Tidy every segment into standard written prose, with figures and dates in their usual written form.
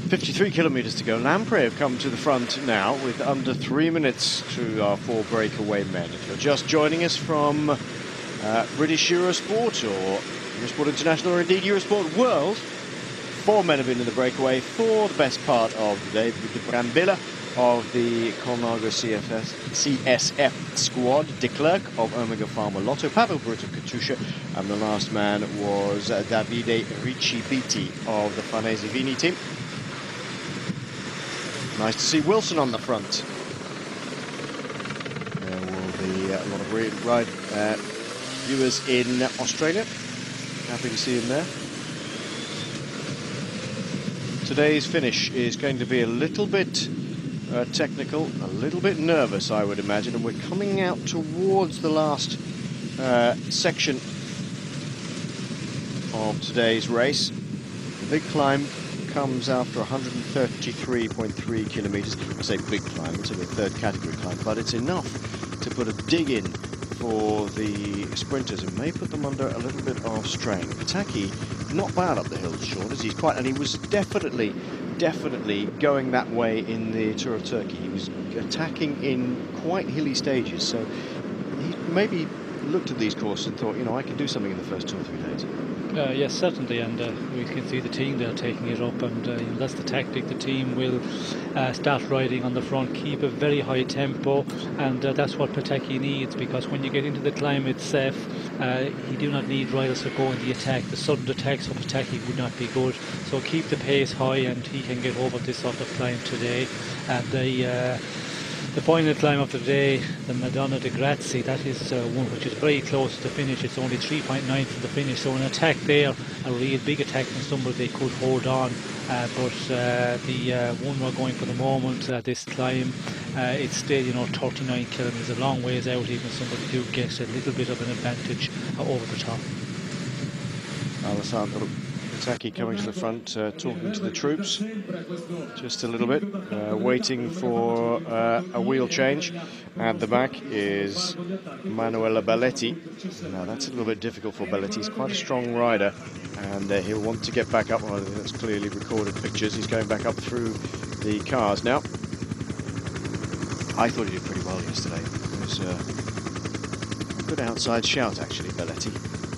53 kilometres to go. Lampre have come to the front now with under 3 minutes to our 4 breakaway men. If you're just joining us from British Eurosport or Eurosport International or indeed Eurosport World, 4 men have been in the breakaway for the best part of the day. With the Brambilla of the Colnago CSF squad, De Klerk of Omega Pharma Lotto, Pavel Brut of Katusha, and the last man was Davide Riccibiti of the Farnese Vini team. Nice to see Wilson on the front. There will be a lot of ride viewers in Australia. Happy to see him there. Today's finish is going to be a little bit technical, a little bit nervous, I would imagine, and we're coming out towards the last section of today's race. The big climb comes after 133.3 kilometres. I say big climb, it's a third category climb, but it's enough to put a dig in for the sprinters and may put them under a little bit of strain. Pataki, not bad up the hills, Sean, as and he was definitely going that way in the Tour of Turkey. He was attacking in quite hilly stages, so he maybe looked at these courses and thought, you know, I can do something in the first 2 or 3 days. Yes, certainly, and we can see the team there taking it up, and you know, that's the tactic. The team will start riding on the front, keep a very high tempo, and that's what Pataki needs, because when you get into the climb itself, you do not need riders to go in the attack. The sudden attacks of Pataki would not be good, so keep the pace high and he can get over this sort of climb today. And the final climb of the day, the Madonna de Grazie, that is one which is very close to the finish. It's only 3.9 from the finish, so an attack there, a real big attack from somebody they could hold on. But the one we're going for the moment, this climb, it's still, you know, 39 kilometres, a long ways out. Even somebody who gets a little bit of an advantage over the top. Alessandro Pataki coming to the front, talking to the troops just a little bit, waiting for a wheel change. At the back is Manuela Belletti. Now that's a little bit difficult for Belletti. He's quite a strong rider, and he'll want to get back up. Well, I think that's clearly recorded pictures. He's going back up through the cars now. I thought he did pretty well yesterday. It was a good outside shout, actually, Belletti.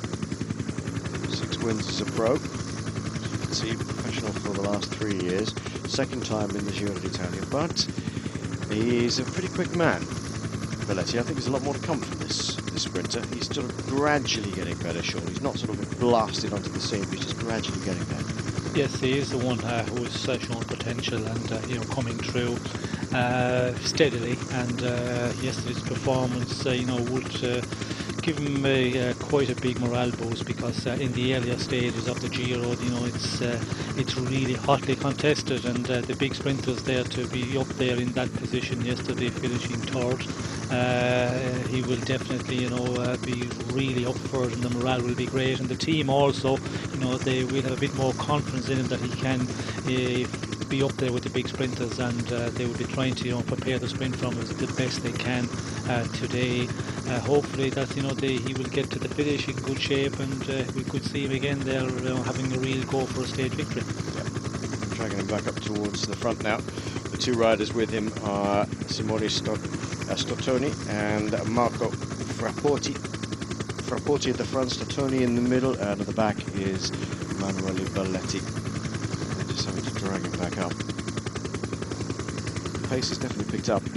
6 wins as a pro. See, professional for the last 3 years, second time in the Giro d'Italia, but he's a pretty quick man, Belletti. I think there's a lot more to come from this sprinter. He's sort of gradually getting better, Sean. He's not sort of blasted onto the scene, but he's just gradually getting there. Yes, he is the one who has shown potential and you know, coming through steadily. And yesterday's performance, you know, would give him quite a big morale boost, because in the earlier stages of the Giro, you know, it's really hotly contested, and the big sprinters there to be up there in that position yesterday, finishing third, he will definitely, you know, be really up for it, and the morale will be great. And the team also, you know, they will have a bit more confidence in him that he can be up there with the big sprinters, and they will be trying to, you know, prepare the sprint from us the best they can today. Hopefully that, you know, he will get to the finish in good shape, and we could see him again there, you know, having a real go for a stage victory. Yeah. Dragging him back up towards the front now. The 2 riders with him are Simone Stottoni and Marco Frapporti. Frapporti at the front, Stottoni in the middle, and at the back is Manuele Belletti. They're just having to drag him back up. The pace has definitely picked up.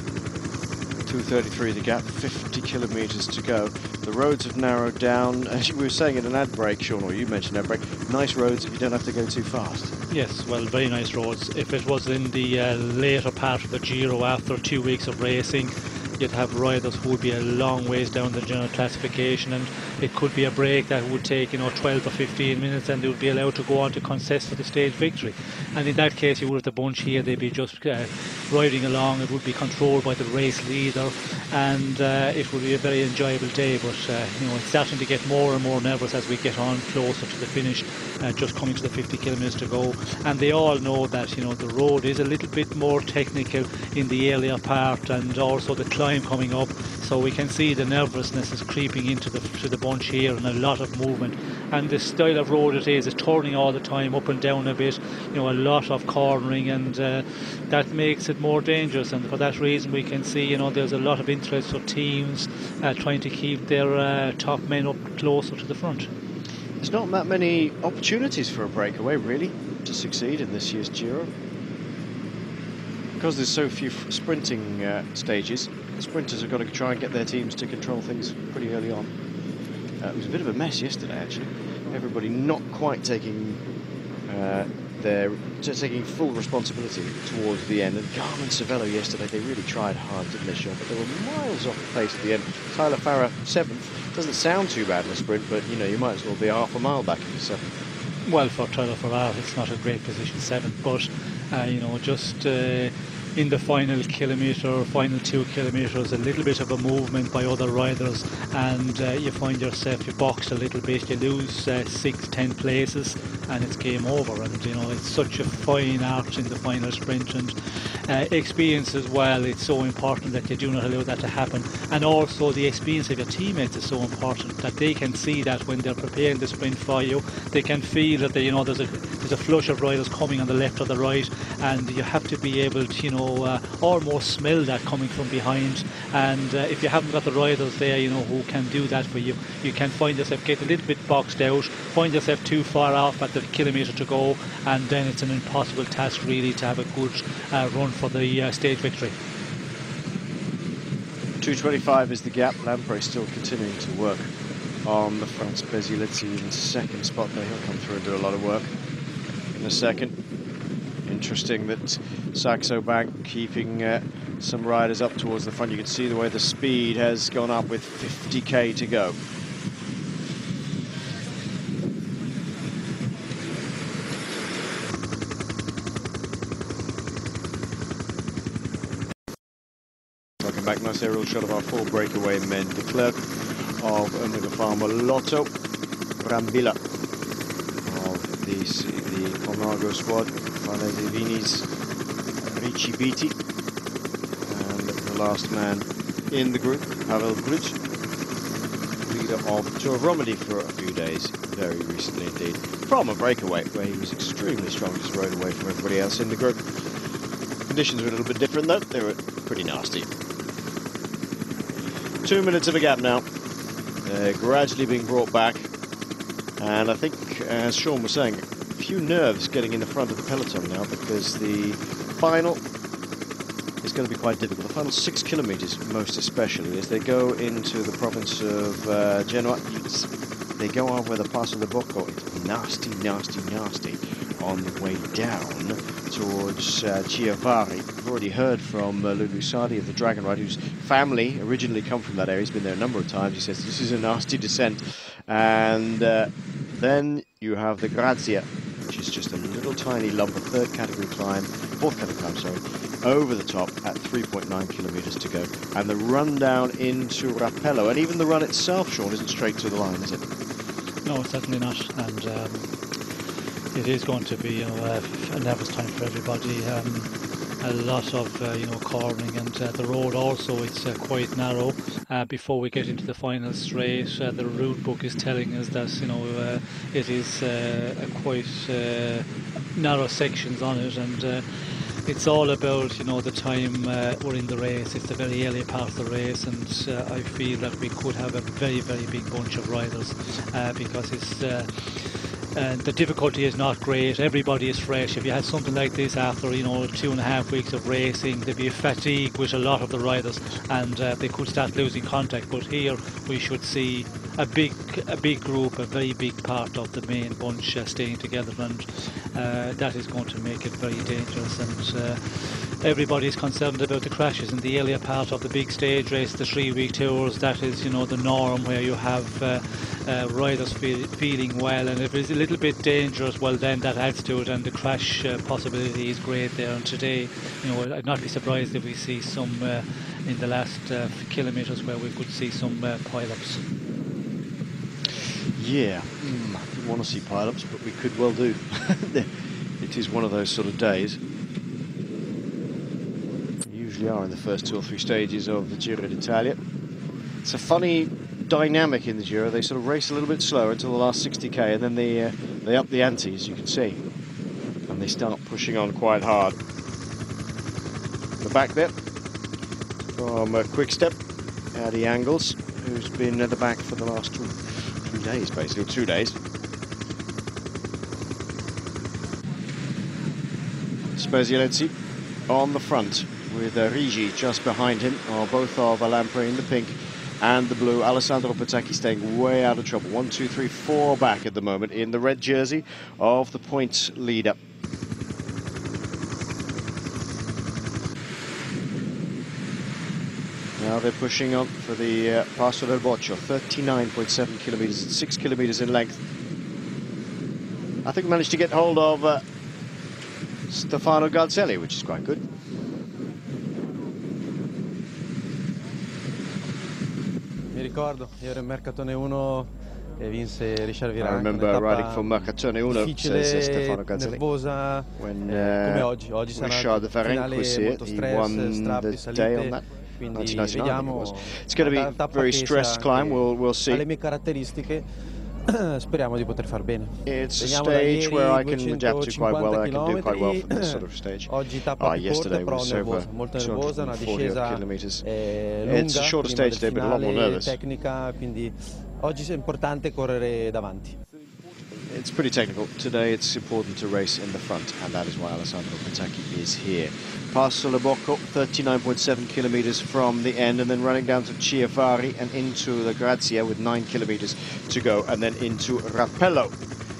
2:33 the gap, 50 kilometres to go. The roads have narrowed down. As we were saying in an ad break, Sean, or you mentioned ad break, nice roads if you don't have to go too fast. Yes, well, very nice roads. If it was in the later part of the Giro, after 2 weeks of racing, you'd have riders who would be a long ways down the general classification, and it could be a break that would take, you know, 12 or 15 minutes, and they would be allowed to go on to contest for the stage victory. And in that case, you would have the bunch here. They'd be just riding along. It would be controlled by the race leader, and it would be a very enjoyable day. But you know, it's starting to get more and more nervous as we get on closer to the finish, just coming to the 50 kilometres to go. And they all know that, you know, the road is a little bit more technical in the earlier part, and also the climb coming up. So we can see the nervousness is creeping into the bunch here, and a lot of movement. And the style of road it is turning all the time, up and down a bit, you know, a lot of cornering, and that makes it more dangerous. And for that reason we can see, you know, there's a lot of interest for teams trying to keep their top men up closer to the front. There's not that many opportunities for a breakaway really to succeed in this year's Giro, because there's so few sprinting stages. The sprinters have got to try and get their teams to control things pretty early on. It was a bit of a mess yesterday, actually. Everybody not quite taking taking full responsibility towards the end. And Garmin and Cervelo yesterday, they really tried hard, didn't they, Sean? But they were miles off the pace at the end. Tyler Farrar, 7th. Doesn't sound too bad in a sprint, but, you know, you might as well be half a mile back if you're 7th. Well, for Tyler Farrar, it's not a great position, 7th, but, you know, just in the final kilometre, final 2 kilometres, a little bit of a movement by other riders, and you find yourself, you box a little bit, you lose 6-10 places, and it's game over. And you know, it's such a fine art in the final sprint, and experience as well. It's so important that you do not allow that to happen, and also the experience of your teammates is so important, that they can see that when they're preparing the sprint for you, they can feel that you know, there's a flush of riders coming on the left or the right, and you have to be able to, you know, almost smell that coming from behind. And if you haven't got the riders there, you know, who can do that for you, you can find yourself getting a little bit boxed out, find yourself too far off at the kilometre to go, and then it's an impossible task really to have a good run for the stage victory. 2:25 is the gap. Lamprey still continuing to work on the front. Bezilizzi in 2nd spot there. He'll come through and do a lot of work in a second. Interesting that Saxo Bank keeping some riders up towards the front. You can see the way the speed has gone up with 50k to go. Welcome back. Nice aerial shot of our 4 breakaway men. De Klerk of Omega Pharma, Lotto, Brambilla of the Colnago squad, Valese Vinis, Ricci Beatty, and the last man in the group, Pavel Gruj, leader of Tour of Romandy for a few days, very recently indeed, from a breakaway where he was extremely strong, just rode away from everybody else in the group. Conditions were a little bit different though, they were pretty nasty. 2 minutes of a gap now, gradually being brought back, and I think, as Sean was saying, a few nerves getting in the front of the peloton now, because the final is going to be quite difficult. The final 6 kilometres, most especially, as they go into the province of Genoa. They go over the Passo del Bocco. It's nasty, nasty, nasty on the way down towards Chiavari. We've already heard from Lulu Sardi of the Dragon Ride, whose family originally come from that area. He's been there a number of times. He says this is a nasty descent. And then you have the Gardeccia, which is just a little tiny lump, a 4th category climb, over the top at 3.9 kilometres to go. And the run down into Rapello, and even the run itself, Sean, isn't straight to the line, is it? No, certainly not. And it is going to be, you know, a nervous time for everybody. A lot of, you know, cornering, and the road also, it's quite narrow. Before we get into the final straight, the route book is telling us that, you know, it is quite narrow sections on it, and it's all about, you know, the time we're in the race. It's the very early part of the race, and I feel that we could have a very, very big bunch of riders, because it's the difficulty is not great. Everybody is fresh. If you had something like this after, you know, 2.5 weeks of racing, there'd be a fatigue with a lot of the riders, and they could start losing contact. But here we should see a big group, a very big part of the main bunch staying together, and that is going to make it very dangerous. And everybody's concerned about the crashes in the earlier part of the big stage race, the 3-week tours. That is, you know, the norm, where you have riders feeling well, and if it's a little bit dangerous, well, then that adds to it, and the crash possibility is great there. And today, you know, I'd not be surprised if we see some in the last kilometres where we could see some pile-ups. Yeah, I want to see pile-ups, but we could well do. It is one of those sort of days. We usually are in the first 2 or 3 stages of the Giro d'Italia. It's a funny dynamic in the Giro. They sort of race a little bit slower until the last 60k, and then they up the ante, as you can see, and they start pushing on quite hard. The back there from Quick Step, Adi Angles, who's been at the back for the last 3 days, basically 2 days. Spezialensi on the front with Rigi just behind him, both of Lampre in the pink and the blue. Alessandro Petacchi staying way out of trouble. 1, 2, 3, 4 back at the moment in the red jersey of the points leader. Now they're pushing on for the Passo del Boccio, 39.7 kilometers, 6 kilometers in length. I think we managed to get hold of Stefano Garzelli, which is quite good. Mi ricordo, io ero in Mercatone 1 e vinse Richard Virenque. I remember riding for Mercatone 1, says Stefano Garzelli. Nervosa, when come oggi. Oggi sarà Richard Virenque was here, he won the day on that. 1999, it's going to be a very stressed climb. We'll see. Alle mie caratteristiche speriamo di poter far bene. It's a stage where I can adapt to quite well. I can do quite well for this sort of stage. Oggi tappa più corta, però nervosa, molto nervosa, una discesa lunga, it's a shorter stage today, but a lot more nervous. Tecnica, quindi oggi è importante correre davanti. It's pretty technical. Today it's important to race in the front, and that is why Alessandro Petacchi is here. Passo Le Bocco, 39.7 kilometers from the end, and then running down to Chiavari and into the Gardeccia with 9 kilometers to go, and then into Rapello.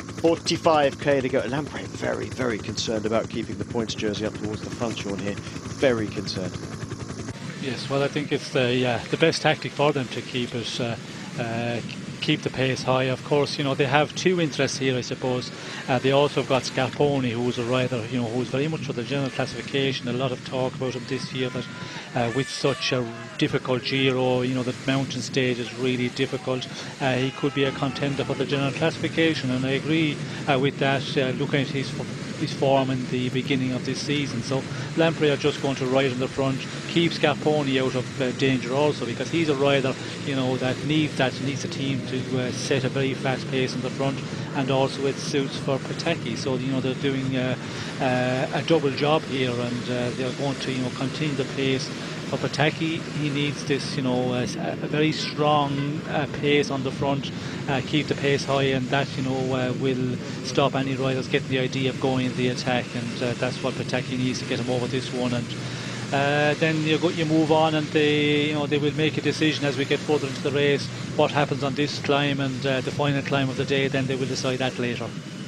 45k to go. Lampre very, very concerned about keeping the points jersey up towards the front, Sean, here. Very concerned. Yes, well, I think it's the best tactic for them to keep it. Keep the pace high. Of course, you know, they have 2 interests here, I suppose. They also have got Scarponi, who's a rider, you know, who's very much for the general classification. A lot of talk about him this year, that with such a difficult Giro, you know, the mountain stage is really difficult. He could be a contender for the general classification, and I agree with that, looking at his form in the beginning of this season. So Lampre are just going to ride in the front, keep Scarponi out of danger also, because he's a rider, you know, that needs a team to set a very fast pace in the front, and also it suits for Petacchi. So, you know, they're doing a double job here, and they're going to, you know, continue the pace. For Petacchi, he needs this, you know, a very strong pace on the front, keep the pace high, and that, you know, will stop any riders getting the idea of going in the attack, and that's what Petacchi needs to get him over this one. And then you move on, and they will make a decision as we get further into the race what happens on this climb, and the final climb of the day. Then they will decide that later.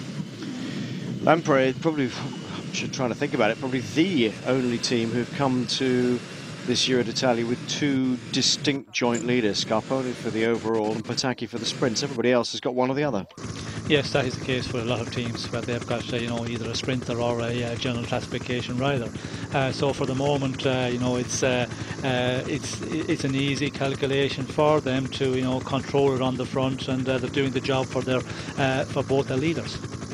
Lampre, probably, I'm trying to think about it, probably the only team who've come to this Giro d'Italia with 2 distinct joint leaders, Scarponi for the overall and Petacchi for the sprints. Everybody else has got one or the other. Yes, that is the case for a lot of teams, where they've got you know, either a sprinter or a general classification rider. So for the moment, you know, it's an easy calculation for them to, you know, control it on the front, and they're doing the job for for both their leaders.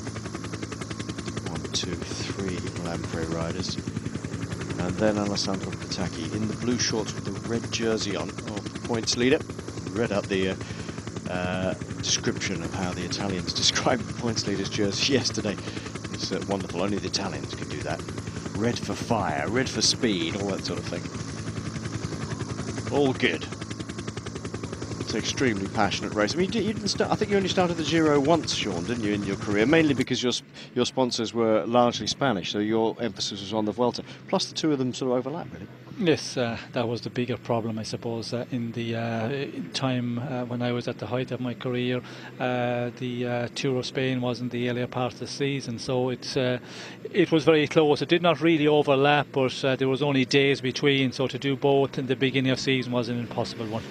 1, 2, 3 Lampre riders. And then Alessandro Petacchi in the blue shorts with the red jersey on of the points leader. Read out the description of how the Italians described the points leader's jersey yesterday. It's wonderful, only the Italians can do that. Red for fire, red for speed, all that sort of thing. All good. It's an extremely passionate race. I mean, you didn't start, I think you only started the Giro once, Sean, didn't you, in your career? Mainly because your sponsors were largely Spanish, so your emphasis was on the Vuelta. Plus, the two of them sort of overlap, really. Yes, that was the bigger problem, I suppose, in the time when I was at the height of my career. The Tour of Spain was in the earlier part of the season, so it was very close. It did not really overlap, but there was only days between, so to do both in the beginning of season was an impossible one.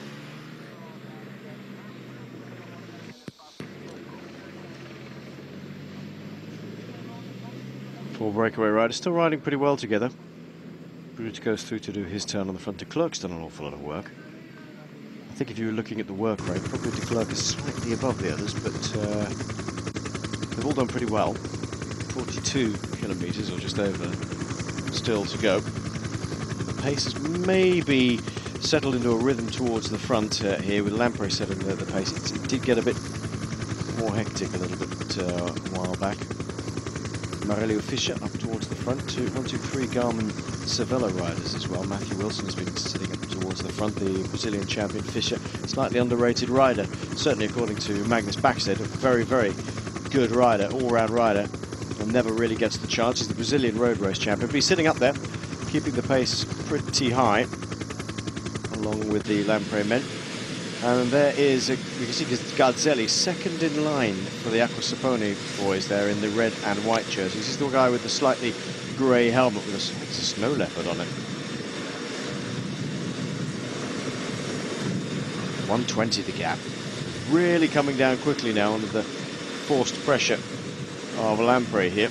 Four breakaway riders still riding pretty well together. Brut goes through to do his turn on the front. De Klerk's done an awful lot of work. I think if you were looking at the work rate, probably De Klerk is slightly above the others, but they've all done pretty well. 42 kilometres or just over still to go. The pace has maybe settled into a rhythm towards the front here with Lampre setting the pace. It did get a bit more hectic a little bit a while back. Marelio Fischer up towards the front. 1, 2, 3 Garmin Cervelo riders as well. Matthew Wilson's been sitting up towards the front. The Brazilian champion Fischer, slightly underrated rider, certainly according to Magnus Backstedt, a very, very good rider, all-round rider, and never really gets the chance. He's the Brazilian road race champion. But he's sitting up there, keeping the pace pretty high, along with the Lampre men. And there is, you can see Gardeccia, second in line for the Acqua Sapone boys there in the red and white jerseys. He's the guy with the slightly grey helmet with a snow leopard on it. 120 the gap. Really coming down quickly now under the forced pressure of Lampre here.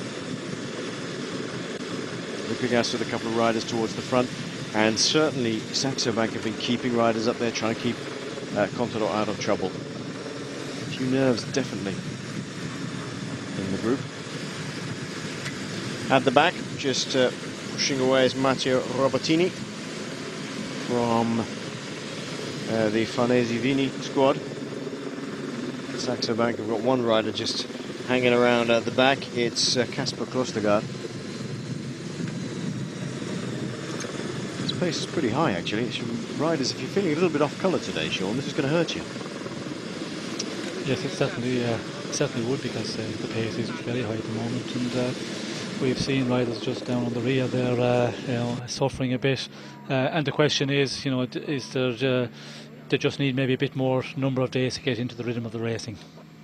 Looking at with a couple of riders towards the front. And certainly Saxo Bank have been keeping riders up there, trying to keep Contador out of trouble. A few nerves definitely in the group. At the back, just pushing away is Matteo Robertini from the Farnese Vini squad. Saxo Bank have got one rider just hanging around at the back. It's Kasper Klostergaard. Pace is pretty high actually. Riders, if you're feeling a little bit off colour today, Sean, this is going to hurt you. Yes, it certainly would, because the pace is very high at the moment, and we've seen riders just down on the rear there, suffering a bit. And the question is, is there they just need maybe a bit more number of days to get into the rhythm of the racing.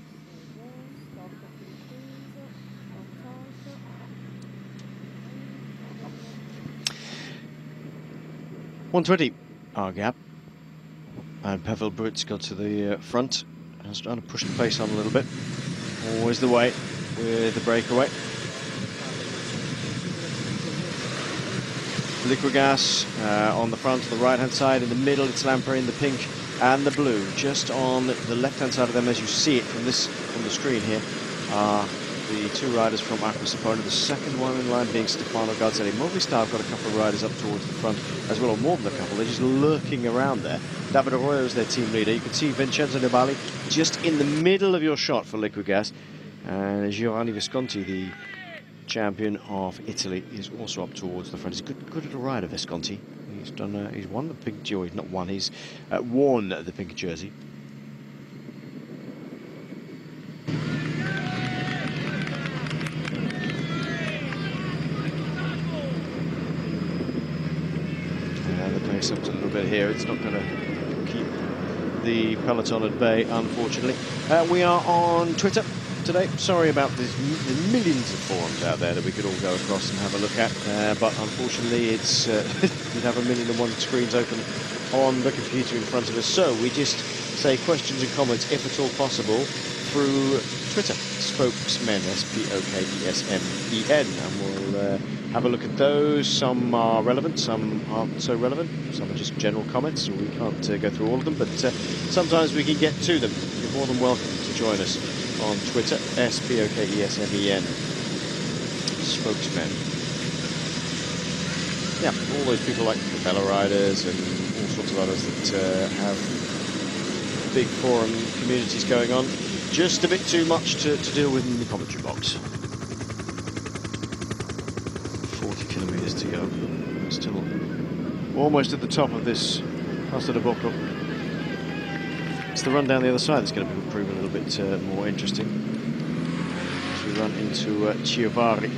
120 our gap, and Pavel Brut's got to the front and is trying to push the pace on a little bit. Always the way with the breakaway. Liquigas on the front, on the right hand side. In the middle it's Lampre in the pink and the blue. Just on the left hand side of them, as you see it from the screen here, are the two riders from Acqua Sapone. The second one in line being Stefano Gardeccia. Movistar have got a couple of riders up towards the front as well, or more than a couple. They're just lurking around there. David Arroyo is their team leader. You can see Vincenzo Nibali just in the middle of your shot for Liquigas. And Giovanni Visconti, the champion of Italy, is also up towards the front. He's a good little rider, Visconti. He's done. He's won the pink jersey. Not won. He's worn the pink jersey. Up a little bit here. It's not going to keep the peloton at bay, unfortunately. We are on Twitter today. Sorry about the millions of forums out there that we could all go across and have a look at, but unfortunately it's we'd have 1,000,001 screens open on the computer in front of us, so we just say questions and comments, if at all possible, through Twitter. Spokesmen, SPOKESMEN, and we'll have a look at those. Some are relevant, some aren't so relevant, some are just general comments, so we can't go through all of them, but sometimes we can get to them. You're more than welcome to join us on Twitter, SPOKESMEN, Spokesmen. Yeah, all those people like Capella riders and all sorts of others that have big forum communities going on. Just a bit too much to deal with in the commentary box. 40 kilometres to go. Still almost at the top of this Costa de Bocco. It's the run down the other side that's going to prove a little bit more interesting. As we run into Chiavari.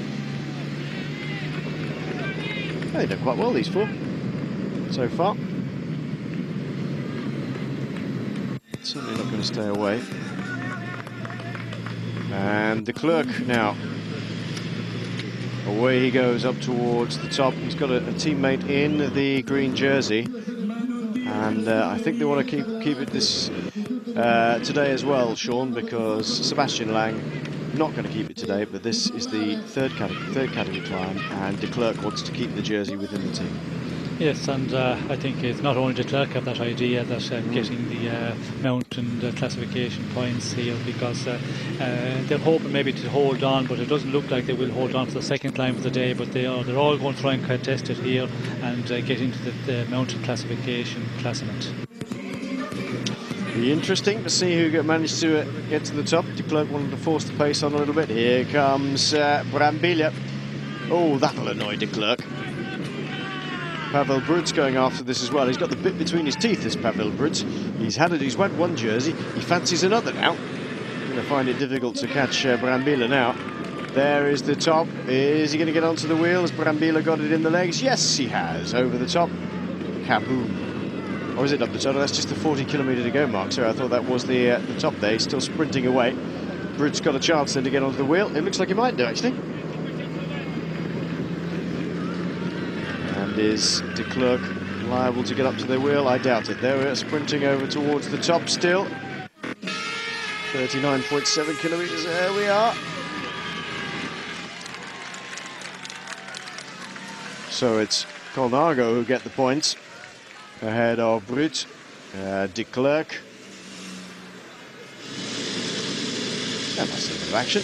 They've done quite well, these four, so far. Certainly not going to stay away. And de Klerk now. Away he goes up towards the top. He's got a teammate in the green jersey. And I think they want to keep it this today as well, Sean, because Sebastian Lang not going to keep it today, but this is the third category climb, and de Klerk wants to keep the jersey within the team. Yes, and I think it's not only de Klerk have that idea that getting the mountain classification points here, because they're hoping maybe to hold on, but it doesn't look like they will hold on for the second climb of the day, but they're all going to try and contest it here and get into the mountain classification classement. Be interesting to see who managed to get to the top. De Klerk wanted to force the pace on a little bit. Here comes Brambilla. Oh, that'll annoy de Klerk. Pavel Brud's going after this as well. He's got the bit between his teeth, this Pavel Brud. He's went one jersey. He fancies another now. Going to find it difficult to catch Brambilla now. There is the top. Is he going to get onto the wheel? Has Brambilla got it in the legs? Yes, he has. Over the top. Kaboom. Or is it up the top? That's just the 40 kilometre to go mark. So I thought that was the top there. He's still sprinting away. Brud's got a chance then to get onto the wheel. It looks like he might do, actually. And is de Klerk liable to get up to the wheel? I doubt it. They're sprinting over towards the top still. 39.7 kilometres. There we are. So it's Colnago who get the points ahead of Brud. De Klerk. That must have a bit of action.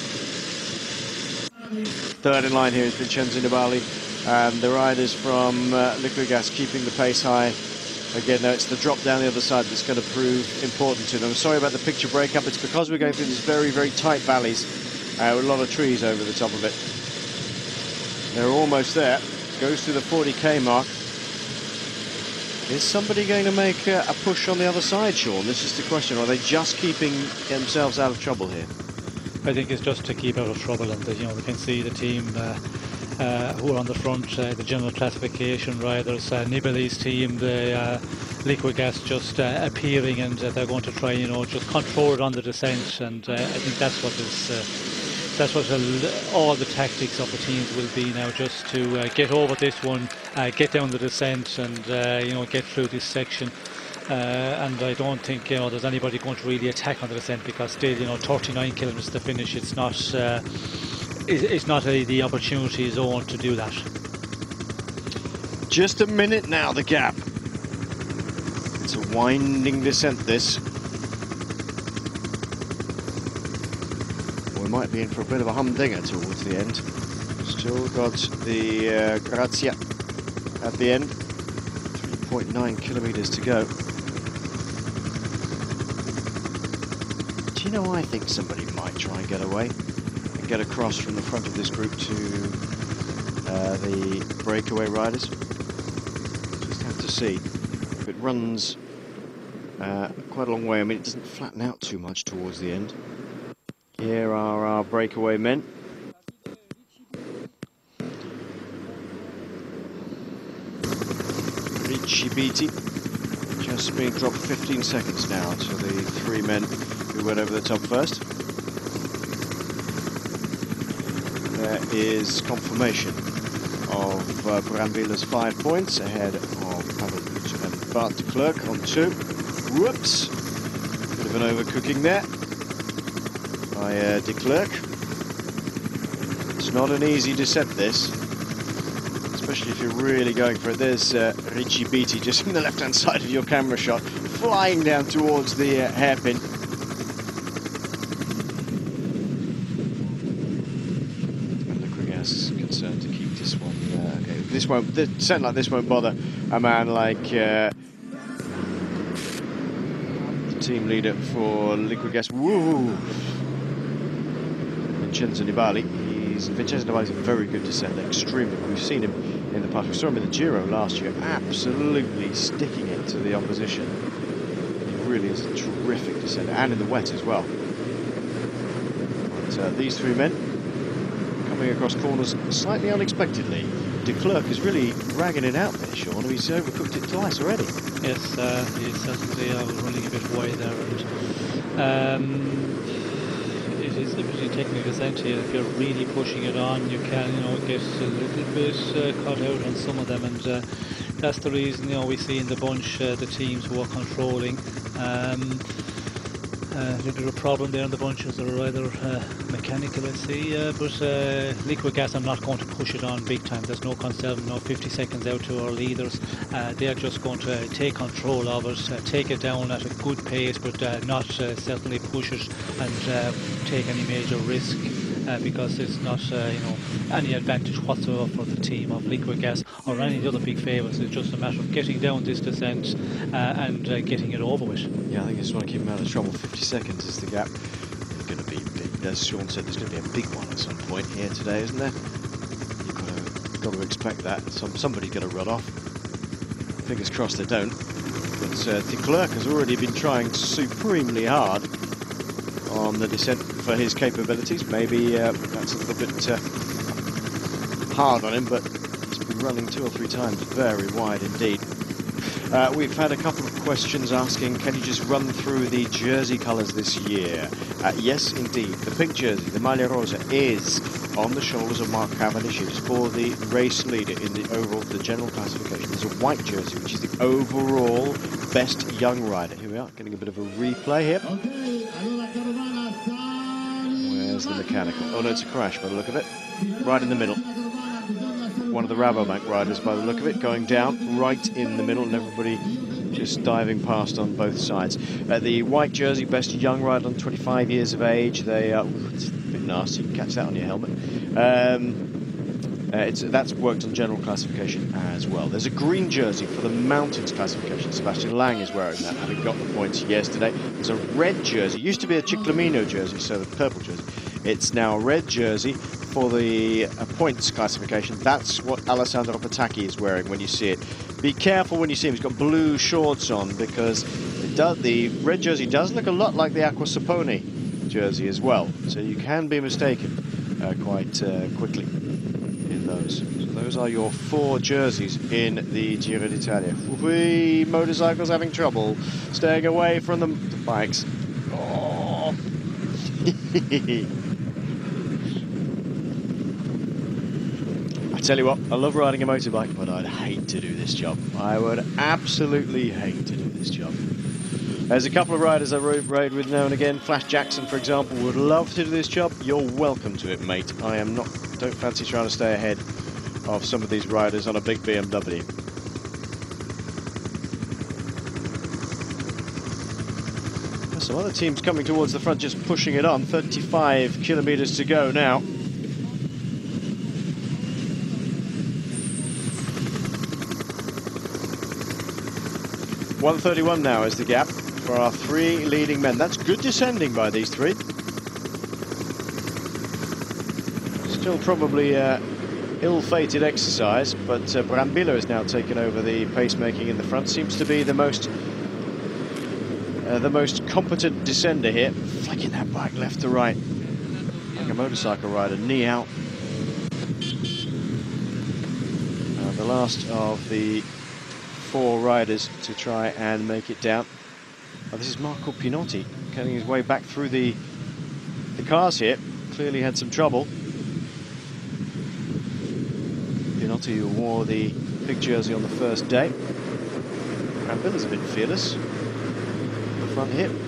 Third in line here is Vincenzo Nibali, and the riders from Liquigas keeping the pace high. Again, no, it's the drop down the other side that's going to prove important to them. Sorry about the picture breakup. It's because we're going through these very, very tight valleys with a lot of trees over the top of it. They're almost there. Goes to the 40k mark. Is somebody going to make a push on the other side, Sean? This is the question. Or are they just keeping themselves out of trouble here? I think it's just to keep out of trouble, and we can see the team who are on the front, the general classification riders, Nibali's team, the Liquigas just appearing, and they're going to try, just control it on the descent, and I think that's what all the tactics of the teams will be now, just to get over this one, get down the descent, and get through this section. And I don't think there's anybody going to really attack on the descent, because still 39 kilometres to finish. It's not the opportunity zone to do that. Just a minute now, the gap. It's a winding descent, this. We might be in for a bit of a humdinger towards the end. Still got the Gardeccia at the end. 3.9 kilometres to go. Do you know, I think somebody might try and get away and get across from the front of this group to the breakaway riders. Just have to see. If it runs quite a long way, I mean, it doesn't flatten out too much towards the end. Here are our breakaway men. R.I.P just being dropped 15 seconds now to the three men who went over the top first. There is confirmation of Brambilla's 5 points ahead of Pavel and Bart de Klerk on 2. Whoops! Bit of an overcooking there by de Klerk. It's not an easy descent, this, especially if you're really going for it. There's R.I.P just on the left-hand side of your camera shot, flying down towards the hairpin. And Liquigas is concerned to keep this one. Okay, this won't. The descent like this won't bother a man like the team leader for Liquigas. Woo! Vincenzo Nibali. Vincenzo Nibali is a very good descender, extremely. We've seen him in the past. We saw him in the Giro last year, absolutely sticking it to the opposition. really is a terrific descender, and in the wet as well. But these three men coming across corners slightly unexpectedly. De Klerk is really ragging it out there, Sean. He's overcooked it twice already. Yes, he's certainly running a bit wide there, and it is a pretty technical descent here. If you're really pushing it on, you can, get a little bit cut out on some of them, and that's the reason, we see in the bunch the teams who are controlling. A little bit of a problem there in the bunches that are rather mechanical, I see, but liquid gas, I'm not going to push it on big time. There's no concern, 50 seconds out to our leaders. They're just going to take control of it, take it down at a good pace, but not certainly push it and take any major risk, because it's not any advantage whatsoever for the team of liquid gas or any of the other big favourites. It's just a matter of getting down this descent and getting it over with. Yeah, I think I just want to keep them out of trouble. 50 seconds is the gap. It's going to be big. As Sean said, there's going to be a big one at some point here today, isn't there? You've got to expect that. Somebody's going to run off. Fingers crossed they don't. But de Klerk has already been trying supremely hard on the descent for his capabilities. Maybe that's a little bit hard on him, but he's been running 2 or 3 times very wide indeed. We've had a couple of questions asking, can you just run through the jersey colours this year? Yes, indeed. The pink jersey, the Maglia Rosa, is on the shoulders of Mark Cavendish. It is for the race leader in the overall, the general classification. There's a white jersey, which is the overall best young rider. Here we are, getting a bit of a replay here. Where's the mechanical? Oh no, it's a crash by the look of it. Right in the middle. One of the Rabobank riders by the look of it, going down right in the middle, and everybody just diving past on both sides. The white jersey, best young rider on 25 years of age. They are, it's a bit nasty, you can catch that on your helmet. That's worked on general classification as well. There's a green jersey for the mountains classification. Sebastian Lang is wearing that, having got the points yesterday. There's a red jersey, used to be a Ciclamino jersey, so the purple jersey. It's now a red jersey for the points classification. That's what Alessandro Patacchi is wearing when you see it. Be careful when you see him. He's got blue shorts on, because the red jersey does look a lot like the Acqua Sapone jersey as well. So you can be mistaken quite quickly in those. So those are your 4 jerseys in the Giro d'Italia. Motorcycles having trouble staying away from the bikes. Oh. I tell you what, I love riding a motorbike, but I'd hate to do this job. I would absolutely hate to do this job. There's a couple of riders I rode with now and again. Flash Jackson, for example, would love to do this job. You're welcome to it, mate. Don't fancy trying to stay ahead of some of these riders on a big BMW. There's some other teams coming towards the front, just pushing it on. 35 kilometers to go now. .131 now is the gap for our 3 leading men. That's good descending by these 3. Still probably ill-fated exercise, but Brambilla has now taken over the pacemaking in the front. Seems to be the most competent descender here. Flicking that bike left to right like a motorcycle rider, knee out. The last of the 4 riders to try and make it down. Oh, this is Marco Pinotti getting his way back through the cars here. Clearly had some trouble. Pinotti, who wore the big jersey on the first day. Brambilla's a bit fearless in the front here.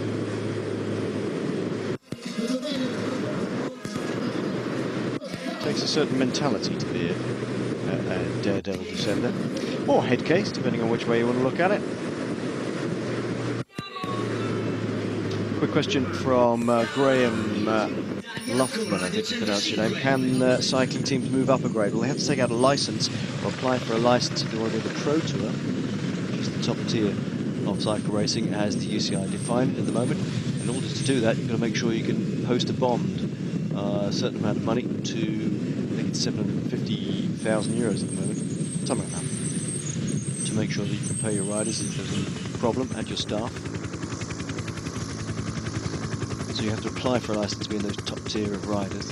Takes a certain mentality to be a daredevil descender, or head case, depending on which way you want to look at it. Quick question from Graham Luftman, I think you pronounce your name. Can cycling teams move up a grade? Well, they have to take out a license or apply for a license if you want to do the Pro Tour, which is the top tier of cycle racing as the UCI defined it at the moment. In order to do that, you've got to make sure you can post a bond, a certain amount of money, to, I think it's 750,000 euros at the moment, something like that, to make sure that you can pay your riders if there's a problem and your staff. So you have to apply for a license to be in those top tier of riders.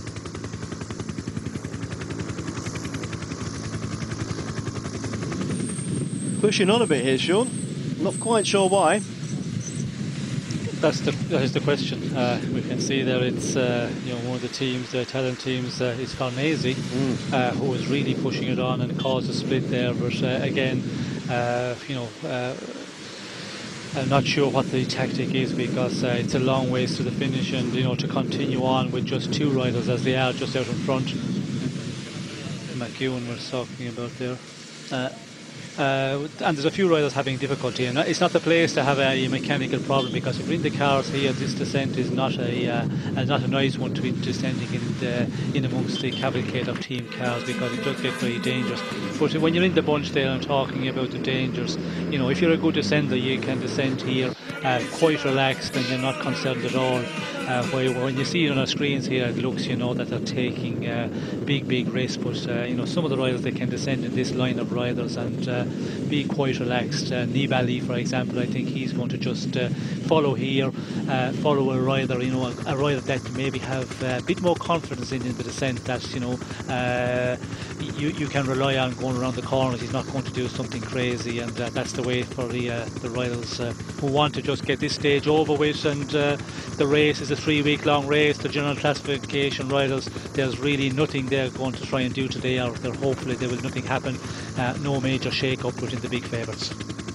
Pushing on a bit here, Sean. Not quite sure why. That is the question. We can see there it's you know, one of the teams, the Italian teams, is Farnese, who is really pushing it on and caused a split there. But again, you know, I'm not sure what the tactic is, because it's a long ways to the finish, and you know, to continue on with just two riders as they are just out in front. McEwen was talking about there. And there's a few riders having difficulty, and it's not the place to have a mechanical problem, because if you're in the cars here, this descent is not a nice one to be descending in amongst the cavalcade of team cars, because it does get very dangerous. But when you're in the bunch there and talking about the dangers, you know, if you're a good descender, you can descend here quite relaxed, and you're not concerned at all. When you see it on our screens here, it looks, you know, that they're taking big risks, but you know, some of the riders, they can descend in this line of riders and be quite relaxed. Nevegal, for example, I think he's going to just follow here, follow a rider, you know, a rider that maybe have a bit more confidence in the descent, that, you know, you can rely on going around the corners. He's not going to do something crazy, and that's the way for the riders who want to just get this stage over with. And the race is a 3-week-long race. The general classification riders, there's really nothing they're going to try and do today, or they're hopefully there will nothing happen, no major shake-up within the big favourites.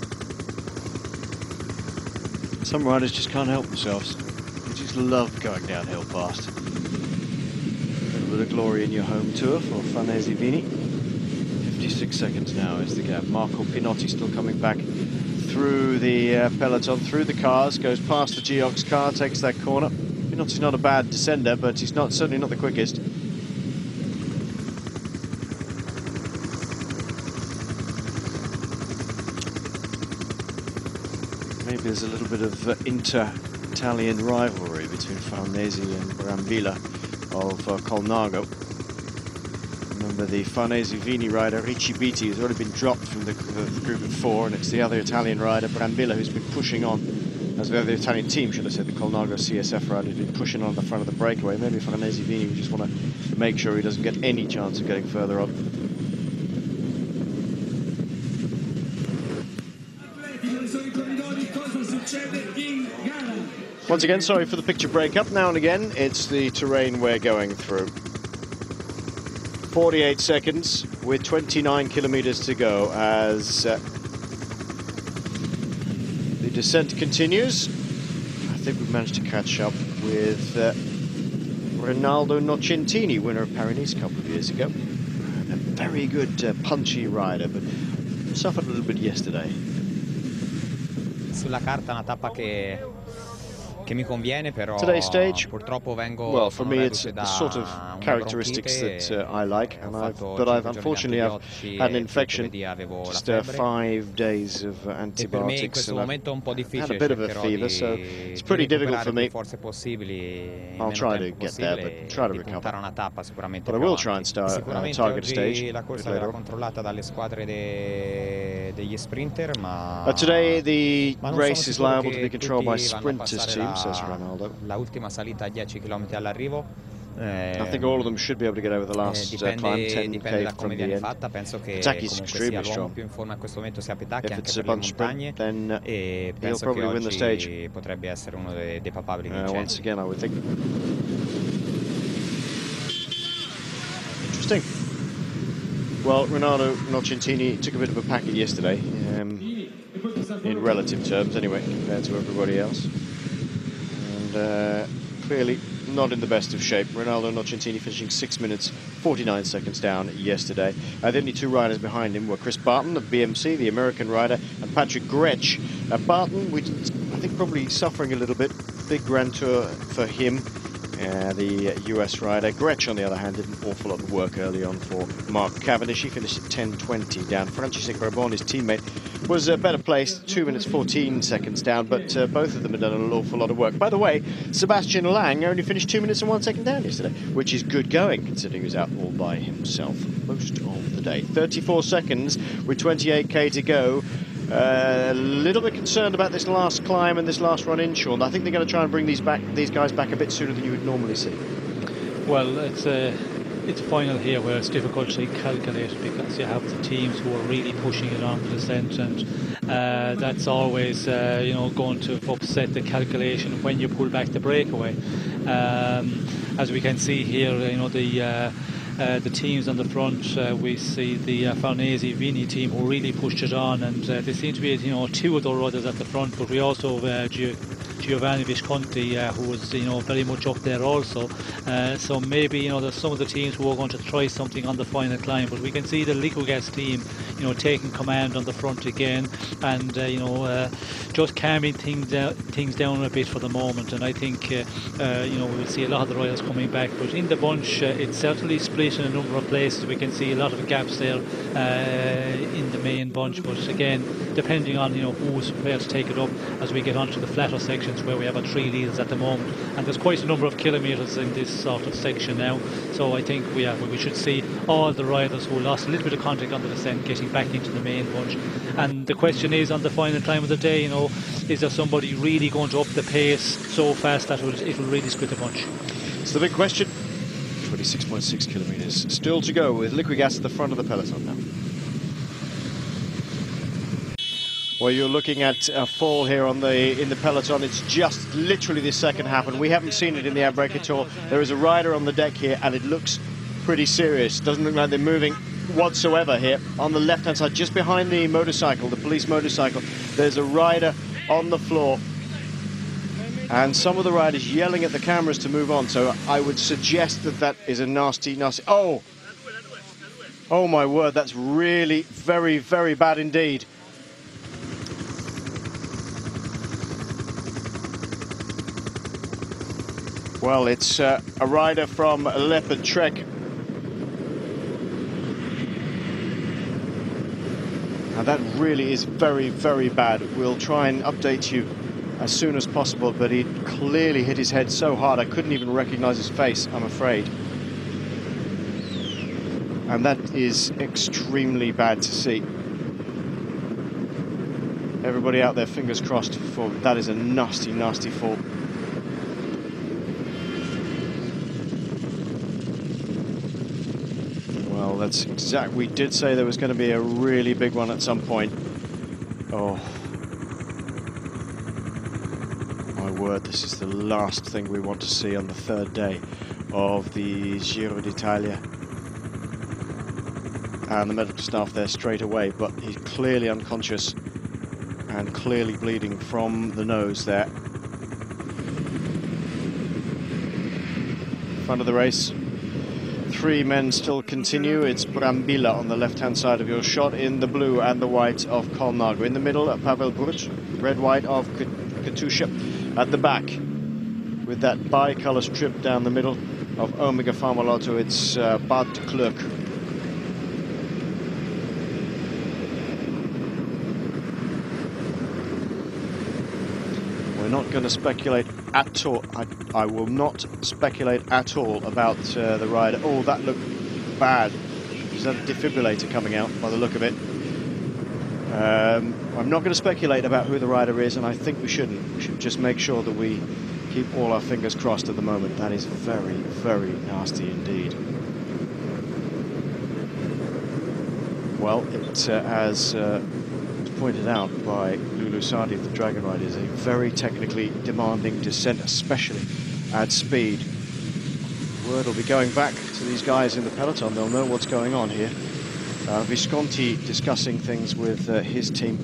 Some riders just can't help themselves. They just love going downhill fast. A little bit of glory in your home tour for Farnese Vini. 56 seconds now is the gap. Marco Pinotti still coming back through the peloton, through the cars, goes past the Geox car, takes that corner. Pinotti's not a bad descender, but he's certainly not the quickest. Maybe there's a little bit of inter-Italian rivalry between Farnese and Brambilla of Colnago. Remember, the Farnese Vini rider Ricci Biti has already been dropped from the group of 4, and it's the other Italian rider, Brambilla, who's been pushing on, as the other Italian team, should have said, the Colnago CSF rider, has been pushing on the front of the breakaway. Maybe Farnese Vini, we just want to make sure he doesn't get any chance of getting further on. Once again, sorry for the picture breakup. Now and again, it's the terrain we're going through. 48 seconds with 29 kilometers to go as the descent continues. I think we've managed to catch up with Ronaldo Nocentini, winner of Paris-Nice a couple of years ago. And a very good punchy rider, but suffered a little bit yesterday. Sulla carta una tappa che mi conviene, però today's stage, purtroppo vengo, well, for me it's the sort of characteristics that I like, and I've unfortunately I've had an infection, just 5 days of antibiotics, and I've had a bit of a fever, so it's pretty difficult for me. I'll try to get there, but try to recover. But I will try and target a stage a bit later on. Today the race is liable to be controlled by sprinters teams, says Ronaldo. La ultima salita a 10 km all'arrivo. I think all of them should be able to get over the last climb, 10k from the end. Taki's extremely strong. If it's a bunch sprint, then he'll probably win the stage. Once again, I would think. Interesting. Well, Ronaldo Nocentini took a bit of a packet yesterday, in relative terms anyway, compared to everybody else. And clearly not in the best of shape. Ronaldo Nocentini finishing 6 minutes 49 seconds down yesterday. The only two riders behind him were Chris Barton of BMC, the American rider, and Patrick Gretsch. Barton, I think probably suffering a little bit. Big Grand Tour for him, the US rider. Gretsch, on the other hand, did an awful lot of work early on for Mark Cavendish. He finished at 10:20 down. Francesco Grabon, his teammate, was better placed, 2 minutes 14 seconds down, but both of them had done an awful lot of work. By the way, Sebastian Lang only finished 2 minutes and 1 second down yesterday, which is good going, considering he was out all by himself most of the day. 34 seconds with 28k to go. A little bit concerned about this last climb and this last run in, Sean. I think they're going to try and bring these guys back a bit sooner than you would normally see. Well, it's a final here where it's difficult to calculate, because you have the teams who are really pushing it on the descent, and that's always going to upset the calculation when you pull back the breakaway. As we can see here, the teams on the front, we see the Farnese Vini team who really pushed it on, and there seem to be two of the riders at the front, but we also have Giovanni Visconti, who was very much up there also. So maybe there's some of the teams who are going to try something on the final climb, but we can see the Liquigas team taking command on the front again, and just calming things down a bit for the moment. And I think we'll see a lot of the riders coming back, but in the bunch it's certainly split in a number of places. We can see a lot of gaps there in the main bunch, but again, depending on who's prepared to take it up as we get onto the flatter sections where we have our 3 leaders at the moment, and there's quite a number of kilometres in this sort of section now. So I think we should see all the riders who lost a little bit of contact on the descent getting back into the main bunch. And the question is, on the final time of the day, is there somebody really going to up the pace so fast that it will really split the bunch? It's the big question. 26.6 kilometres still to go, with Liquigas at the front of the peloton now. Well, you're looking at a fall here in the peloton. It's just literally this second happened. We haven't seen it in the outbreak at all. There is a rider on the deck here, and it looks pretty serious. Doesn't look like they're moving whatsoever here. On the left-hand side, just behind the motorcycle, the police motorcycle, there's a rider on the floor, and some of the riders yelling at the cameras to move on. So I would suggest that is a nasty... Oh my word, that's really very, very bad indeed. Well, it's a rider from Leopard Trek. And that really is very, very bad. We'll try and update you as soon as possible, but he clearly hit his head so hard I couldn't even recognize his face, I'm afraid. And that is extremely bad to see. Everybody out there, fingers crossed for that. Is a nasty, nasty fall. Well, that's exact. We did say there was going to be a really big one at some point. Oh my word, this is the last thing we want to see on the third day of the Giro d'Italia. And the medical staff there straight away, but he's clearly unconscious and clearly bleeding from the nose there. Front of the race. 3 men still continue. It's Brambilla on the left-hand side of your shot in the blue and the white of Colnago. In the middle, Pavel Burch, red-white of Katusha. At the back, with that bi-colour strip down the middle of Omega Pharma Lotto, it's Bad Klerk. We're not going to speculate at all. I will not speculate at all about the rider. Oh, that looked bad. Is that a defibrillator coming out by the look of it? I'm not going to speculate about who the rider is, and I think we shouldn't. We should just make sure that we keep all our fingers crossed at the moment. That is very, very nasty indeed. Well, it as pointed out by Lulu Sadi of the Dragon Ride, is a very technically demanding descent, especially at speed. Word will be going back to these guys in the peloton. They'll know what's going on here. Visconti discussing things with his team.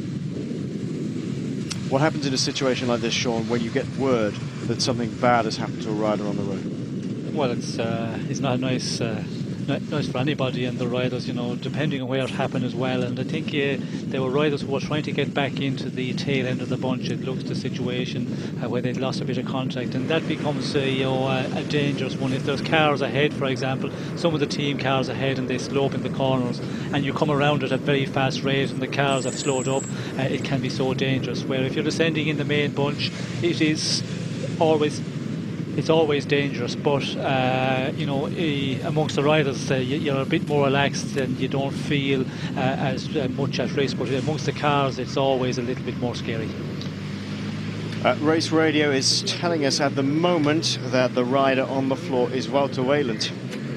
What happens in a situation like this, Sean, when you get word that something bad has happened to a rider on the road? Well, it's not nice for anybody, and the riders, depending on where it happened as well. And I think there were riders who were trying to get back into the tail end of the bunch. It looks the situation where they'd lost a bit of contact, and that becomes a dangerous one. If there's cars ahead, for example, some of the team cars ahead, and they slope in the corners, and you come around at a very fast rate and the cars have slowed up, it can be so dangerous. Where if you're descending in the main bunch, it is always it's always dangerous, but you know, amongst the riders, you're a bit more relaxed and you don't feel as much at risk, but amongst the cars it's always a little bit more scary. Race radio is telling us at the moment that the rider on the floor is Wouter Weylandt.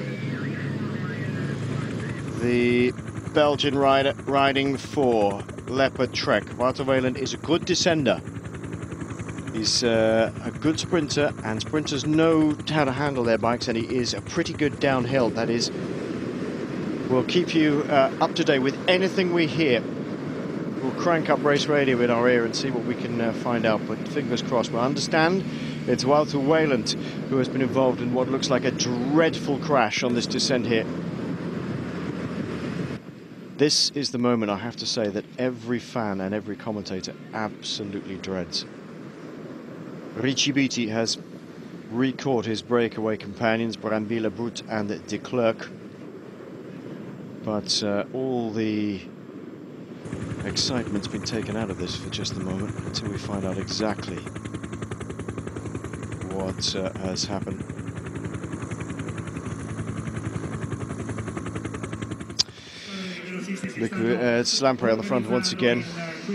The Belgian rider riding for Leopard Trek. Wouter Weylandt is a good descender. He's a good sprinter, and sprinters know how to handle their bikes, and he is a pretty good downhill. That is, we'll keep you up to date with anything we hear. We'll crank up race radio in our ear and see what we can find out, but fingers crossed. We'll understand it's Wouter Weylandt who has been involved in what looks like a dreadful crash on this descent here. This is the moment, I have to say, that every fan and every commentator absolutely dreads. R.I.P has recaught his breakaway companions, Brambilla, Brut and De Klerk. But all the excitement's been taken out of this for just the moment until we find out exactly what has happened. Look, it's Lamprey on the front once again.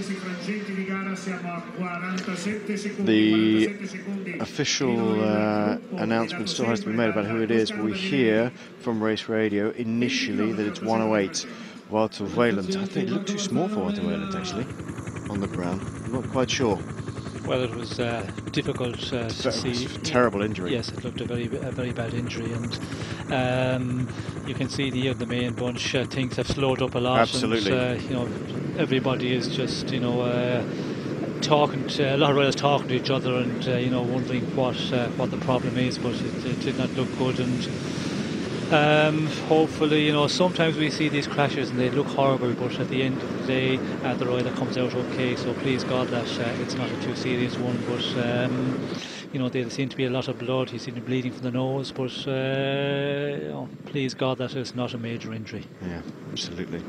The official announcement still has to be made about who it is, but we hear from race radio initially that it's 108. Wouter Weylandt. I think it looked too small for Wouter Weylandt actually on the ground. I'm not quite sure. Well, it was difficult to see. Terrible injury. Yes, it looked a very bad injury, and you can see the main bunch. Things have slowed up a lot. Absolutely. And, you know, everybody is just, you know, talking to a lot of riders, talking to each other, and you know, wondering what the problem is. But it did not look good, and hopefully, you know, sometimes we see these crashes and they look horrible, but at the end of the day, the rider comes out okay. So please God that it's not a too serious one. But you know, there seemed to be a lot of blood. He seemed to be bleeding from the nose, but you know, please God that it's not a major injury. Yeah, absolutely.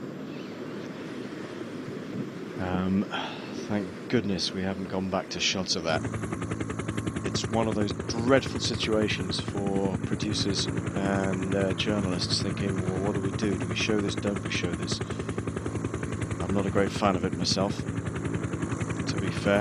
Thank goodness we haven't gone back to shots of that. It's one of those dreadful situations for producers and journalists thinking, well, what do we do? Do we show this? Don't we show this? I'm not a great fan of it myself, to be fair.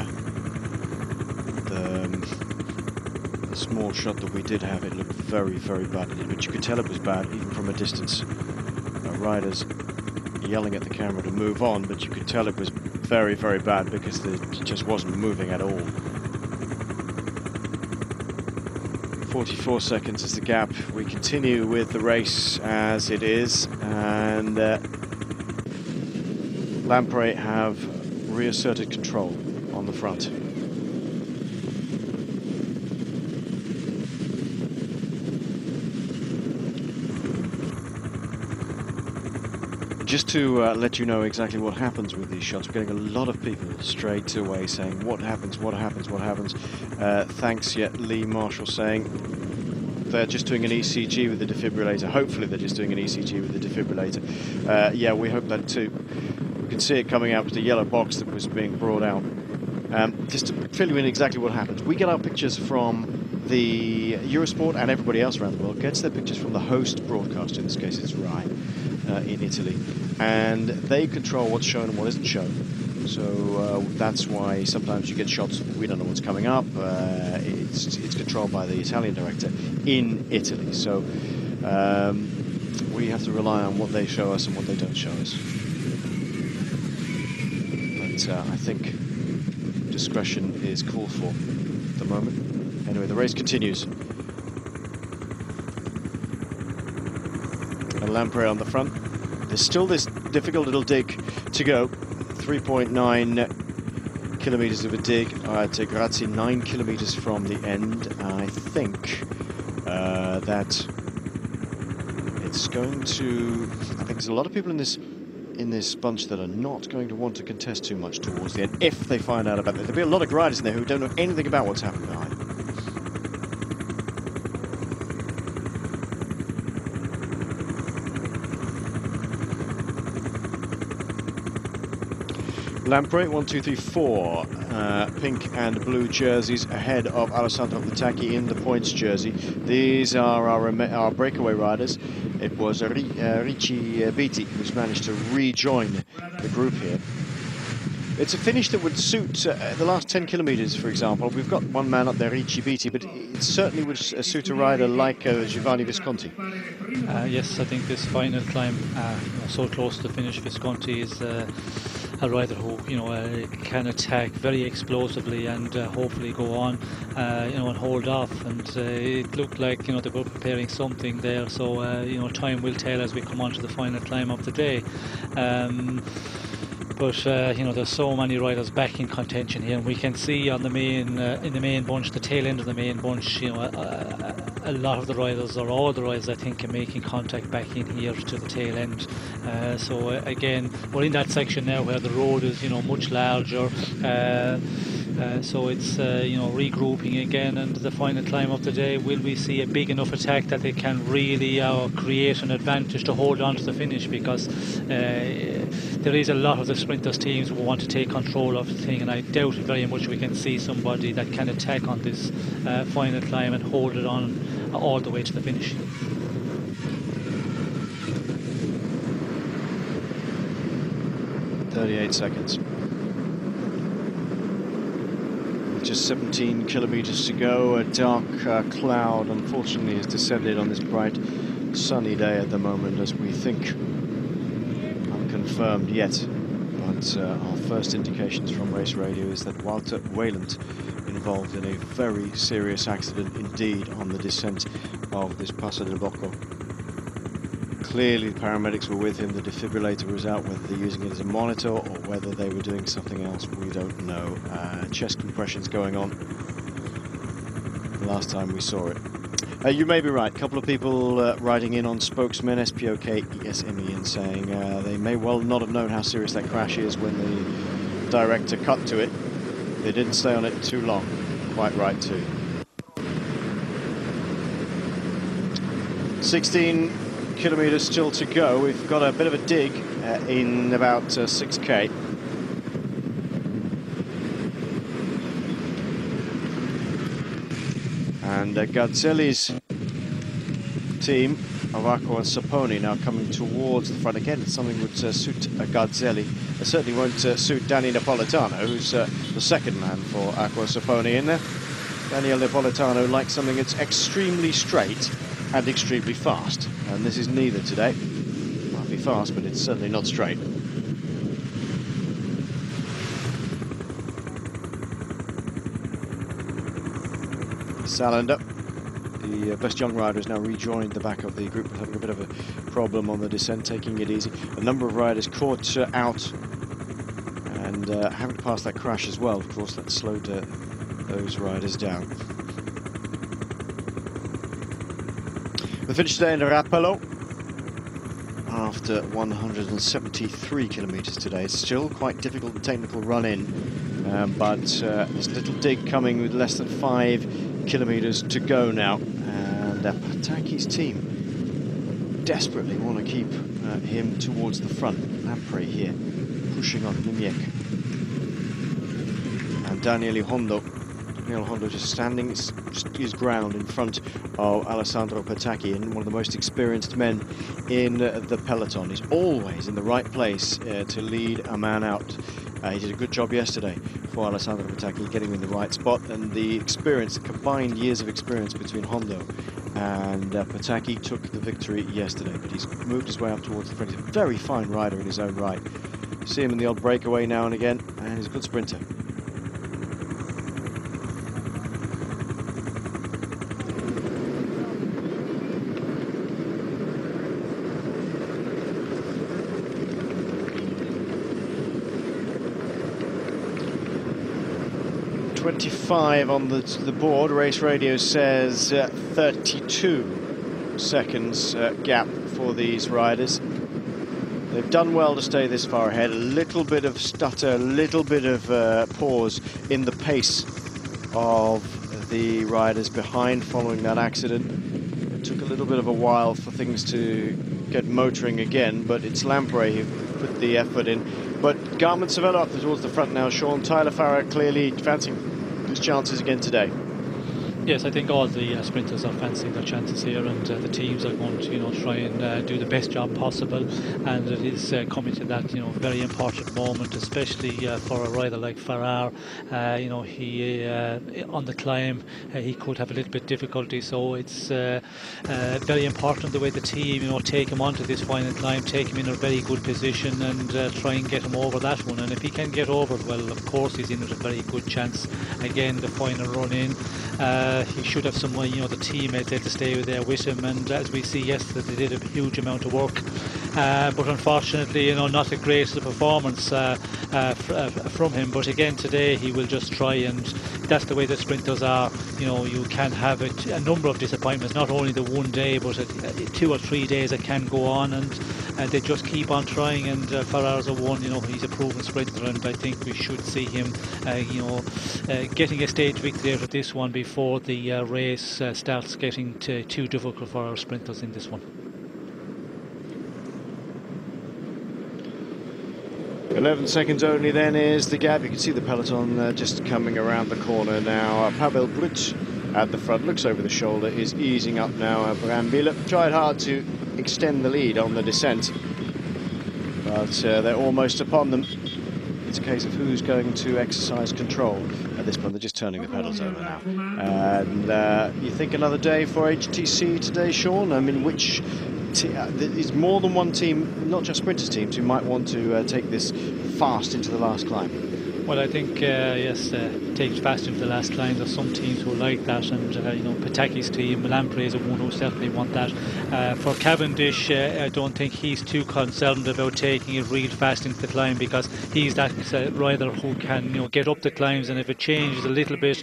The small shot that we did have, it looked very bad, but you could tell it was bad even from a distance. Riders yelling at the camera to move on, but you could tell it was very bad because it just wasn't moving at all. 44 seconds is the gap. We continue with the race as it is, and Lamprey have reasserted control on the front. Just to let you know exactly what happens with these shots, we're getting a lot of people straight away saying, what happens, what happens, what happens. Thanks, yet Lee Marshall saying they're just doing an ECG with the defibrillator. Hopefully they're just doing an ECG with the defibrillator. Yeah, we hope that too. We can see it coming out with the yellow box that was being brought out. Just to fill you in exactly what happens, we get our pictures from the Eurosport, and everybody else around the world gets their pictures from the host broadcaster. In this case it's RAI in Italy, and they control what's shown and what isn't shown. So that's why sometimes you get shots we don't know what's coming up. It's controlled by the Italian director in Italy, so we have to rely on what they show us and what they don't show us. But I think discretion is called for at the moment. Anyway, the race continues. And Lamprey on the front. There's still this difficult little dig to go. 3.9 kilometers of a dig at Gardeccia, 9 kilometers from the end. I think that it's going to. I think there's a lot of people in this bunch that are not going to want to contest too much towards the end if they find out about it. There'll be a lot of riders in there who don't know anything about what's happening behind. Lamprey, 1, 2, 3, 4, pink and blue jerseys ahead of Alessandro Vitacchi in the points jersey. These are our breakaway riders. It was R.I.P who's managed to rejoin the group here. It's a finish that would suit the last 10 kilometers, for example. We've got one man up there, R.I.P, but it certainly would suit a rider like Giovanni Visconti. Yes, I think this final climb, so close to the finish, Visconti is a rider who, you know, can attack very explosively and hopefully go on, you know, and hold off. And it looked like, you know, they were preparing something there. So, you know, time will tell as we come on to the final climb of the day. But you know, there's so many riders back in contention here, and we can see on the main in the main bunch, the tail end of the main bunch, you know, a lot of the riders, or all the riders, I think, are making contact back in here to the tail end. So again, we're in that section now where the road is, you know, much larger. So it's you know, regrouping again, and the final climb of the day, will we see a big enough attack that they can really create an advantage to hold on to the finish? Because there is a lot of the sprinters teams who want to take control of the thing, and I doubt very much we can see somebody that can attack on this final climb and hold it on all the way to the finish. "38 seconds. Just 17 kilometers to go. A dark cloud, unfortunately, has descended on this bright, sunny day at the moment, as we think. Unconfirmed yet, but our first indications from race radio is that Wouter Weylandt involved in a very serious accident indeed on the descent of this Passo del Bocco. Clearly the paramedics were with him, the defibrillator was out. Whether they're using it as a monitor or whether they were doing something else, we don't know. Chest compressions going on. The last time we saw it. You may be right. A couple of people writing in on spokesman SPOKESME and saying they may well not have known how serious that crash is when the director cut to it. They didn't stay on it too long. Quite right too. 16 kilometers still to go. We've got a bit of a dig in about 6k. And Gardeccia's team of Acqua and Saponi now coming towards the front again. Something would suit Gardeccia. It certainly won't suit Danny Napolitano, who's the second man for Acqua Saponi in there. Daniel Napolitano likes something that's extremely straight and extremely fast, and this is neither today. Might be fast, but it's certainly not straight. Salander, the best young rider, has now rejoined the back of the group, having a bit of a problem on the descent, taking it easy. A number of riders caught out and having to pass that crash as well. Of course, that slowed those riders down. The finish today in Rapallo after 173 kilometers today. It's still quite difficult and technical run in, but there's a little dig coming with less than 5 kilometers to go now, and Pataki's team desperately want to keep him towards the front. Lampre here pushing on Nimiek, and Daniele Hondo just standing his ground in front of Alessandro Patacchi, and one of the most experienced men in the peloton. He's always in the right place to lead a man out. He did a good job yesterday for Alessandro Patacchi, getting in the right spot, and the experience, the combined years of experience between Hondo and Patacchi took the victory yesterday, but he's moved his way up towards the front. He's a very fine rider in his own right. See him in the odd breakaway now and again, and he's a good sprinter. .25 on the board. Race radio says 32 seconds gap for these riders. They've done well to stay this far ahead. A little bit of stutter, a little bit of pause in the pace of the riders behind following that accident. It took a little bit of a while for things to get motoring again, but it's Lampre who put the effort in. But Garmin Cervelo up towards the front now. Sean Tyler Farrar clearly fancying his chances again today. Yes, I think all the sprinters are fancying their chances here, and the teams are going to, try and do the best job possible. And it is coming to that, very important moment, especially for a rider like Farrar. He on the climb he could have a little bit difficulty, so it's very important the way the team, take him onto this final climb, take him in a very good position, and try and get him over that one. And if he can get over it, well, of course he's in with a very good chance. Again, the final run in. He should have someone, the teammates there to stay there with him, and as we see yesterday, they did a huge amount of work, but unfortunately, not a great performance from him. But again, today he will just try, and that's the way the sprinters are. You can have a number of disappointments, not only the one day, but 2 or 3 days it can go on, and they just keep on trying. And Farrar's a one, he's a proven sprinter, and I think we should see him, getting a stage victory out of this one before the race starts getting too difficult for our sprinters in this one. 11 seconds only then is the gap. You can see the peloton just coming around the corner now. Pavel Brut at the front, looks over the shoulder, is easing up now. Brambil tried hard to extend the lead on the descent, but they're almost upon them. It's a case of who's going to exercise control at this point. They're just turning the pedals over now. And you think another day for HTC today, Sean? I mean, which is more than one team, not just sprinters teams, who might want to take this fast into the last climb? Well, I think, yes, take it fast into the last climb. There's some teams who like that, and, Pataki's team, Lampre is a one who certainly want that. For Cavendish, I don't think he's too concerned about taking it real fast into the climb, because he's that rider who can, get up the climbs, and if it changes a little bit,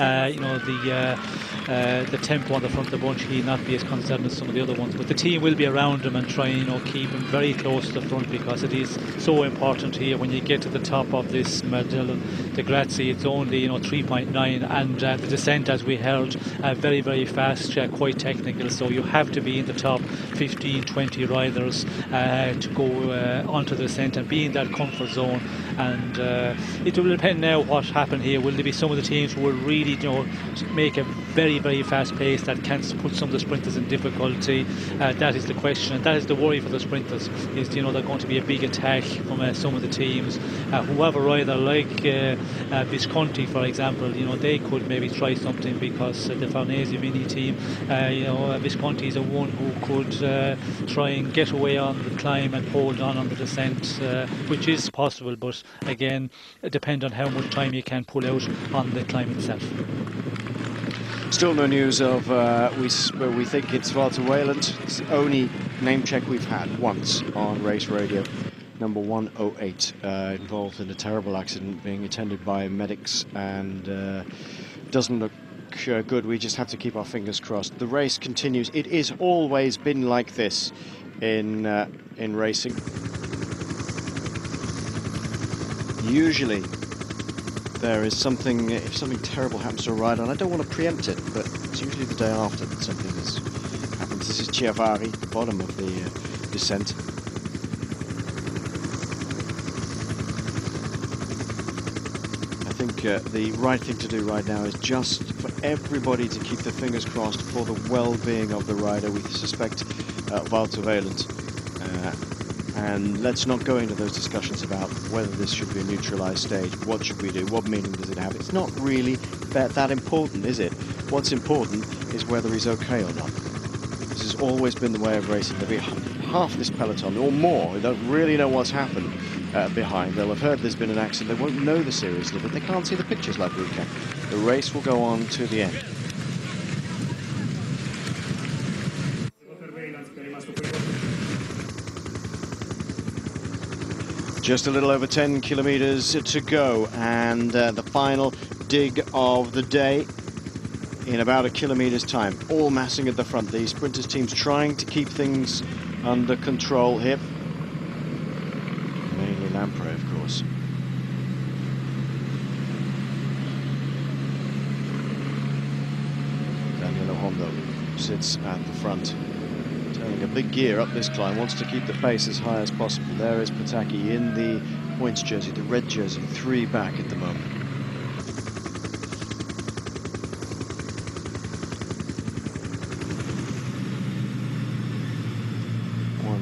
the tempo on the front of the bunch, he'll not be as concerned as some of the other ones. But the team will be around him and try, keep him very close to the front, because it is so important here when you get to the top of this de Grazia. It's only 3.9, and the descent, as we heard, very, very fast, quite technical, so you have to be in the top 15-20 riders to go onto the descent and be in that comfort zone. And it will depend now what happened here. Will there be some of the teams who will really make a very, very fast pace that can put some of the sprinters in difficulty? That is the question, and that is the worry for the sprinters, is they're going to be a big attack from some of the teams. Whoever rider like Visconti, for example, they could maybe try something, because the Farnese Mini team, Visconti is a one who could try and get away on the climb and hold on the descent, which is possible, but again, it depends on how much time you can pull out on the climb itself. Still no news of, we think it's Wouter Weylandt. It's the only name check we've had once on race radio. Number 108, involved in a terrible accident, being attended by medics, and doesn't look good. We just have to keep our fingers crossed. The race continues. It is always been like this in racing. Usually there is something, if something terrible happens to a rider, and I don't want to preempt it, but it's usually the day after that something happens. This is Chiavari, the bottom of the descent. I think the right thing to do right now is just for everybody to keep their fingers crossed for the well-being of the rider. We suspect Wouter Weylandt. And let's not go into those discussions about whether this should be a neutralized stage. What should we do? What meaning does it have? It's not really that important, is it? What's important is whether he's okay or not. This has always been the way of racing. There'll be half this peloton or more who don't really know what's happened behind. They'll have heard there's been an accident. They won't know the seriousness of it. They can't see the pictures like we can. The race will go on to the end. Just a little over 10 kilometers to go, and the final dig of the day in about a kilometer's time. All massing at the front. The sprinters teams trying to keep things under control here. Mainly Lampre, of course. Daniele Hondo sits at the front. Turning a big gear up this climb, wants to keep the pace as high as possible. There is Pataki in the points jersey, the red jersey, 3 back at the moment.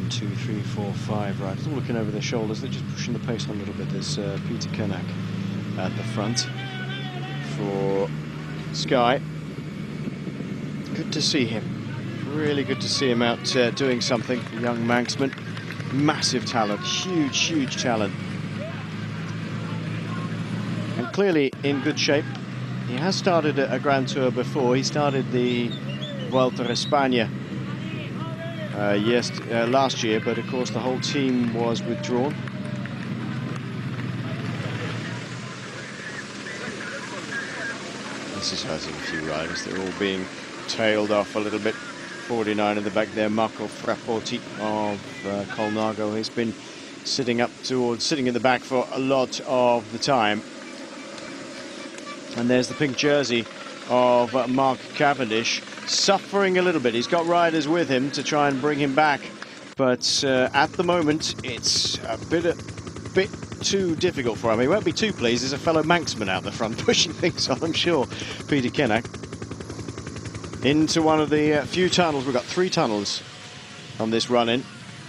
1, 2, 3, 4, 5 riders, all looking over their shoulders. They're just pushing the pace on a little bit. There's Peter Kenak at the front for Sky. Good to see him. Really good to see him out doing something. Young Manxman, massive talent, huge talent, and clearly in good shape. He has started a Grand Tour before. He started the Vuelta a España last year, but of course the whole team was withdrawn. This is hurting a few riders. They're all being tailed off a little bit. 49 in the back there, Marco Frappoti of Colnago. He's been sitting in the back for a lot of the time. And there's the pink jersey of Mark Cavendish, suffering a little bit. He's got riders with him to try and bring him back, but at the moment it's a bit too difficult for him. He won't be too pleased. There's a fellow Manxman out the front pushing things on, I'm sure. Peter Kenak into one of the few tunnels. We've got 3 tunnels on this run-in,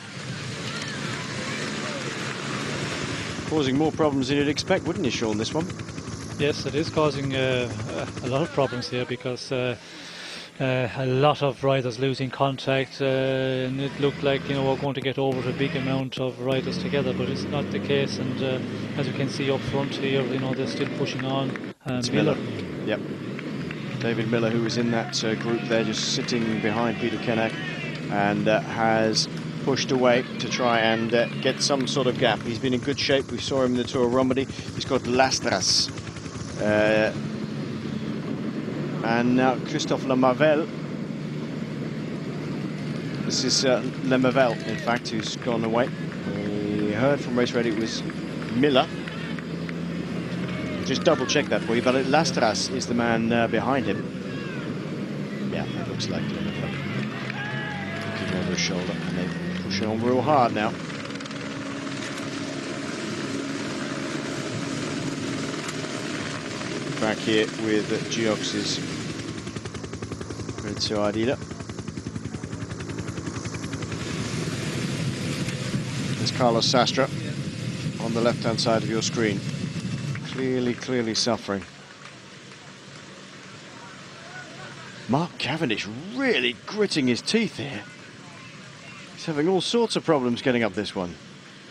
causing more problems than you'd expect, wouldn't you, Sean, this one? Yes, it is causing a lot of problems here, because a lot of riders losing contact, and it looked like, you know, we're going to get over a big amount of riders together, but it's not the case. And as you can see up front here, you know, they're still pushing on. Miller. Yep. David Miller, who was in that group there, just sitting behind Peter Kenak, and has pushed away to try and get some sort of gap. He's been in good shape. We saw him in the Tour of Romandy. He's got Lastras. And now Christophe Lemavelle. This is Lemavelle, in fact, who's gone away. We heard from Race Ready it was Miller. Just double check that for you, but Lastras is the man behind him. Yeah, that looks like Lemavelle. Looking over his shoulder, and they're pushing on real hard now. Back here with Geox's Gardeccia Ardila. There's Carlos Sastre on the left-hand side of your screen. Clearly suffering. Mark Cavendish really gritting his teeth here. He's having all sorts of problems getting up this one.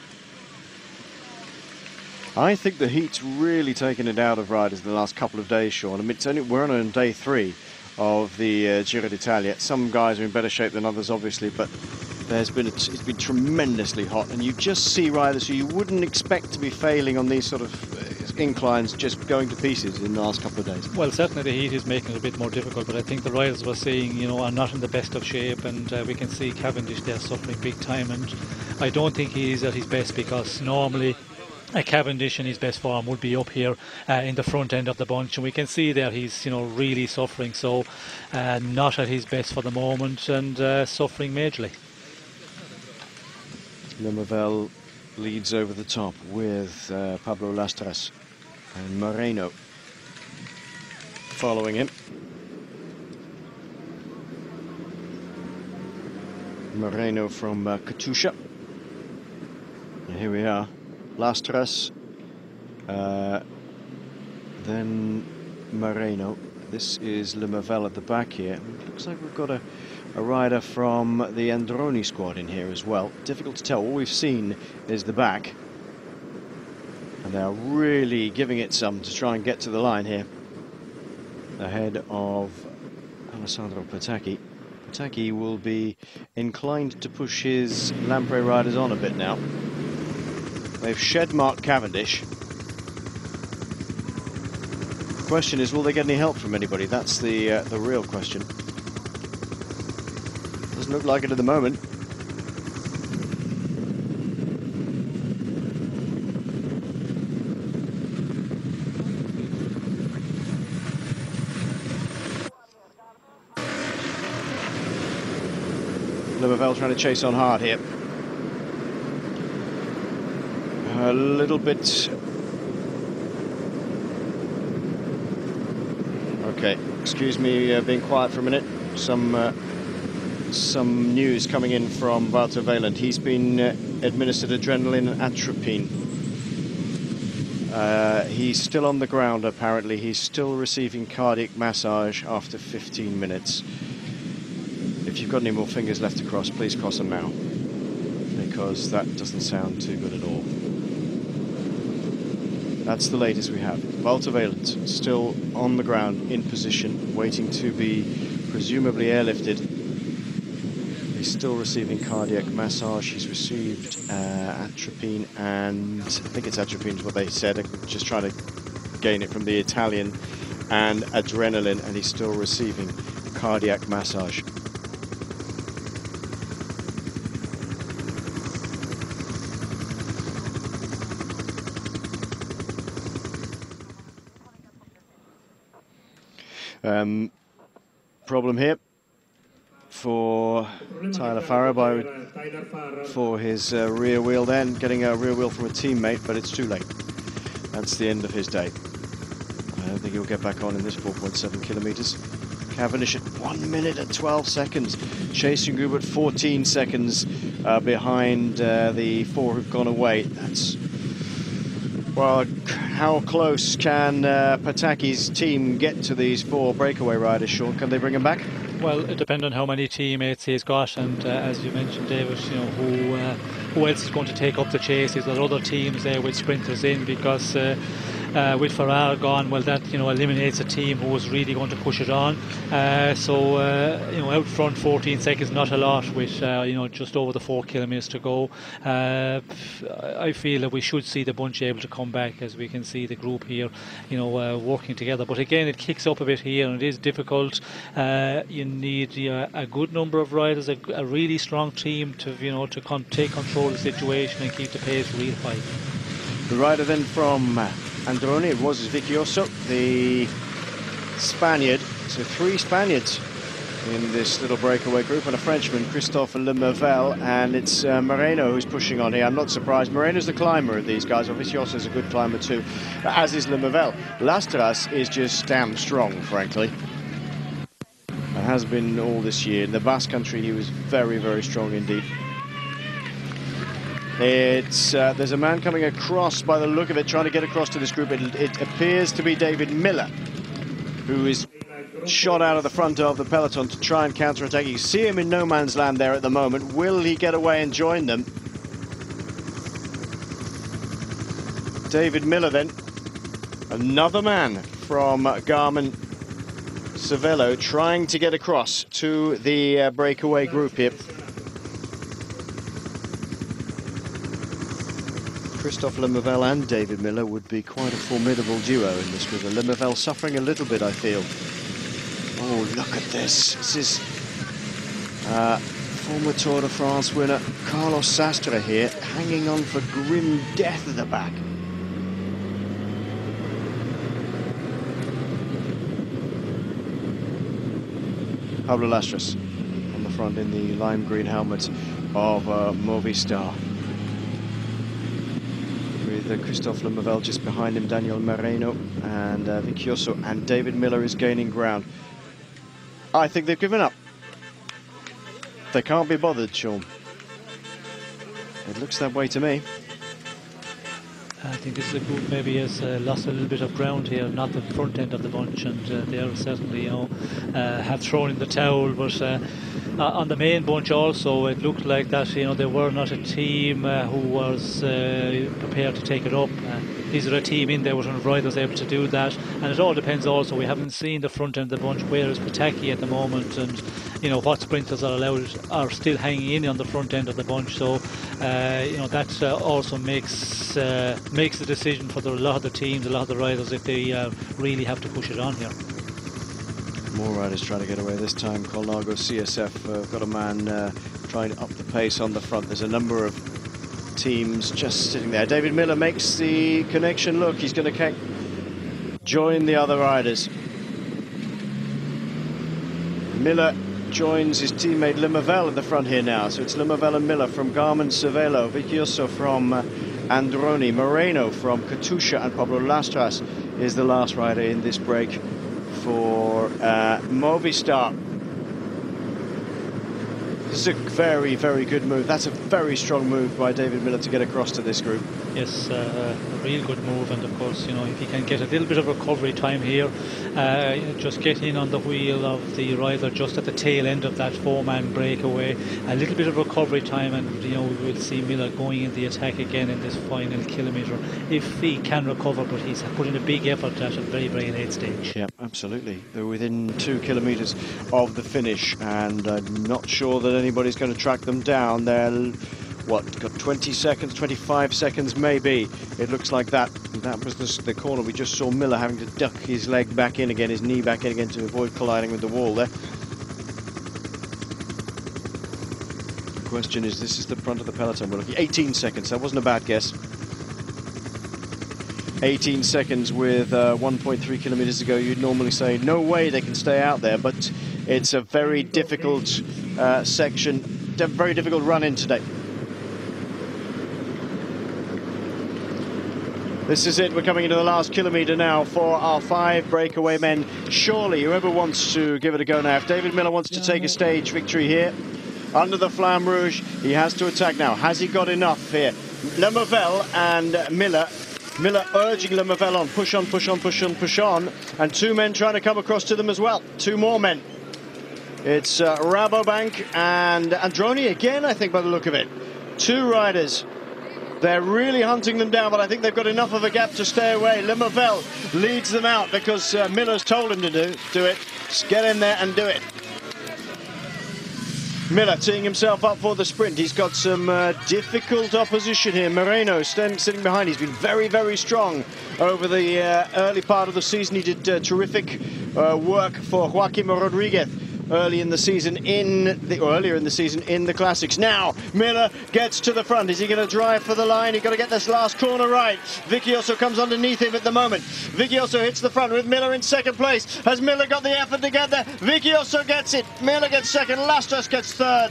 I think the heat's really taken it out of riders in the last couple of days, Sean. I mean, we're on day 3 of the Giro d'Italia. Some guys are in better shape than others, obviously, but it's been tremendously hot, and you just see riders who you wouldn't expect to be failing on these sort of inclines just going to pieces in the last couple of days. Well, certainly the heat is making it a bit more difficult, but I think the riders we're seeing, you know, are not in the best of shape, and we can see Cavendish there suffering big time, and I don't think he is at his best, because normally Cavendish in his best form would be up here in the front end of the bunch, and we can see there he's, you know, really suffering. So not at his best for the moment, and suffering majorly. Lemavelle leads over the top with Pablo Lastras and Moreno following him. Moreno from Katusha. And here we are. Lastras, then Moreno. This is Lemavelle at the back here. Looks like we've got a rider from the Androni squad in here as well. Difficult to tell. All we've seen is the back. And they are really giving it some to try and get to the line here. Ahead of Alessandro Patacchi. Patacchi will be inclined to push his Lampre riders on a bit now. They've shed Mark Cavendish. The question is, will they get any help from anybody? That's the real question. Doesn't look like it at the moment. Lemavelle trying to chase on hard here. A little bit. Okay, excuse me being quiet for a minute. Some some news coming in from Wouter Weylandt. He's been administered adrenaline and atropine. He's still on the ground, apparently. He's still receiving cardiac massage after 15 minutes. If you've got any more fingers left to cross, please cross them now, because that doesn't sound too good at all. That's the latest we have. Wouter Weylandt still on the ground, in position, waiting to be presumably airlifted. He's still receiving cardiac massage. He's received atropine, and I think it's atropine is what they said. I'm just trying to gain it from the Italian, and adrenaline, and he's still receiving cardiac massage. Problem here for Tyler Farah for his rear wheel, then getting a rear wheel from a teammate, but it's too late. That's the end of his day. I don't think he'll get back on in this 4.7 kilometers. Cavendish at 1 minute and 12 seconds. Chasing group at 14 seconds behind the four who've gone away. That's, well, how close can Pataki's team get to these four breakaway riders, Sean? Can they bring them back? Well, it depends on how many teammates he's got, and as you mentioned, David, you know, who else is going to take up the chase? Is there other teams there with sprinters in? Because with Farrar gone, well, that, you know, eliminates a team who was really going to push it on. So you know, out front, 14 seconds, not a lot with you know, just over the 4 kilometers to go. I feel that we should see the bunch able to come back, as we can see the group here, you know, working together. But again, it kicks up a bit here, and it is difficult. You need a good number of riders, a really strong team to, you know, to take control of the situation and keep the pace real high. The rider then from Androni, it was Vicchioso, the Spaniard. So 3 Spaniards in this little breakaway group, and a Frenchman, Christophe Lemaivel, and it's Moreno who's pushing on here. I'm not surprised. Moreno's the climber of these guys. Vicchioso's a good climber too, as is Lemaivel. Lastras is just damn strong, frankly. And has been all this year. In the Basque Country, he was very, very strong indeed. It's there's a man coming across by the look of it, trying to get across to this group. It appears to be David Miller, who is shot out of the front of the peloton to try and counter-attack. You see him in no man's land there at the moment. Will he get away and join them? David Miller then, another man from Garmin Cervelo, trying to get across to the breakaway group here. Christophe Lemaivel and David Miller would be quite a formidable duo in this group. Lemaivel suffering a little bit, I feel. Oh, look at this. This is former Tour de France winner Carlos Sastre here, hanging on for grim death at the back. Pablo Lastras on the front in the lime green helmet of Movistar. With Christophe Lemaivel just behind him, Daniel Moreno and Vicchioso, and David Miller is gaining ground. I think they've given up. They can't be bothered, Sean. It looks that way to me. I think this is a group maybe has lost a little bit of ground here, not the front end of the bunch, and they are certainly, you know, have thrown in the towel. But on the main bunch also, it looked like that, you know, they were not a team who was prepared to take it up. These are a team in there with riders able to do that, and it all depends also. We haven't seen the front end of the bunch. Where is Pataki at the moment, and you know what sprinters are still hanging in on the front end of the bunch. So you know, that also makes the decision for a lot of the teams, a lot of the riders, if they really have to push it on here. More riders trying to get away this time. Colnago CSF got a man trying to up the pace on the front. There's a number of teams just sitting there. David Miller makes the connection. Look, he's going to join the other riders. Miller joins his teammate Lemaivel at the front here now. So it's Lemaivel and Miller from Garmin Cervelo, Vicchioso from Androni, Moreno from Katusha, and Pablo Lastras is the last rider in this break for Movistar. This is a very, very good move. That's a very strong move by David Miller to get across to this group. Yes, a real good move, and of course, you know, if he can get a little bit of recovery time here, just get in on the wheel of the rider just at the tail end of that four-man breakaway, a little bit of recovery time, and you know, we will see Miller going in the attack again in this final kilometre if he can recover, but he's put in a big effort at a very, very late stage. Yeah, absolutely. They're within 2 kilometres of the finish, and I'm not sure that anybody's going to track them down. They're, what, got 20 seconds, 25 seconds maybe. It looks like that. That was the corner. We just saw Miller having to duck his leg back in again, his knee back in again to avoid colliding with the wall there. The question is, this is the front of the peloton. We're looking 18 seconds. That wasn't a bad guess. 18 seconds with 1.3 kilometres to go. You'd normally say, no way they can stay out there, but it's a very difficult section, very difficult run-in today. This is it. We're coming into the last kilometre now for our 5 breakaway men. Surely, whoever wants to give it a go now, if David Miller wants to take a stage victory here, under the Flamme Rouge, he has to attack now. Has he got enough here? Nevegal and Miller urging Nevegal on. Push on, push on, push on, push on. And 2 men trying to come across to them as well. 2 more men. It's Rabobank and Androni again, I think, by the look of it. 2 riders. They're really hunting them down, but I think they've got enough of a gap to stay away. Nevegal leads them out because Miller's told him to do it. Just get in there and do it. Miller teeing himself up for the sprint. He's got some difficult opposition here. Moreno sitting behind. He's been very, very strong over the early part of the season. He did terrific work for Joaquim Rodriguez earlier in the season in the classics. Now Miller gets to the front. Is he going to drive for the line? He's got to get this last corner right. Vicchioso comes underneath him at the moment. Vicchioso hits the front with Miller in second place. Has Miller got the effort to get there? Vicchioso gets it. Miller gets second. Lastos gets third.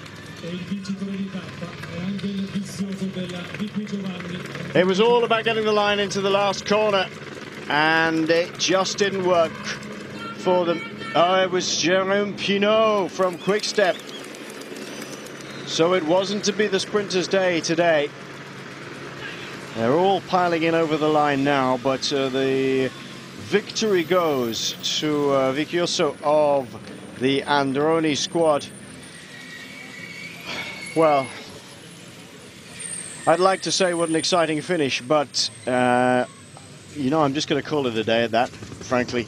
It was all about getting the line into the last corner, and it just didn't work for them. Oh, it was Jérôme Pinot from Quick-Step. So it wasn't to be the sprinters' day today. They're all piling in over the line now, but the victory goes to Vicchioso of the Androni squad. Well, I'd like to say what an exciting finish, but you know, I'm just going to call it a day at that, frankly,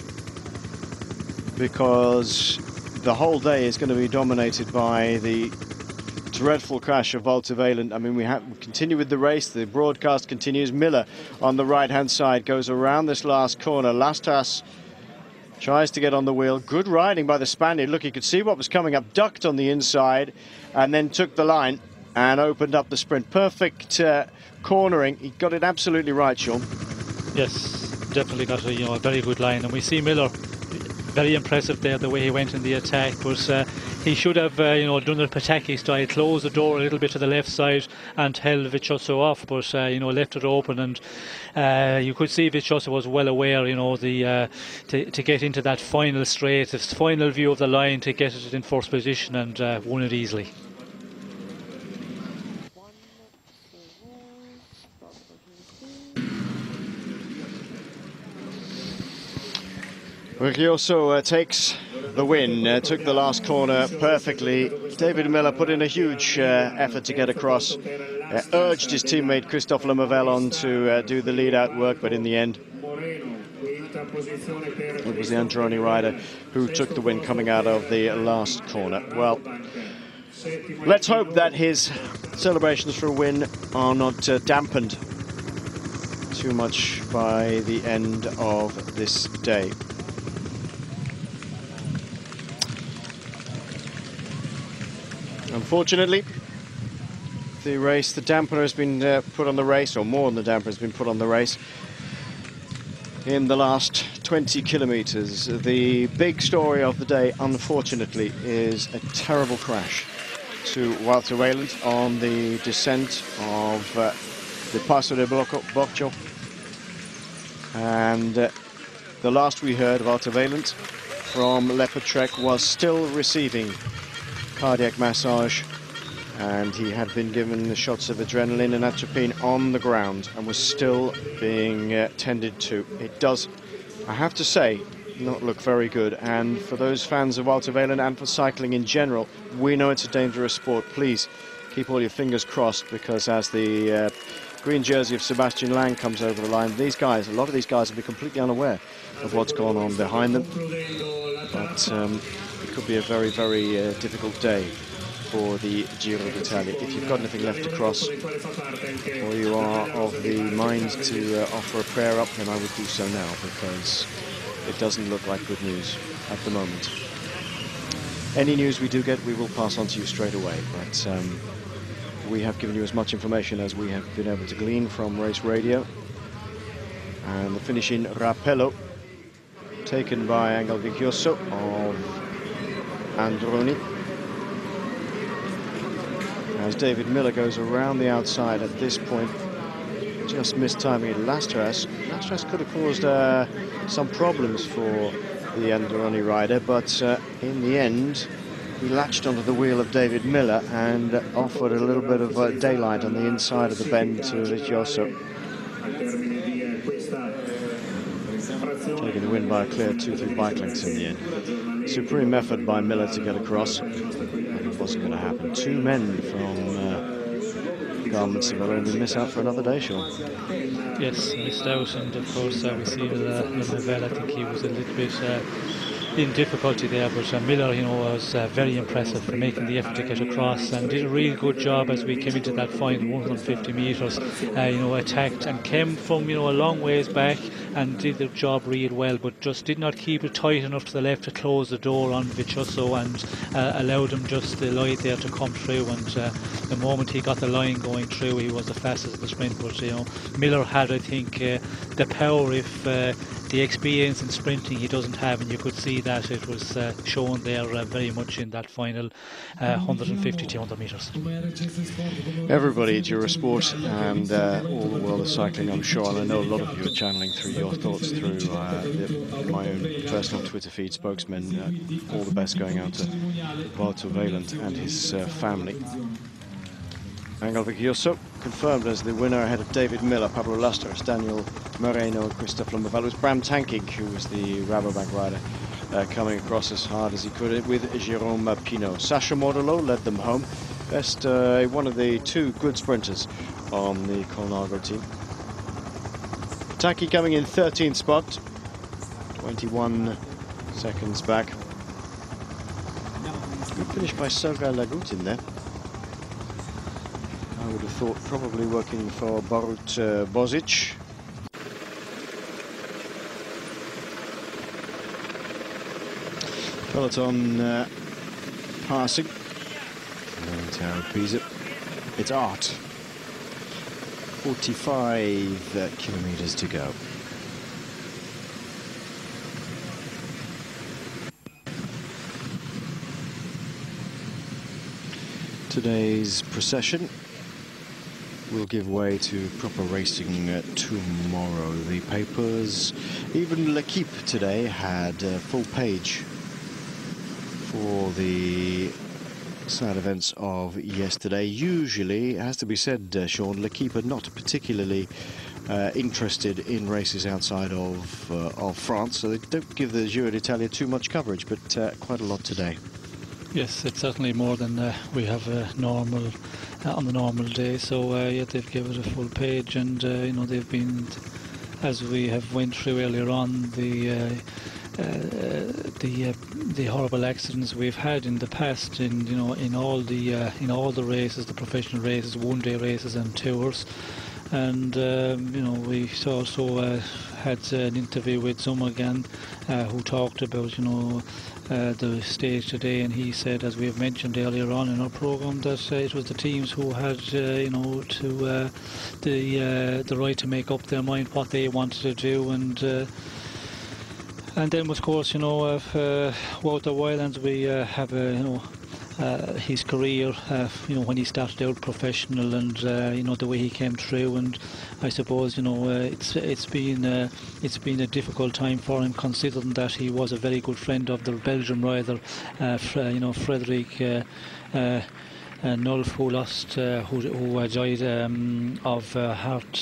because the whole day is going to be dominated by the dreadful crash of Wouter Weylandt. I mean, we continue with the race. The broadcast continues. Miller on the right-hand side goes around this last corner. Lastas tries to get on the wheel. Good riding by the Spaniard. Look, you could see what was coming up. Ducked on the inside and then took the line and opened up the sprint. Perfect cornering. He got it absolutely right, Sean. Yes, definitely got a very good line. And we see Miller very impressive there, the way he went in the attack, but he should have done the Pataki style, closed the door a little bit to the left side and held Vicchioso off, but left it open, and you could see Vicchioso was well aware, to get into that final straight, this final view of the line, to get it in first position, and won it easily. Vicchioso takes the win, took the last corner perfectly. David Miller put in a huge effort to get across, urged his teammate Christophe Nevegal on to do the lead-out work, but in the end, it was the Androni rider who took the win coming out of the last corner. Well, let's hope that his celebrations for a win are not dampened too much by the end of this day. Unfortunately, the dampener has been put on the race, or more than the dampener has been put on the race in the last 20 kilometers. The big story of the day, unfortunately, is a terrible crash to Wouter Weylandt on the descent of the Passo de Boccio. And the last we heard, Wouter Weylandt from Leopard Trek was still receiving cardiac massage and he had been given the shots of adrenaline and atropine on the ground and was still being tended to. It does, I have to say, not look very good. And for those fans of Wouter Weylandt and for cycling in general, we know it's a dangerous sport. Please keep all your fingers crossed, because as the green jersey of Sebastian Lang comes over the line, these guys, a lot of these guys will be completely unaware of what's going on behind them. But it could be a very, very difficult day for the Giro d'Italia. If you've got anything left to cross, or you are of the mind to offer a prayer up, then I would do so now, because it doesn't look like good news at the moment. Any news we do get, we will pass on to you straight away, but we have given you as much information as we have been able to glean from Race Radio. And the finish in Rapello, taken by Angel Vicchioso of Androni, as David Miller goes around the outside at this point. Just missed timing at Lastras. Lastras could have caused some problems for the Androni rider, but in the end he latched onto the wheel of David Miller and offered a little bit of daylight on the inside of the bend to Vicchioso, taking the win by a clear 2-3 bike lengths in the end. Supreme effort by Miller to get across, and it wasn't going to happen. Two men from Garmin Sevilla, and we miss out for another day, Sean. Yes, missed out, and of course we see with Nevegal, I think he was a little bit in difficulty there, but Miller, you know, was very impressive for making the effort to get across, and did a really good job as we came into that final 150 metres. You know, attacked and came from, you know, a long ways back and did the job real well, but just did not keep it tight enough to the left to close the door on Vicchioso, and allowed him just the light there to come through. And the moment he got the line going through, he was the fastest at the sprint. But you know, Miller had, I think, the power, if the experience in sprinting he doesn't have, and you could see that it was shown there very much in that final 150-200 metres. Everybody at Eurosport and all the world of cycling, I'm sure, and I know a lot of you are channeling through your thoughts through my own personal Twitter feed spokesman. All the best going out to Wouter Weylandt and his family. Angel Vicchioso confirmed as the winner ahead of David Miller, Pablo Lastras, Daniel Moreno and Christophe Lamberval. It was Bram Tankink, who was the Rabobank rider, coming across as hard as he could with Jérôme Pinot. Sacha Mordolo led them home. Best, one of the two good sprinters on the Colnago team. Taki coming in 13th spot, 21 seconds back. Good finish by Sergei Lagutin there. I would have thought probably working for Borut Bozic. Peloton passing. And R.I.P's it. It's Art. 45 kilometers to go. Today's procession will give way to proper racing tomorrow. The papers, even L'Equipe today, had a full page for the sad events of yesterday. Usually, it has to be said, Sean, L'Equipe are not particularly interested in races outside of France, so they don't give the Giro d'Italia too much coverage, but quite a lot today. Yes, it's certainly more than we have normal on the normal day. So yeah, they've given it a full page, and you know, they've been, as we have went through earlier on, the horrible accidents we've had in the past, in you know, in all the races, the professional races, one-day races, and tours. And you know, we also had an interview with Zummergan, who talked about, you know, the stage today, and he said, as we have mentioned earlier on in our program, that it was the teams who had, you know, to the right to make up their mind what they wanted to do, and then of course, you know, Wouter Weylandt, we have you know, his career, you know, when he started out professional, and you know, the way he came through, and I suppose, you know, it's been a difficult time for him, considering that he was a very good friend of the Belgian rider, you know, Frederic Nulf, who lost, who died of heart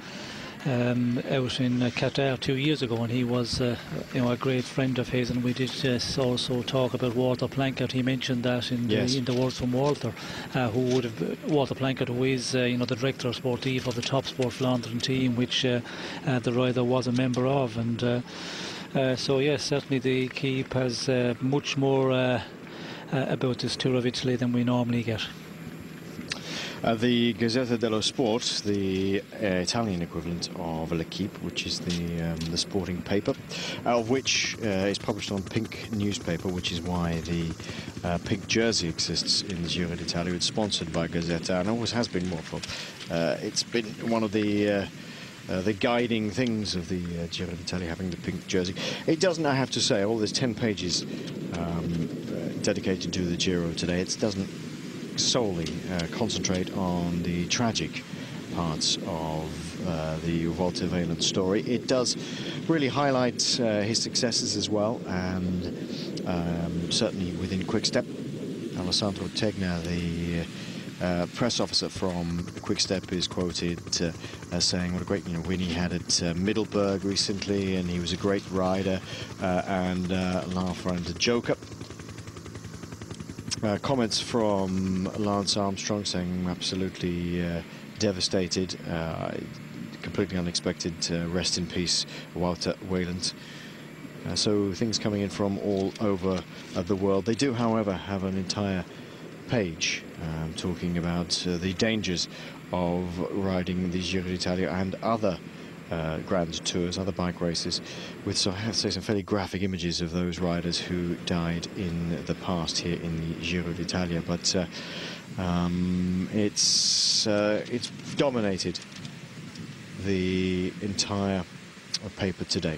out in Qatar 2 years ago, and he was you know, a great friend of his. And we did also talk about Walter Plankett. He mentioned that in, in the words from Walter, who would have Walter Plankett, who is you know, the director sportif of the Top Sport Flandern team, which the rider was a member of. And so yes, certainly the Keep has much more about this Tour of Italy than we normally get. The Gazzetta dello Sport, the Italian equivalent of L'Equipe, which is the sporting paper, of which is published on pink newspaper, which is why the pink jersey exists in the Giro d'Italia. It's sponsored by Gazzetta and always has been. More for it's been one of the guiding things of the Giro d'Italia, having the pink jersey. It doesn't, I have to say, there's 10 pages dedicated to the Giro today. It doesn't solely concentrate on the tragic parts of the Wouter Weylandt story. It does really highlight his successes as well, and certainly within Quick-Step. Alessandro Tegna, the press officer from Quick-Step, is quoted as saying what a great win he had at Middelburg recently, and he was a great rider and laugher and a joker. Comments from Lance Armstrong saying absolutely devastated, completely unexpected, rest in peace Wouter Weylandt. So things coming in from all over the world. They do, however, have an entire page talking about the dangers of riding the Giro d'Italia and other Grand Tours, other bike races, with, so I have to say, some fairly graphic images of those riders who died in the past here in the Giro d'Italia. But it's dominated the entire paper today.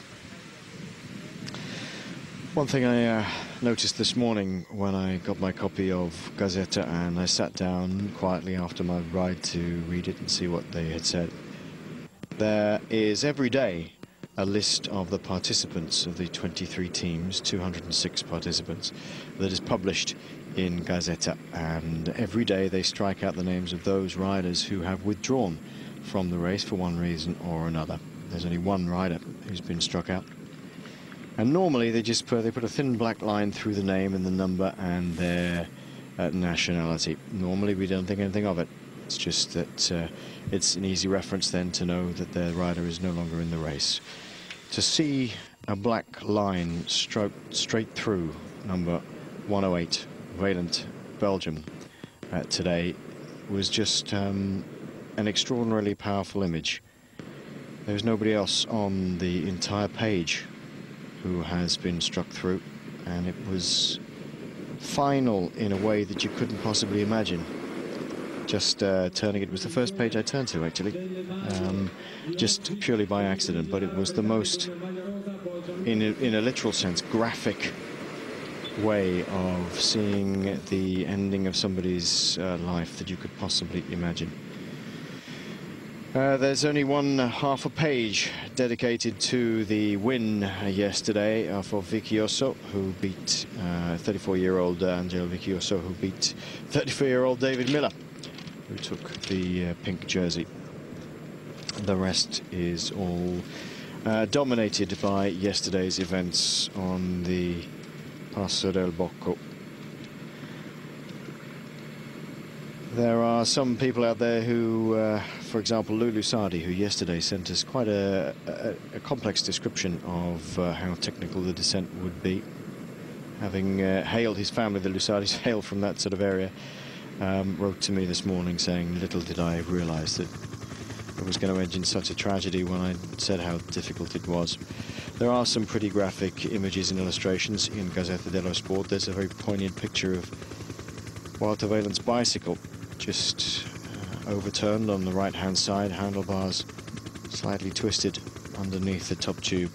One thing I noticed this morning when I got my copy of Gazzetta and I sat down quietly after my ride to read it and see what they had said. There is every day a list of the participants of the 23 teams, 206 participants, that is published in Gazzetta, and every day they strike out the names of those riders who have withdrawn from the race for one reason or another. There's only one rider who's been struck out, and normally they just put a thin black line through the name and the number and their nationality. Normally we don't think anything of it. It's just that it's an easy reference then to know that their rider is no longer in the race. To see a black line straight through number 108, Weylandt, Belgium, today was just an extraordinarily powerful image. There's nobody else on the entire page who has been struck through, and it was final in a way that you couldn't possibly imagine. Just turning it was the first page I turned to, actually, just purely by accident, but it was the most, in a literal sense, graphic way of seeing the ending of somebody's life that you could possibly imagine. There's only one half a page dedicated to the win yesterday for Vicchioso, who beat 34-year-old Angelo Vicchioso, who beat 34-year-old David Miller, who took the pink jersey. The rest is all dominated by yesterday's events on the Passo del Bocco. There are some people out there who, for example, Lulu Sardi, who yesterday sent us quite a complex description of how technical the descent would be. Having hailed his family, the Lusardis hail from that sort of area, wrote to me this morning saying, little did I realise that it was going to end in such a tragedy when I said how difficult it was. There are some pretty graphic images and illustrations in Gazzetta dello Sport. There's a very poignant picture of Wouter Weylandt's bicycle, just overturned on the right-hand side, handlebars slightly twisted underneath the top tube,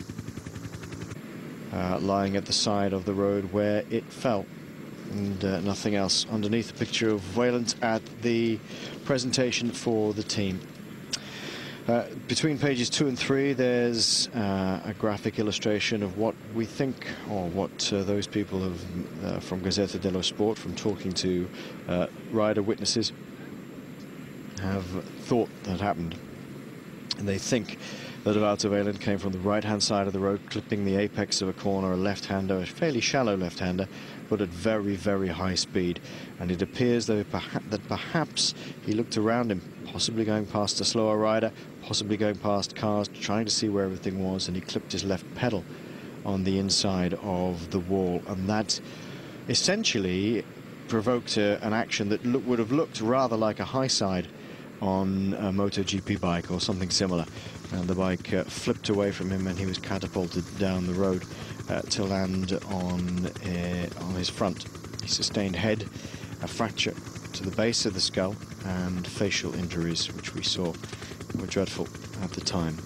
lying at the side of the road where it fell, and nothing else. Underneath, the picture of Weylandt at the presentation for the team. Between pages 2 and 3, there's a graphic illustration of what we think, or what those people have, from Gazzetta dello Sport, from talking to rider witnesses, have thought that happened. And they think that Wouter Weylandt came from the right-hand side of the road, clipping the apex of a corner, a left-hander, a fairly shallow left-hander, but at very, very high speed. And it appears that perhaps he looked around him, possibly going past a slower rider, possibly going past cars, trying to see where everything was, and he clipped his left pedal on the inside of the wall. And that essentially provoked an action that would have looked rather like a high side on a MotoGP bike or something similar. And the bike flipped away from him, and he was catapulted down the road to land on his front. He sustained a fracture to the base of the skull, and facial injuries, which we saw were dreadful at the time.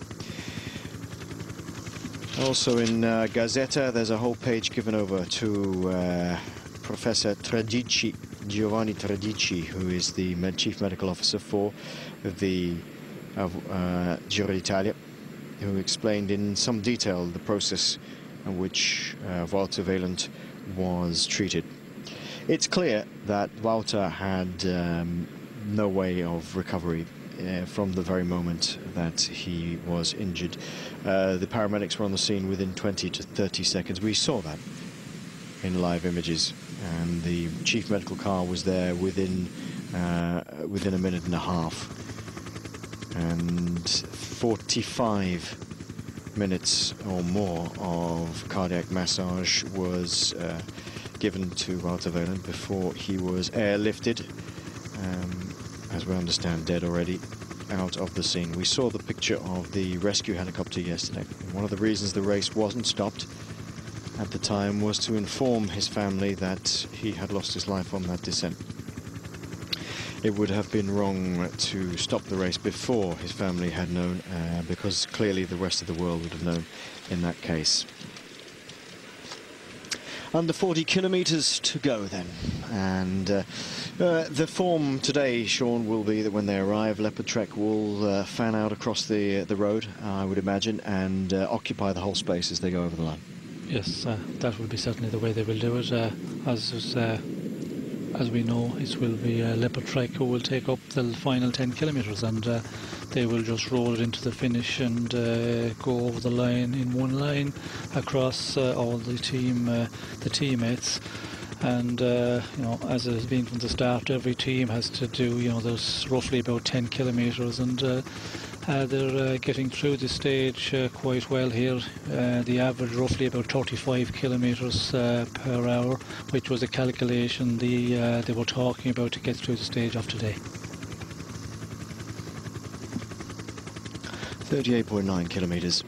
Also in Gazzetta, there's a whole page given over to Professor Tradici, Giovanni Tradici, who is the Chief Medical Officer for the Giro d'Italia, who explained in some detail the process in which Wouter Weylandt was treated. It's clear that Wouter had no way of recovery from the very moment that he was injured. The paramedics were on the scene within 20 to 30 seconds. We saw that in live images, and the chief medical car was there within a minute and a half. And 45 minutes or more of cardiac massage was given to Wouter Weylandt before he was airlifted, as we understand, dead already, out of the scene. We saw the picture of the rescue helicopter yesterday. One of the reasons the race wasn't stopped at the time was to inform his family that he had lost his life on that descent. It would have been wrong to stop the race before his family had known, because clearly the rest of the world would have known in that case. Under 40 kilometres to go then, and the form today, Sean, will be that when they arrive, Leopard Trek will fan out across the road, I would imagine, and occupy the whole space as they go over the line. Yes, that will be certainly the way they will do it. As we know, it will be Leopard Trek who will take up the final 10 kilometres, and they will just roll it into the finish and go over the line in one line across all the teammates. And you know, as it has been from the start, every team has to do, you know, there's roughly about 10 kilometres, and they're getting through the stage quite well here. The average roughly about 35 kilometres per hour, which was a calculation they were talking about to get through the stage of today. 38.9 kilometres.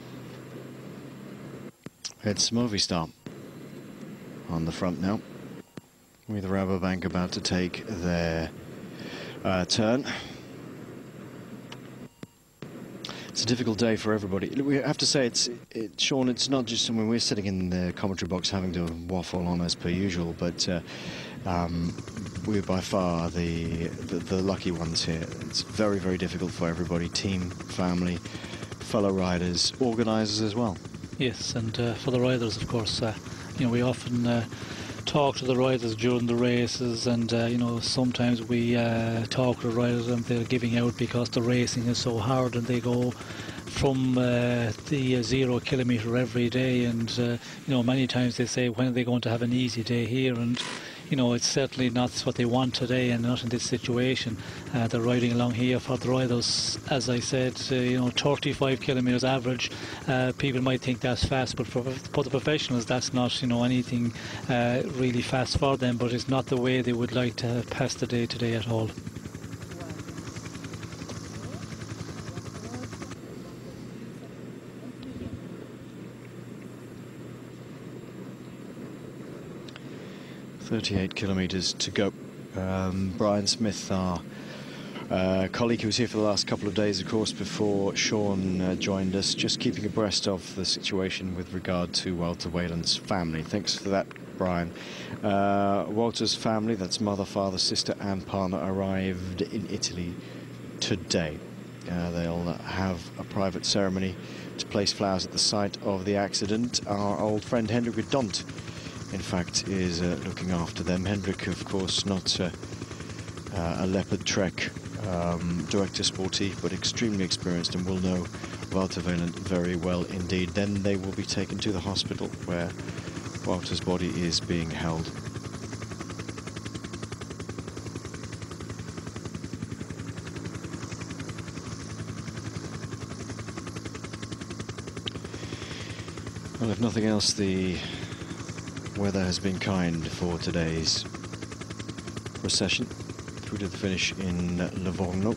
It's Movistar on the front now, with Rabobank about to take their turn. It's a difficult day for everybody. We have to say, Sean, it's not just when we're sitting in the commentary box having to waffle on as per usual, but we're by far the lucky ones here. It's very, very difficult for everybody, team, family, fellow riders, organisers as well. Yes, and for the riders, of course, you know, we often talk to the riders during the races, and you know, sometimes we talk to the riders and they're giving out because the racing is so hard, and they go from the 0 kilometre every day, and you know, many times they say, when are they going to have an easy day here? And you know, it's certainly not what they want today, and not in this situation. They're riding along here for the riders, as I said, you know, 35 kilometres average. People might think that's fast, but for the professionals, that's not, you know, anything really fast for them. But it's not the way they would like to pass the day today at all. .38 kilometres to go. Brian Smith, our colleague who was here for the last couple of days, of course, before Sean joined us, just keeping abreast of the situation with regard to Wouter Weylandt's family. Thanks for that, Brian. Wouter's family, that's mother, father, sister and partner, arrived in Italy today. They'll have a private ceremony to place flowers at the site of the accident. Our old friend Hendrik Dont, in fact, is looking after them. Hendrik, of course, not a Leopard Trek director sporty, but extremely experienced and will know Wouter Weylandt very well indeed. Then they will be taken to the hospital where Wouter's body is being held. Well, if nothing else, the weather has been kind for today's procession through to the finish in Livorno.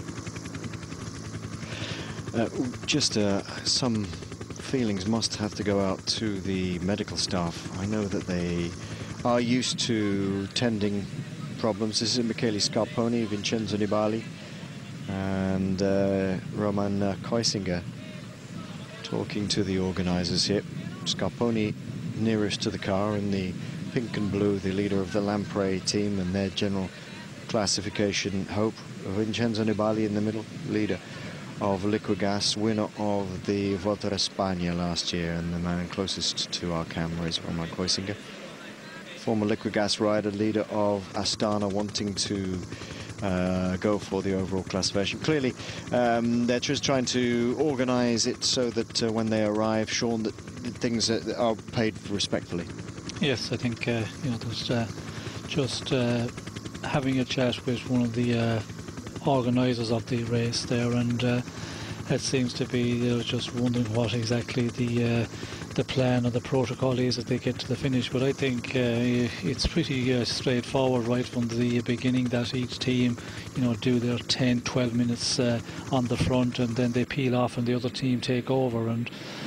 Just some feelings must have to go out to the medical staff. I know that they are used to tending problems. This is Michele Scarponi, Vincenzo Nibali, and Roman Koisinger talking to the organisers here. Scarponi nearest to the car in the pink and blue, the leader of the Lamprey team and their general classification hope. Vincenzo Nibali in the middle, leader of Liquigas, winner of the Volta a Spagna last year, and the man closest to our camera is Roman Koisinger, former Liquigas rider, leader of Astana, wanting to go for the overall classification. Clearly, they're just trying to organise it so that when they arrive, Sean, that things are paid respectfully. Yes, I think you know, there's just having a chat with one of the organisers of the race there, and it seems to be they're just wondering what exactly the plan or the protocol is as they get to the finish. But I think it's pretty straightforward right from the beginning, that each team, you know, do their 10-12 minutes on the front, and then they peel off and the other team take over. And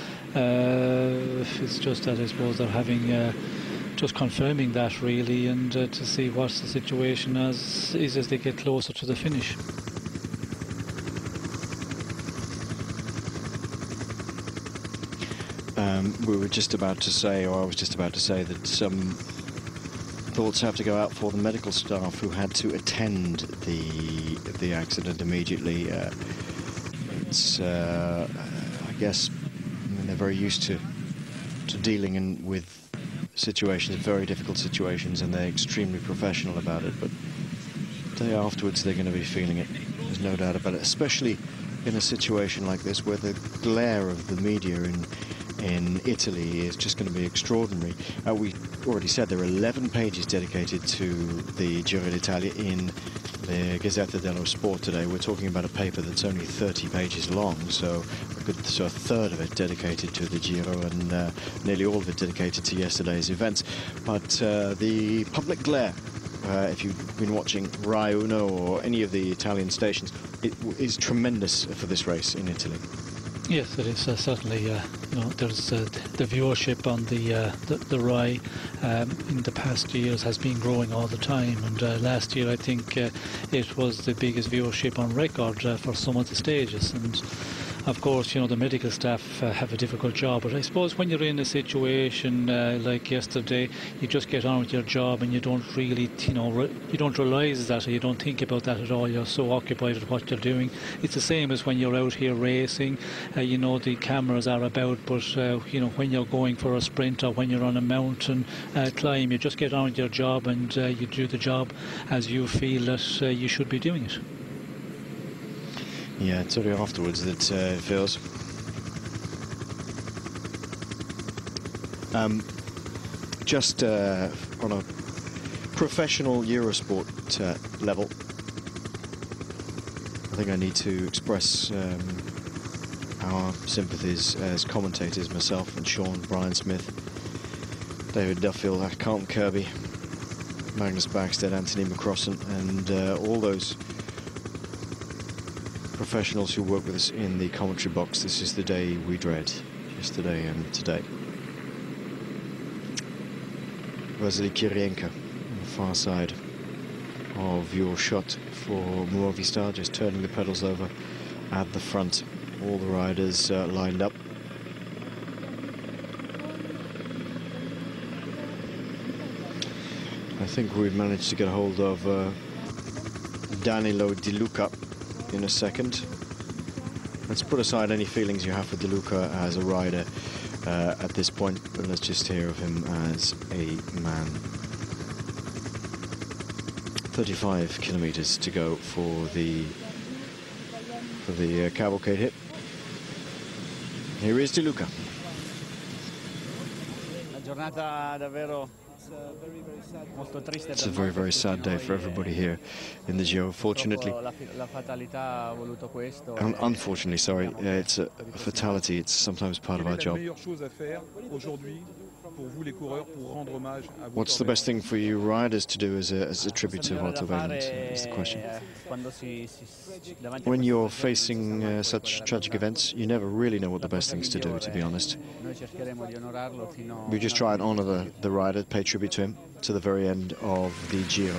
it's just that I suppose they're having just confirming that really, and to see what the situation is as they get closer to the finish. We were just about to say, or I was just about to say, that some thoughts have to go out for the medical staff who had to attend the accident immediately. It's I guess, I mean, they're very used to dealing with situations, very difficult situations, and they're extremely professional about it. But the day afterwards, they're going to be feeling it. There's no doubt about it, especially in a situation like this where the glare of the media in Italy is just going to be extraordinary. We already said there are 11 pages dedicated to the Giro d'Italia in the Gazzetta dello Sport today. We're talking about a paper that's only 30 pages long, so a third of it dedicated to the Giro, and nearly all of it dedicated to yesterday's events. But the public glare, if you've been watching Rai Uno or any of the Italian stations, it is tremendous for this race in Italy. Yes, it is certainly. You know, there's the viewership on the Rai in the past years has been growing all the time, and last year I think it was the biggest viewership on record for some of the stages. And of course, you know, the medical staff have a difficult job, but I suppose when you're in a situation like yesterday, you just get on with your job and you don't really, you know, you don't realise that, or you don't think about that at all. You're so occupied with what you're doing. It's the same as when you're out here racing. You know, the cameras are about, but you know, when you're going for a sprint or when you're on a mountain climb, you just get on with your job and you do the job as you feel that you should be doing it. Yeah, it's only afterwards that it feels. Just on a professional Eurosport level, I think I need to express our sympathies as commentators, myself and Sean, Brian Smith, David Duffield, Carlton Kirby, Magnus Backstead, Anthony McCrossan, and all those professionals who work with us in the commentary box. This is the day we dread, yesterday and today. Vasily Kirienko on the far side of your shot for Movistar, just turning the pedals over at the front. All the riders lined up. I think we've managed to get a hold of Danilo Di Luca in a second. Let's put aside any feelings you have for De Luca as a rider at this point, but let's just hear of him as a man. 35 kilometers to go for the cavalcade hit. Here is De Luca. It's a very, very sad day for everybody here in the Giro, fortunately. Unfortunately, sorry, it's a fatality. It's sometimes part of our job. What's the best thing for you riders to do as a tribute to Wouter Weylandt, is the question. When you're facing such tragic events, you never really know what the best things to do, to be honest. We just try and honor the rider, pay tribute to him to the very end of the Giro.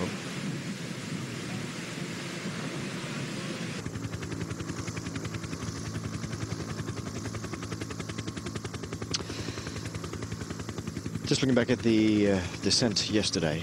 Just looking back at the descent yesterday,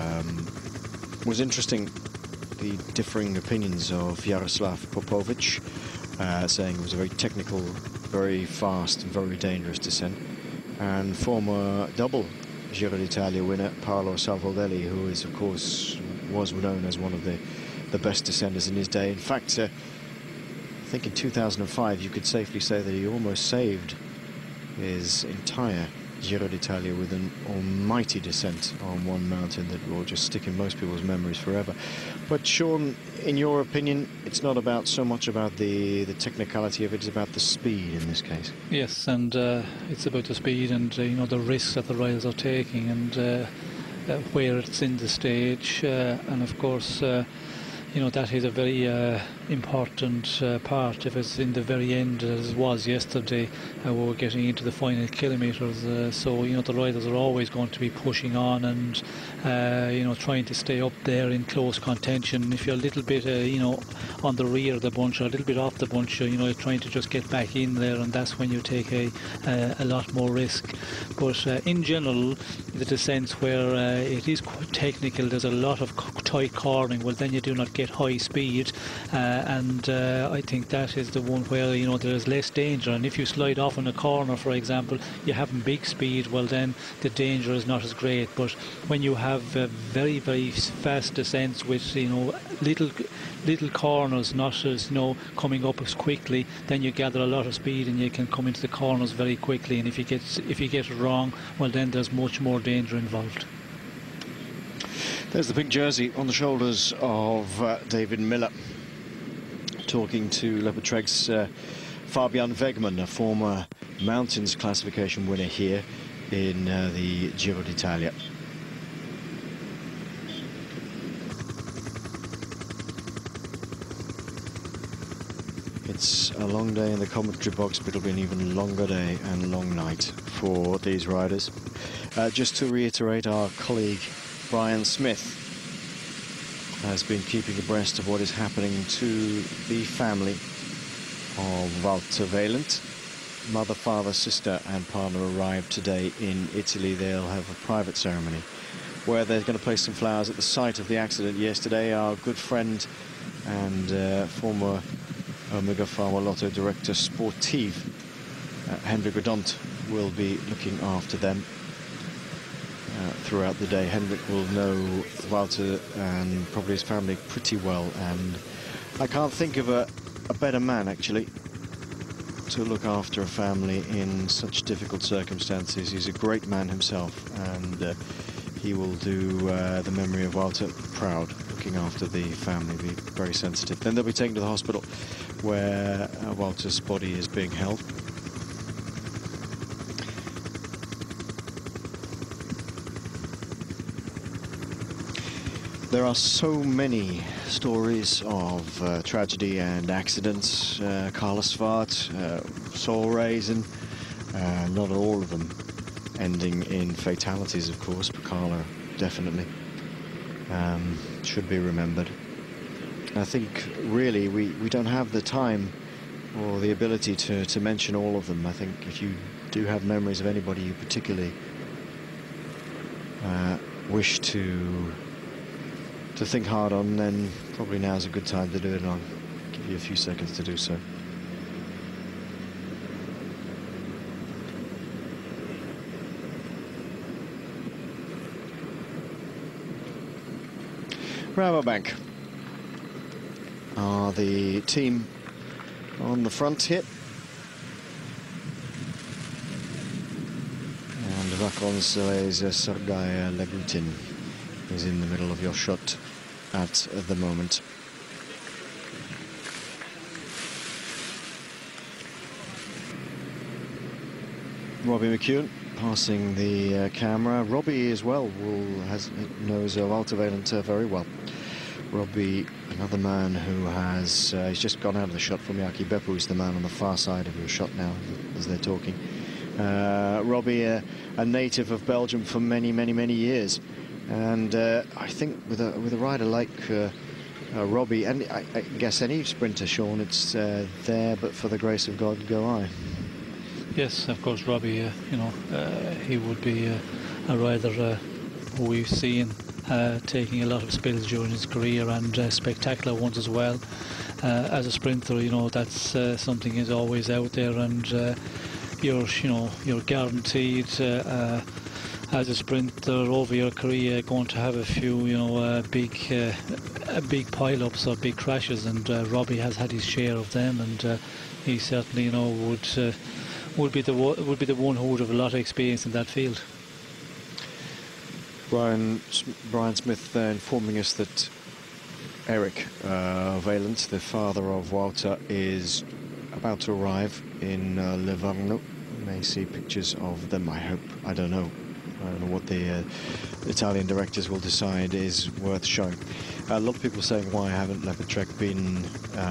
was interesting, the differing opinions of Jaroslav Popovic, saying it was a very technical, very fast and very dangerous descent, and former double Giro d'Italia winner Paolo Salvoldelli, who is, of course, was known as one of the best descenders in his day. In fact, I think in 2005 you could safely say that he almost saved his entire Giro d'Italia with an almighty descent on one mountain that will just stick in most people's memories forever. But Sean, in your opinion, it's not about so much about the technicality of it, it's about the speed in this case. Yes, and it's about the speed and you know, the risks that the riders are taking, and where it's in the stage, and of course you know, that is a very important part. If it's in the very end, as it was yesterday, we're getting into the final kilometres, so you know, the riders are always going to be pushing on and you know, trying to stay up there in close contention. If you're a little bit you know, on the rear of the bunch or a little bit off the bunch, you know, you're trying to just get back in there, and that's when you take a lot more risk. But in general, the descents where it is quite technical, there's a lot of tight cornering, well then you do not get high speed, and I think that is the one where, you know, there's less danger. And if you slide off in a corner, for example, you have big speed, well then the danger is not as great. But when you have very, very fast descents with, you know, little corners, not as, you know, coming up as quickly, then you gather a lot of speed and you can come into the corners very quickly. And if you get it wrong, well then there's much more danger involved. There's the pink jersey on the shoulders of David Miller, talking to Leopard Treg's Fabian Wegmann, a former mountains classification winner here in the Giro d'Italia. It's a long day in the commentary box, but it'll be an even longer day and long night for these riders. Just to reiterate, our colleague Brian Smith has been keeping abreast of what is happening to the family of Wouter Weylandt. Mother, father, sister and partner arrived today in Italy. They'll have a private ceremony where they're going to place some flowers at the site of the accident yesterday. Our good friend and former Omega Pharma Lotto director sportive, Hendrik Redont, will be looking after them throughout the day. Hendrik will know Wouter and probably his family pretty well, and I can't think of a better man actually to look after a family in such difficult circumstances. He's a great man himself, and he will do the memory of Wouter proud, looking after the family, be very sensitive. Then they'll be taken to the hospital where Wouter's body is being held. There are so many stories of tragedy and accidents. Karlsvaart, Solreisen, not all of them ending in fatalities, of course. Pekala definitely should be remembered. I think really we don't have the time or the ability to mention all of them. I think if you do have memories of anybody you particularly wish to think hard on, then probably now's a good time to do it, and I'll give you a few seconds to do so. Rabobank are the team on the front here. And Vakon Seleza Sergei Legutin is in the middle of your shot at the moment. Robbie McEwen passing the camera. Robbie as well knows Wouter Weylandt very well. Robbie, another man who has he's just gone out of the shot from Jaki Beppu, who's the man on the far side of your shot now as they're talking. Robbie, a native of Belgium for many years, and I think with a rider like Robbie, and I guess any sprinter, Sean, it's there but for the grace of God go I. Yes, of course, Robbie, you know, he would be a rider who we've seen taking a lot of spills during his career, and spectacular ones as well. As a sprinter, you know, that's something is always out there, and you're guaranteed as a sprinter over your career going to have a few, you know, big pile-ups or big crashes, and Robbie has had his share of them, and he certainly, you know, would be the one who would have a lot of experience in that field. Brian Smith informing us that Eric Weylandt, the father of Wouter, is about to arrive in Livorno. You may see pictures of them, I hope. I don't know what the Italian directors will decide is worth showing. A lot of people saying, why haven't Leopard Trek been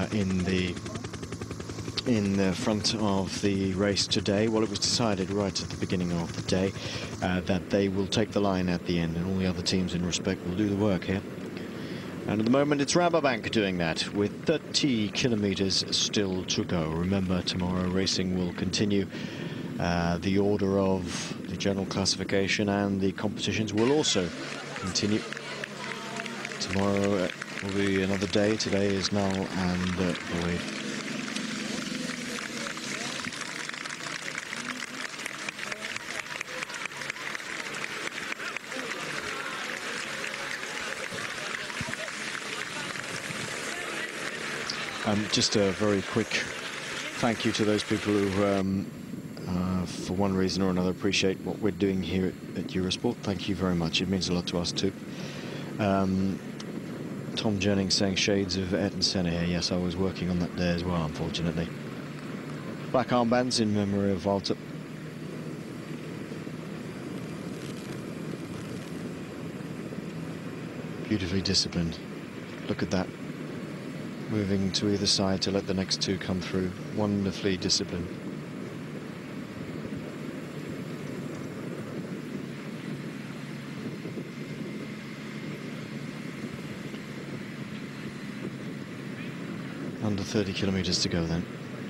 in the front of the race today? Well, it was decided right at the beginning of the day that they will take the line at the end, and all the other teams in respect will do the work here. And at the moment it's Rabobank doing that with 30 kilometers still to go. Remember, tomorrow racing will continue. The order of the general classification and the competitions will also continue. Tomorrow will be another day. Today is Null and Boyd. Just a very quick thank you to those people who, for one reason or another, appreciate what we're doing here at Eurosport. Thank you very much. It means a lot to us too. Tom Jennings saying shades of Ayrton Senna here. Yes, I was working on that day as well, unfortunately. Black armbands in memory of Wouter. Beautifully disciplined. Look at that. Moving to either side to let the next two come through. Wonderfully disciplined. Under 30 kilometers to go then.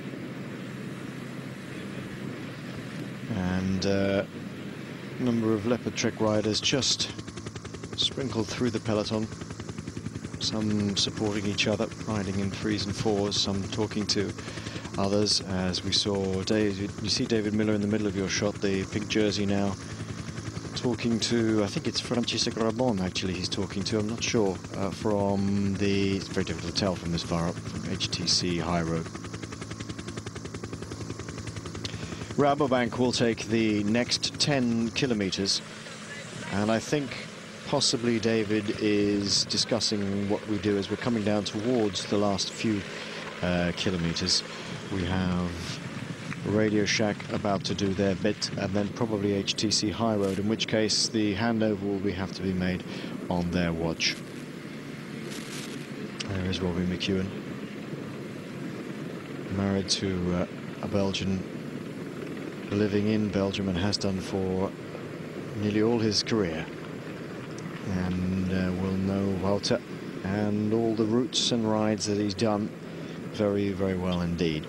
And number of Leopard Trek riders just sprinkled through the peloton. Some supporting each other, riding in 3s and 4s, some talking to others, as we saw David. You see David Miller in the middle of your shot, the pink jersey now, talking to, I think it's Francesco Grabon actually he's talking to, I'm not sure, from the, it's very difficult to tell from this far up, from HTC High Road. Rabobank will take the next 10 kilometers, and I think possibly David is discussing what we do as we're coming down towards the last few kilometers. We have Radio Shack about to do their bit, and then probably HTC High Road, in which case the handover will have to be made on their watch. There is Robbie McEwen, married to a Belgian, living in Belgium and has done for nearly all his career, and will know Wouter and all the routes and rides that he's done very well indeed.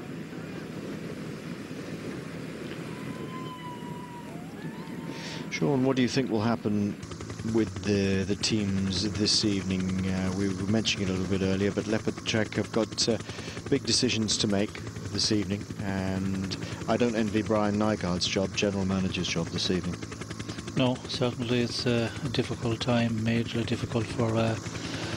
Sean, what do you think will happen with the teams this evening? We were mentioning it a little bit earlier, but Leopard Trek have got big decisions to make this evening, and I don't envy Brian Nygaard's job, general manager's job this evening. No, certainly it's a difficult time, majorly difficult for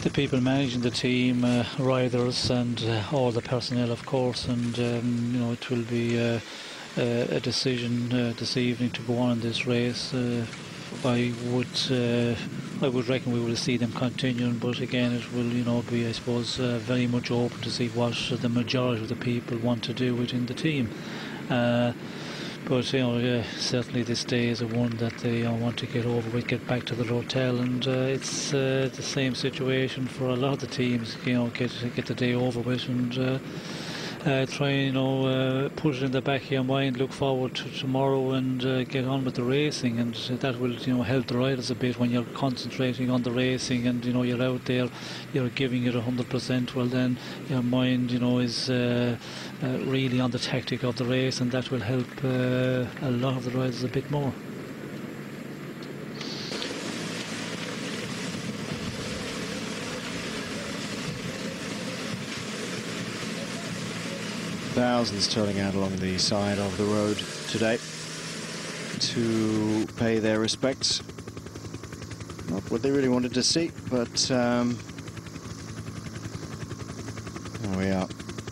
the people managing the team, riders, and all the personnel, of course. And you know, it will be a decision this evening to go on in this race. I would reckon we will see them continuing, but again, it will, you know, be, I suppose, very much open to see what the majority of the people want to do within the team. But you know, certainly this day is a one that they want to get over with, get back to the hotel, and it's the same situation for a lot of the teams. You know, get the day over with, and try, you know, put it in the back of your mind, look forward to tomorrow, and get on with the racing, and that will, you know, help the riders a bit when you're concentrating on the racing, and you know, you're out there, you're giving it 100%. Well, then your mind, you know, is really on the tactic of the race, and that will help a lot of the riders a bit more. Thousands turning out along the side of the road today to pay their respects. Not what they really wanted to see, but there we are.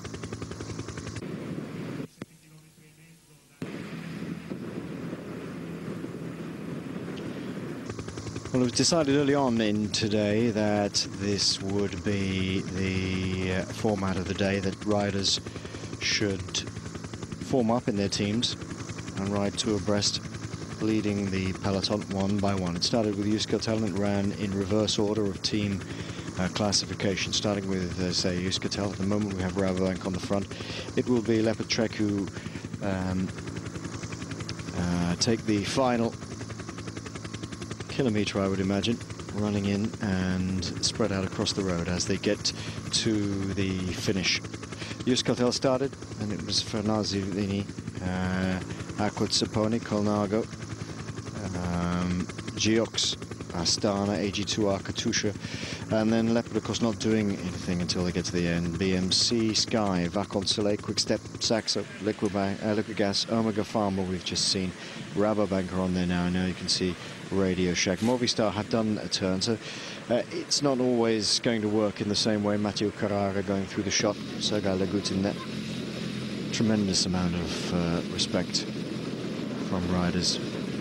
Well, it was decided early on in today that this would be the format of the day, that riders should form up in their teams and ride two abreast, leading the peloton one by one. It started with Euskaltel and it ran in reverse order of team classification, starting with, say, Euskaltel. At the moment we have Rabobank on the front. It will be Leopard Trek who take the final kilometre, I would imagine, running in and spread out across the road as they get to the finish. Euskaltel started, and it was Fernazzi, Aquat Saponi, Colnago, Geox, Astana, AG2R, Katusha, and then Leopard, of course, not doing anything until they get to the end. BMC, Sky, Vacon Soleil, Quickstep, Saxo, Liquid Gas, Omega Farmer, we've just seen. Rabobank are on there now. Now you can see Radio Shack. Movistar have done a turn, so it's not always going to work in the same way. Matteo Carrara going through the shot, Sergei Lagutin there. Tremendous amount of respect from riders.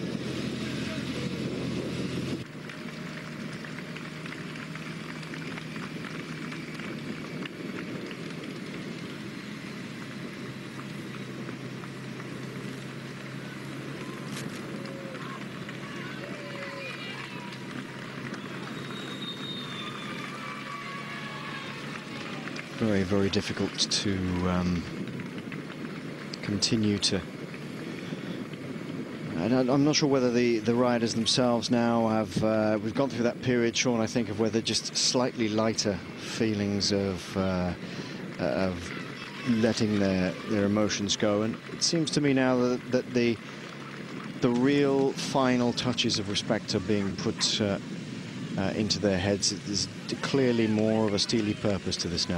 Very, very difficult to continue to... I'm not sure whether the riders themselves now have... we've gone through that period, Sean, I think, of where they're just slightly lighter feelings of letting their emotions go. And it seems to me now that the real final touches of respect are being put into their heads. There's clearly more of a steely purpose to this now.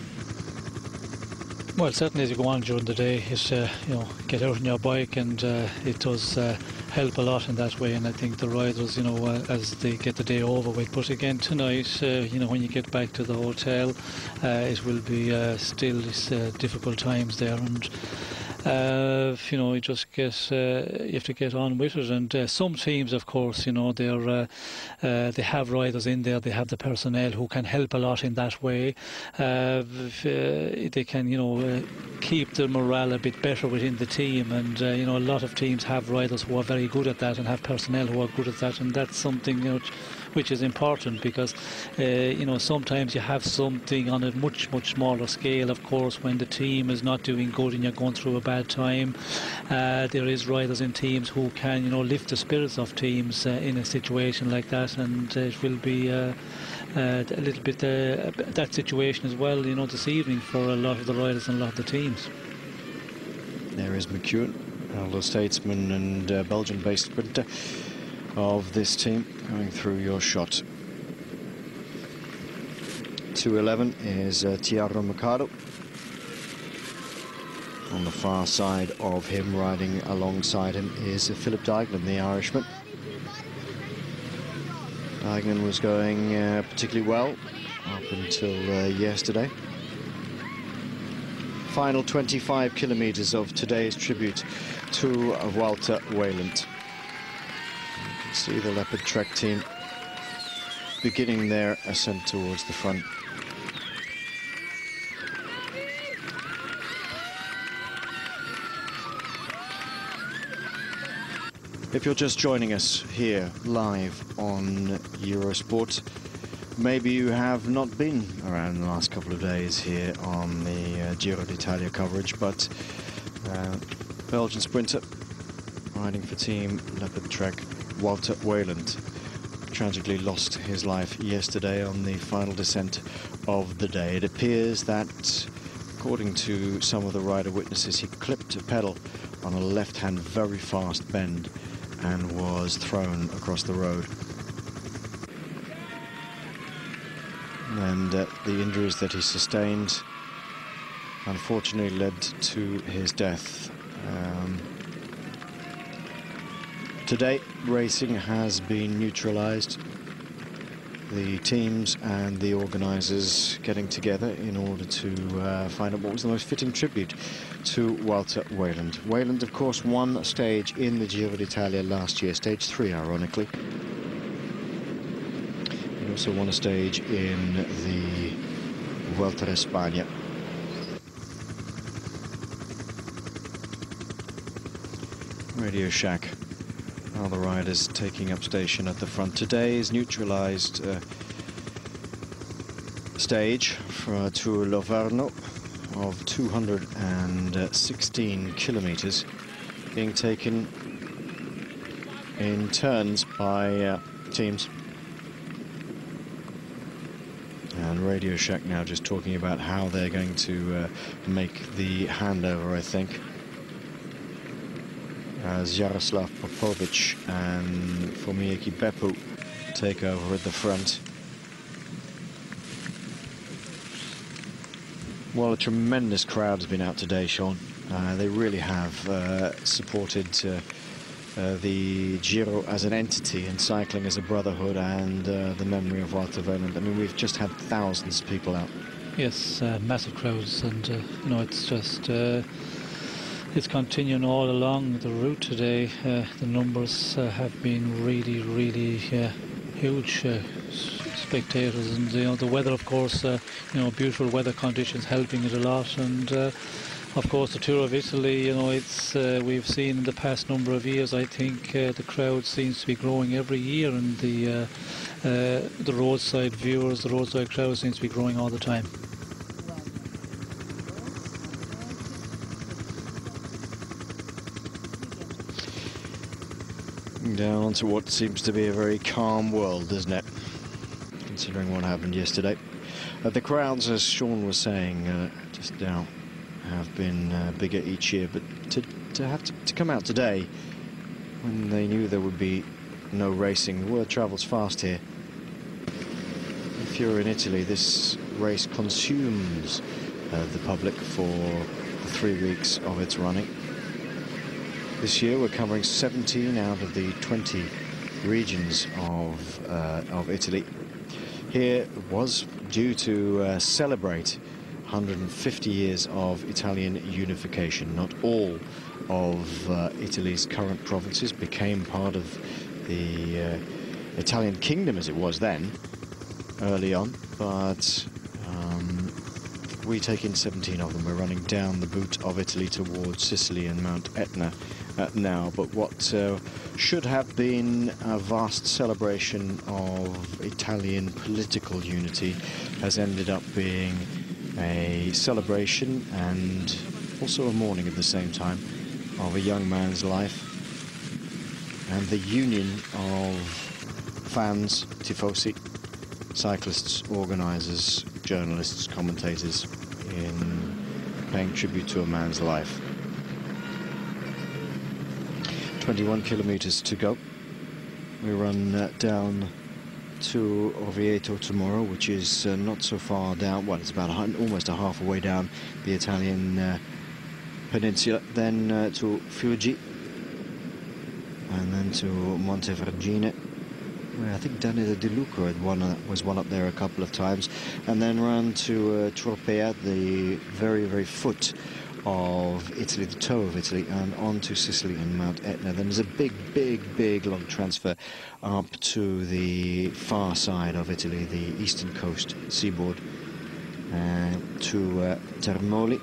Well, certainly as you go on during the day, it's, you know, get out on your bike, and it does help a lot in that way. And I think the riders, you know, as they get the day over with. But again, tonight, you know, when you get back to the hotel, it will be still difficult times there. And you know, you just get you have to get on with it. And some teams, of course, you know, they have riders in there, they have the personnel who can help a lot in that way. They can, you know, keep the morale a bit better within the team. And you know, a lot of teams have riders who are very good at that and have personnel who are good at that, and that's something, you know, which is important, because you know, sometimes you have something on a much smaller scale, of course, when the team is not doing good and you're going through a bad time. There is riders in teams who can, you know, lift the spirits of teams in a situation like that, and it will be a little bit that situation as well, you know, this evening for a lot of the riders and a lot of the teams. There is McEwen, elder statesman and Belgian-based sprinter of this team, going through your shot. 2:11 is Tiago Mercado. On the far side of him, riding alongside him, is Philip Dijkman, the Irishman. Dijkman was going particularly well up until yesterday. Final 25 kilometers of today's tribute to Wouter Weylandt. You can see the Leopard Trek team beginning their ascent towards the front. If you're just joining us here live on Eurosport, maybe you have not been around in the last couple of days here on the Giro d'Italia coverage, but Belgian sprinter riding for Team Leopard Trek, Wouter Weylandt, tragically lost his life yesterday on the final descent of the day. It appears that, according to some of the rider witnesses, he clipped a pedal on a left-hand very fast bend and was thrown across the road. And the injuries that he sustained unfortunately led to his death. Today, racing has been neutralized. The teams and the organizers getting together in order to find out what was the most fitting tribute to Wouter Weylandt. Weylandt, of course, won a stage in the Giro d'Italia last year, stage 3, ironically. He also won a stage in the Vuelta a España. Radio Shack. All the riders taking up station at the front. Today's neutralized stage for Tour Loverno of 216 kilometers, being taken in turns by teams. And Radio Shack now just talking about how they're going to make the handover, I think, as Jaroslav Popovic and Fomieki Beppu take over at the front. Well, a tremendous crowd has been out today, Sean. They really have supported the Giro as an entity and cycling as a brotherhood, and the memory of Wouter Weylandt. I mean, we've just had thousands of people out. Yes, massive crowds, and you know, it's just it's continuing all along the route today. The numbers have been really, really huge. Spectators, and you know, the weather, of course, you know, beautiful weather conditions helping it a lot, and of course the Tour of Italy, you know, it's we've seen in the past number of years, I think the crowd seems to be growing every year, and the roadside viewers, the roadside crowd seems to be growing all the time. Down to what seems to be a very calm world, isn't it? Considering what happened yesterday. The crowds, as Sean was saying just now, have been bigger each year, but to have to come out today when they knew there would be no racing, the word travels fast here. If you're in Italy, this race consumes the public for the 3 weeks of its running. This year we're covering 17 out of the 20 regions of Italy. Here was due to celebrate 150 years of Italian unification. Not all of Italy's current provinces became part of the Italian kingdom as it was then, early on, but we take in 17 of them. We're running down the boot of Italy towards Sicily and Mount Etna now, but what should have been a vast celebration of Italian political unity has ended up being a celebration and also a mourning at the same time of a young man's life, and the union of fans, tifosi, cyclists, organisers, journalists, commentators in paying tribute to a man's life. 21 kilometers to go. We run down to Orvieto tomorrow, which is not so far down. Well, it's about almost a half a way down the Italian peninsula. Then to Fiuggi, and then to Montevergine, Well, I think Danilo Di Luca was one up there a couple of times, and then ran to Tropea, the very, very foot of Italy, the toe of Italy, and on to Sicily and Mount Etna. Then there's a big, big, big long transfer up to the far side of Italy, the eastern coast seaboard, to Termoli.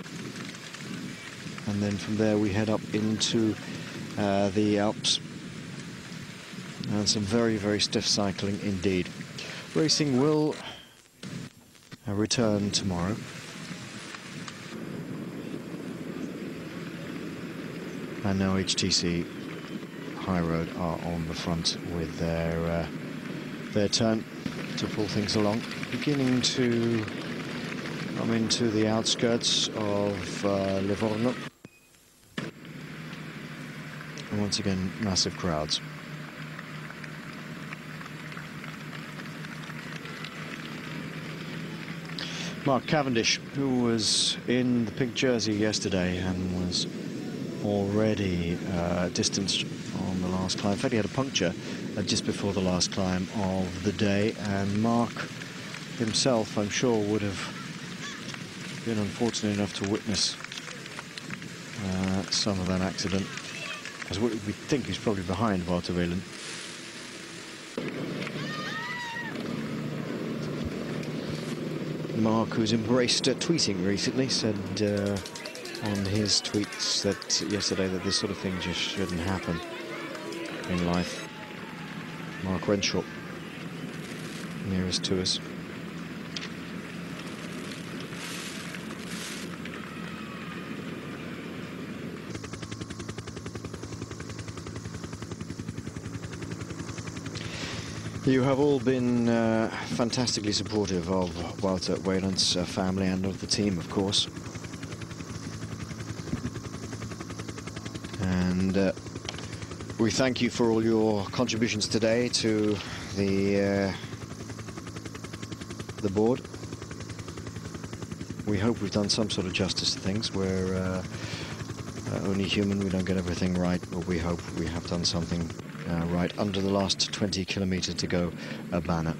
And then from there we head up into the Alps. And some very, very stiff cycling indeed. Racing will return tomorrow. And now HTC High Road are on the front with their turn to pull things along, beginning to come into the outskirts of Livorno. And once again, massive crowds. Mark Cavendish, who was in the pink jersey yesterday and was already distanced on the last climb. In fact, he had a puncture just before the last climb of the day, and Mark himself, I'm sure, would have been unfortunate enough to witness some of that accident, as we think he's probably behind Wouter Weylandt. Mark, who's embraced tweeting recently, said on his tweets that yesterday that this sort of thing just shouldn't happen in life. Mark Renshaw, nearest to us. You have all been fantastically supportive of Wouter Weylandt's family and of the team, of course. And we thank you for all your contributions today to the board. We hope we've done some sort of justice to things. We're only human, we don't get everything right, but we hope we have done something right under the last 20 kilometers to go, banner.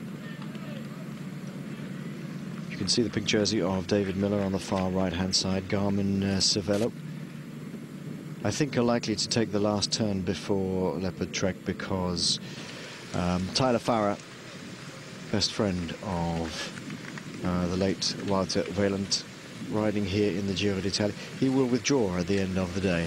You can see the pink jersey of David Miller on the far right-hand side, Garmin Cervelo. I think are likely to take the last turn before Leopard Trek because Tyler Farrer, best friend of the late Wouter Weylandt, riding here in the Giro d'Italia, he will withdraw at the end of the day.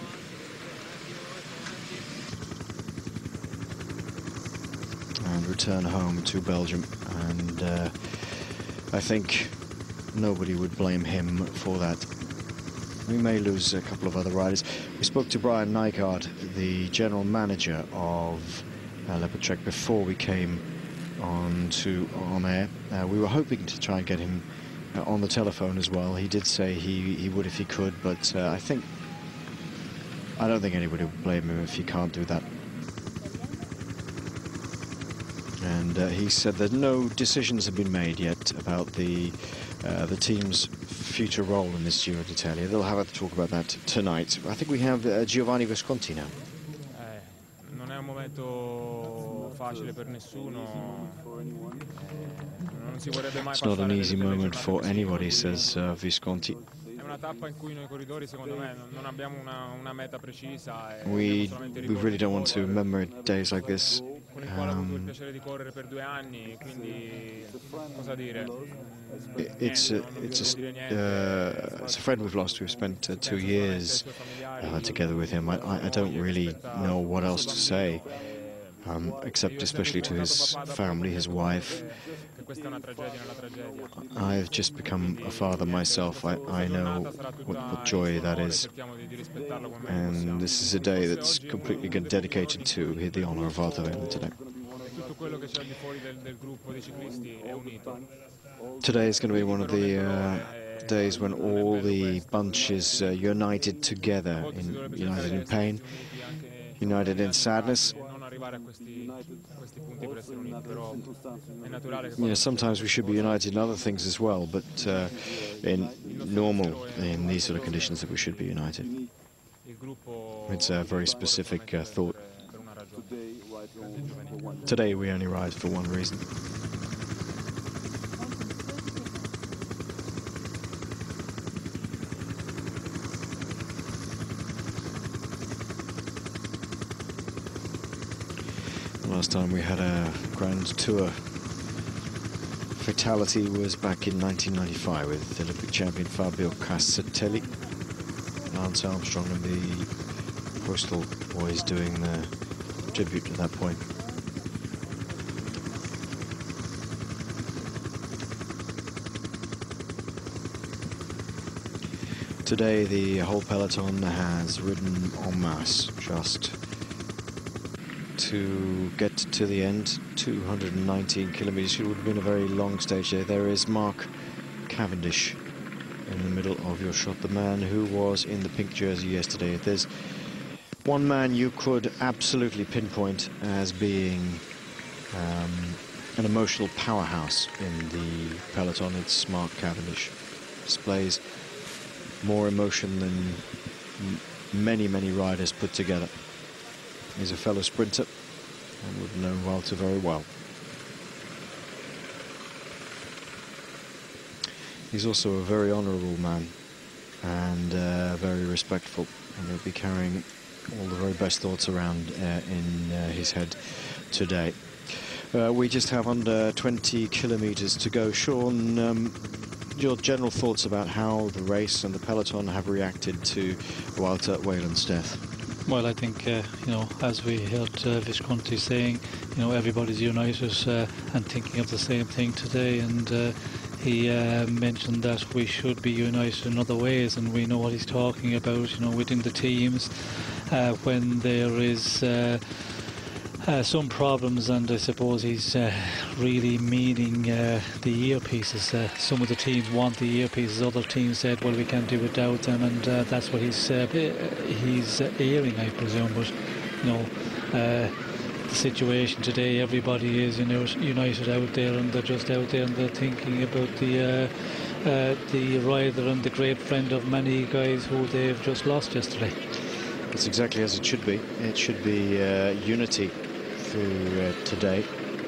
And return home to Belgium, and I think nobody would blame him for that. We may lose a couple of other riders. We spoke to Brian Nygaard, the general manager of Leopard Trek, before we came on air. We were hoping to try and get him on the telephone as well. He did say he would if he could, but I don't think anybody would blame him if he can't do that. And he said that no decisions have been made yet about the team's future role in this Giro d'Italia. They'll have to talk about that tonight. I think we have Giovanni Visconti now. Non è un momento facile per nessuno. Non si vorrebbe mai It's not an easy moment for anybody, says Visconti. È una tappa in cui noi corridori, secondo me, non abbiamo una meta precisa. We really don't want to commemorate days like this. Con il quale ho avuto il piacere di correre per 2 anni, quindi cosa dire? It's a friend we've lost. We've spent 2 years together with him. I don't really know what else to say, except especially to his family, his wife. I've just become a father myself. I know what joy that is. And this is a day that's completely dedicated to the honor of Wouter Weylandt today. Today is going to be one of the days when all the bunch is united together, united in pain, united in sadness. Sometimes we should be united in other things as well, but in these sort of conditions that we should be united. It's a very specific thought. Today we only ride for one reason. Last time we had a Grand Tour fatality was back in 1995 with Olympic champion Fabio Casatelli, Lance Armstrong and the Postal Boys doing the tribute at that point. Today the whole peloton has ridden en masse just to get to the end. 219 kilometers. It would have been a very long stage there. There is Mark Cavendish in the middle of your shot, the man who was in the pink jersey yesterday. If there's one man you could absolutely pinpoint as being an emotional powerhouse in the peloton, it's Mark Cavendish. Displays more emotion than many riders put together. He's a fellow sprinter and would have known Wouter very well. He's also a very honourable man and very respectful, and he'll be carrying all the very best thoughts around in his head today. We just have under 20 kilometres to go. Sean, your general thoughts about how the race and the peloton have reacted to Wouter Weylandt's death? Well, I think, you know, as we heard Visconti saying, you know, everybody's united and thinking of the same thing today, and he mentioned that we should be united in other ways, and we know what he's talking about, you know, within the teams, when there is some problems, and I suppose he's really meaning the earpieces. Some of the teams want the earpieces, other teams said, well, we can't do without them, and that's what he's airing, I presume. But you know, the situation today, everybody is, you know, united out there, and they're just out there and they're thinking about the rider and the great friend of many guys who they've just lost yesterday. That's exactly as it should be. It should be unity through today.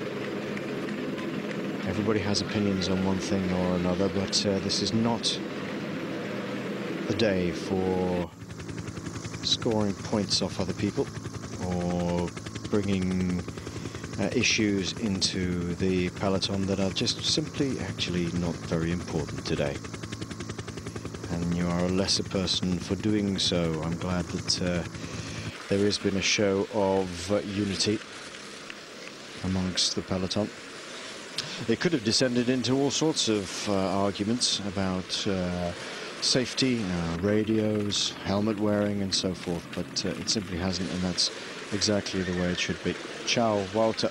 Everybody has opinions on one thing or another, but this is not the day for scoring points off other people or bringing issues into the peloton that are just simply actually not very important today. And you are a lesser person for doing so. I'm glad that there has been a show of unity amongst the peloton. It could have descended into all sorts of arguments about safety, radios, helmet wearing and so forth, but it simply hasn't, and that's exactly the way it should be. Ciao, Wouter.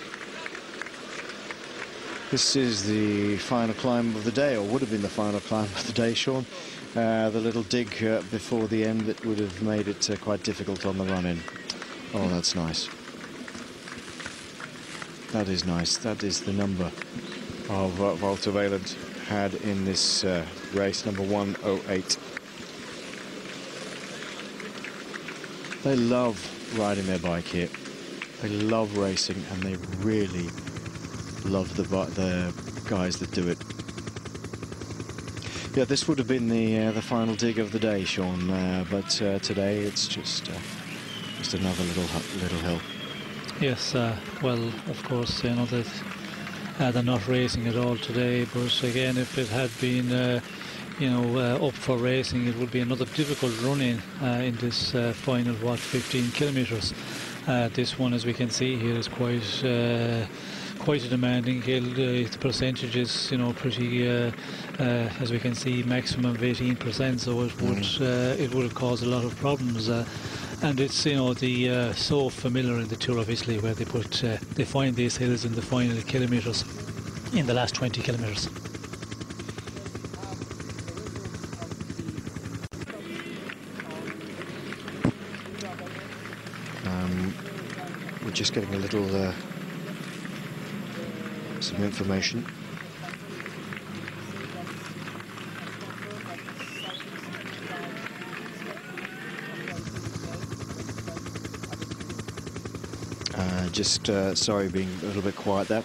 This is the final climb of the day, or would have been the final climb of the day, Sean. The little dig before the end that would have made it quite difficult on the run-in. Oh, that's nice. That is nice. That is the number of Wouter Weylandt had in this race, number 108. They love riding their bike here. They love racing, and they really love the guys that do it. Yeah, this would have been the final dig of the day, Sean, but today it's just another little hill. Yes, well, of course, you know that they're not racing at all today, but again, if it had been you know, up for racing, it would be another difficult run-in in this final, 15 kilometres. This one, as we can see here, is quite a demanding hill. The percentage is, you know, pretty, as we can see, maximum of 18%, so it would have caused a lot of problems. And it's, you know, the so familiar in the Tour of Italy, where they find these hills in the final kilometres, in the last 20 kilometres. We're just getting a little some information. Sorry being a little bit quiet there.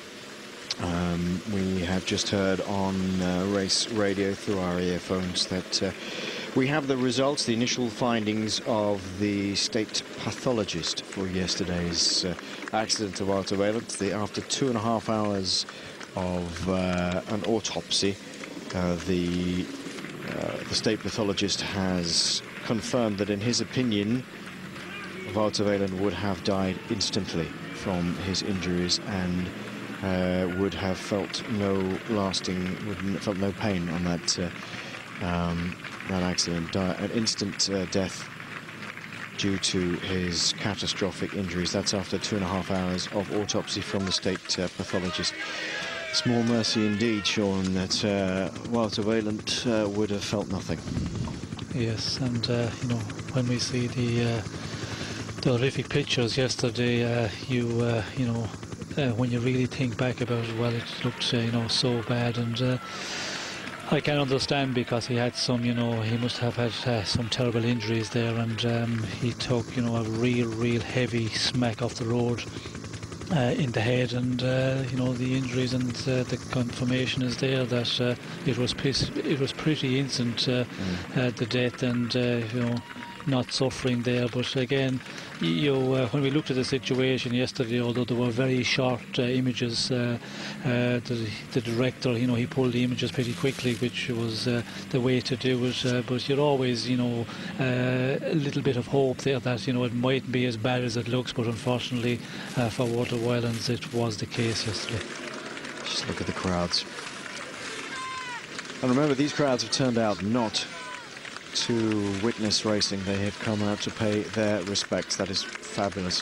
We have just heard on race radio through our earphones that we have the results, the initial findings of the state pathologist for yesterday's accident to Wouter Weylandt. After 2.5 hours of an autopsy, the state pathologist has confirmed that in his opinion Wouter Weylandt would have died instantly from his injuries and would have felt no pain on that accident. An instant death due to his catastrophic injuries. That's after 2.5 hours of autopsy from the state pathologist. Small mercy indeed, Sean, that Wouter Weylandt would have felt nothing. Yes, and you know, when we see the horrific pictures yesterday, you know, when you really think back about it, well, it looked, you know, so bad, and I can understand, because he had some, you know, he must have had some terrible injuries there, and he took, you know, a real heavy smack off the road in the head, and you know, the injuries, and the confirmation is there that it was pretty instant, the death, and you know, not suffering there. But again, you know, when we looked at the situation yesterday, although there were very short images, the director, you know, he pulled the images pretty quickly, which was the way to do it. But you're always, you know, a little bit of hope there that, you know, it mightn't be as bad as it looks. But unfortunately, for Wouter Weylandt, it was the case yesterday. Just look at the crowds. And remember, these crowds have turned out not to witness racing. They have come out to pay their respects. That is fabulous.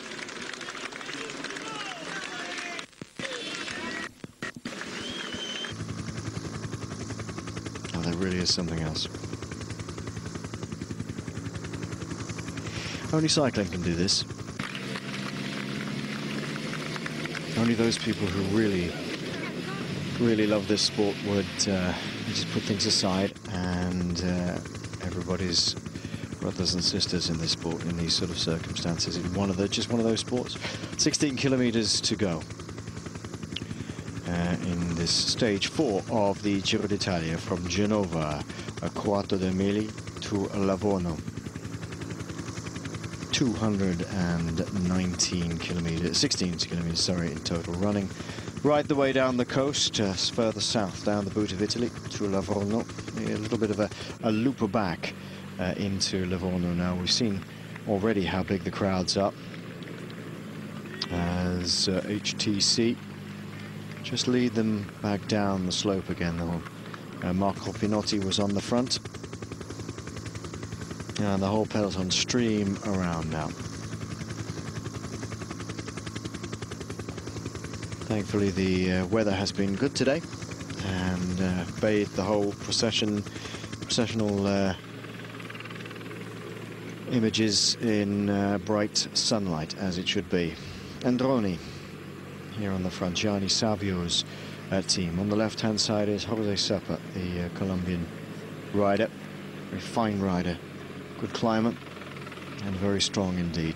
Oh, there really is something else. Only cycling can do this. Only those people who really love this sport would just put things aside and everybody's brothers and sisters in this sport in these sort of circumstances. It's just one of those sports. 16 kilometers to go in this stage 4 of the Giro d'Italia, from Genova, Quarto de Meli to Livorno. 219 kilometers, 16 kilometers, sorry, in total, running right the way down the coast, further south, down the boot of Italy to Livorno. A little bit of a loop back into Livorno now. We've seen already how big the crowds are, as HTC just lead them back down the slope again. Marco Pinotti was on the front, and the whole peloton stream around now. Thankfully, the weather has been good today, and bathed the whole processional images in bright sunlight, as it should be. Androni here on the front, Gianni Savio's team. On the left-hand side is Jose Sepa, the Colombian rider, very fine rider, good climber, and very strong indeed.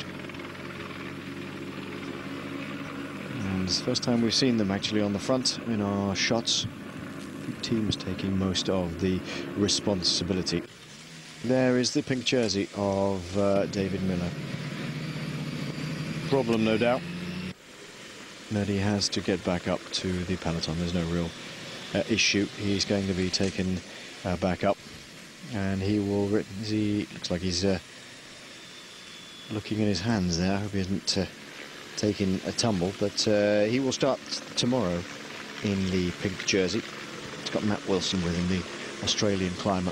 And it's the first time we've seen them actually on the front in our shots. Teams taking most of the responsibility. There is the pink jersey of David Miller. Problem, no doubt, that he has to get back up to the peloton. There's no real issue. He's going to be taken back up, and he will. Looks like he's looking in his hands there. I hope he isn't taking a tumble, but he will start tomorrow in the pink jersey. It's got Matt Wilson with him, the Australian climber.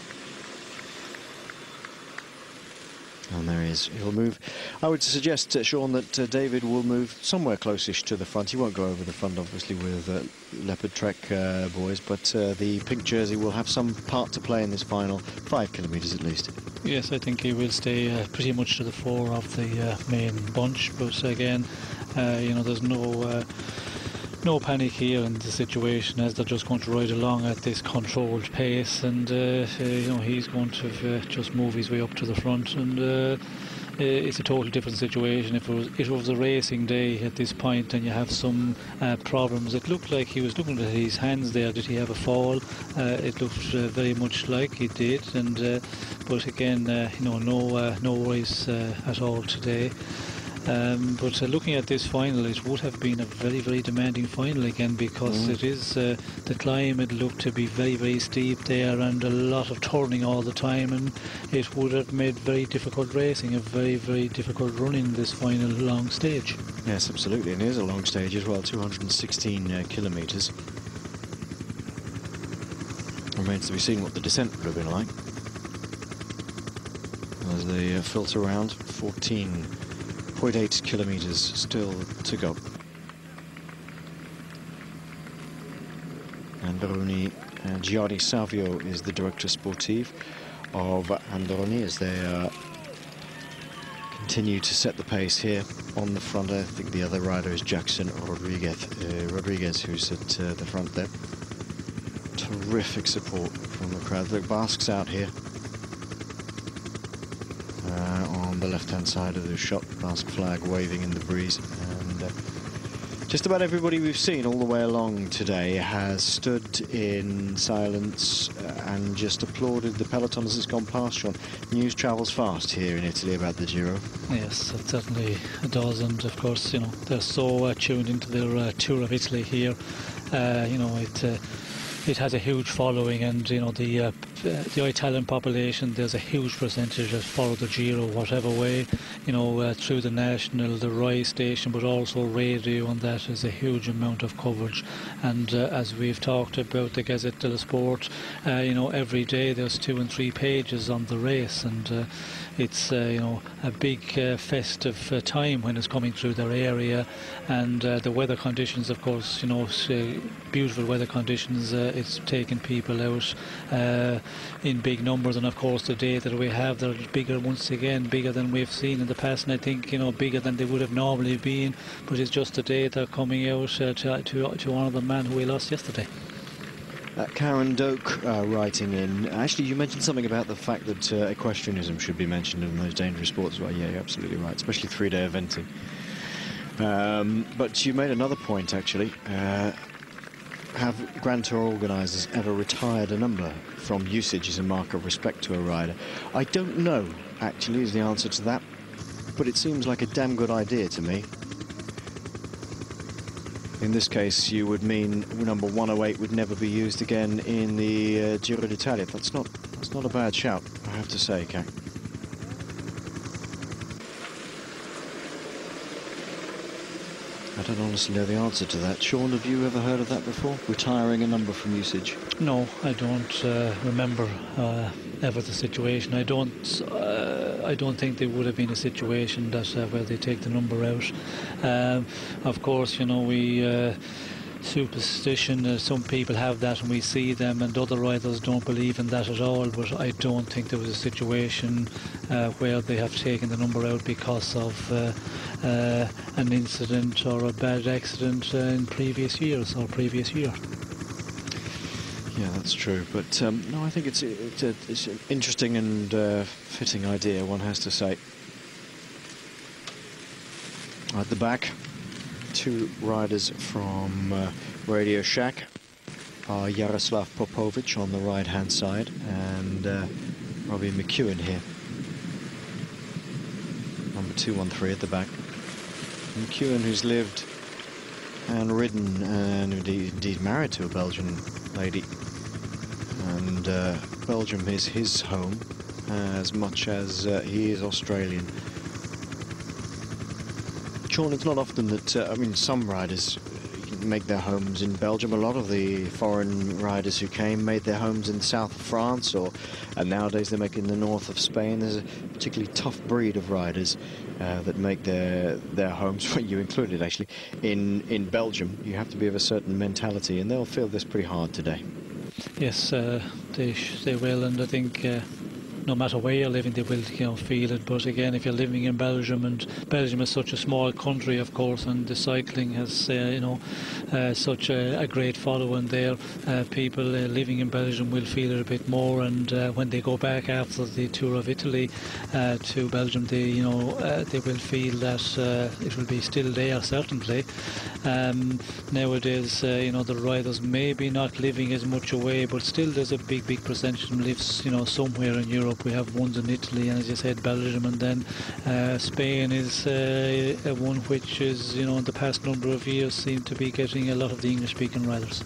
And there he is. He'll move. I would suggest, Sean, that David will move somewhere close-ish to the front. He won't go over the front, obviously, with Leopard Trek boys, but the pink jersey will have some part to play in this final 5 kilometres at least. Yes, I think he will stay pretty much to the fore of the main bunch, but again, you know, there's no panic here in the situation, as they're just going to ride along at this controlled pace, and you know, he's going to just move his way up to the front, and it's a totally different situation. If it was a racing day at this point and you have some problems, it looked like he was looking at his hands there. Did he have a fall? It looked very much like he did, and but again, no worries at all today. But looking at this final, it would have been a very, very demanding final again, because it is the climb. It looked to be very, very steep there, and a lot of turning all the time, and it would have made very difficult racing, a very, very difficult running this final long stage. Yes, absolutely, and it is a long stage as well, 216 kilometres. Remains to be seen what the descent would have been like as they filter around. 14.8 kilometres still to go. Androni Gianni Savio is the director sportif of Androni as they continue to set the pace here on the front. I think the other rider is Jackson Rodriguez, who's at the front there. Terrific support from the crowd. Look, Basque's out here on the left-hand side of the shot. Basque flag waving in the breeze, and just about everybody we've seen all the way along today has stood in silence and just applauded the peloton as it's gone past. Sean, news travels fast here in Italy about the Giro. Yes, it certainly does, and of course, they're so tuned into their tour of Italy here. It has a huge following, and the Italian population, there's a huge percentage that follow the Giro whatever way, through the national, the RAI station, but also radio, and that is a huge amount of coverage. And as we've talked about the Gazzetta dello Sport, every day there's 2 and 3 pages on the race, and it's a big festive time when it's coming through their area, and the weather conditions, of course, beautiful weather conditions. It's taking people out in big numbers, and of course the day that we have, they're bigger once again, bigger than we've seen in the past, and I think bigger than they would have normally been. But it's just a day they're coming out to honour the man who we lost yesterday. Karen Doak writing in. Actually, you mentioned something about the fact that equestrianism should be mentioned in those dangerous sports. Well, yeah, you're absolutely right, especially 3-day eventing. But you made another point, actually. Have Grand Tour organisers ever retired a number from usage as a mark of respect to a rider? I don't know, actually, is the answer to that. But it seems like a damn good idea to me. In this case, you would mean number 108 would never be used again in the Giro d'Italia. That's not a bad shout, I have to say, Kak. I don't honestly know the answer to that. Sean, have you ever heard of that before? Retiring a number from usage? No, I don't remember ever the situation. I don't think there would have been a situation that where they take the number out. Of course, we superstition. Some people have that, and we see them, and other riders don't believe in that at all. But I don't think there was a situation where they have taken the number out because of an incident or a bad accident in previous years or previous year. Yeah, that's true. But no, I think it's an interesting and fitting idea, one has to say. At the back, 2 riders from Radio Shack are Jaroslav Popovic on the right-hand side and Robbie McEwen here. Number 213 at the back. McEwen, who's lived and ridden and indeed married to a Belgian lady. And Belgium is his home as much as he is Australian. Sean, it's not often that, some riders make their homes in Belgium. A lot of the foreign riders who came made their homes in the south of France, and nowadays they make it in the north of Spain. There's a particularly tough breed of riders that make their homes, you included actually, in Belgium. You have to be of a certain mentality, and they'll feel this pretty hard today. Yes, they will, and I think no matter where you're living, they will, you know, feel it. But again, if you're living in Belgium, and Belgium is such a small country, of course, and the cycling has, you know, such a great following there, people living in Belgium will feel it a bit more. And when they go back after the Tour of Italy to Belgium, they, you know, they will feel that it will be still there, certainly. Nowadays, you know, the riders maybe not living as much away, but still there's a big percentage of them lives, you know, somewhere in Europe. We have ones in Italy, and as you said, Belgium, and then Spain is one which is, you know, in the past number of years seem to be getting a lot of the English-speaking riders.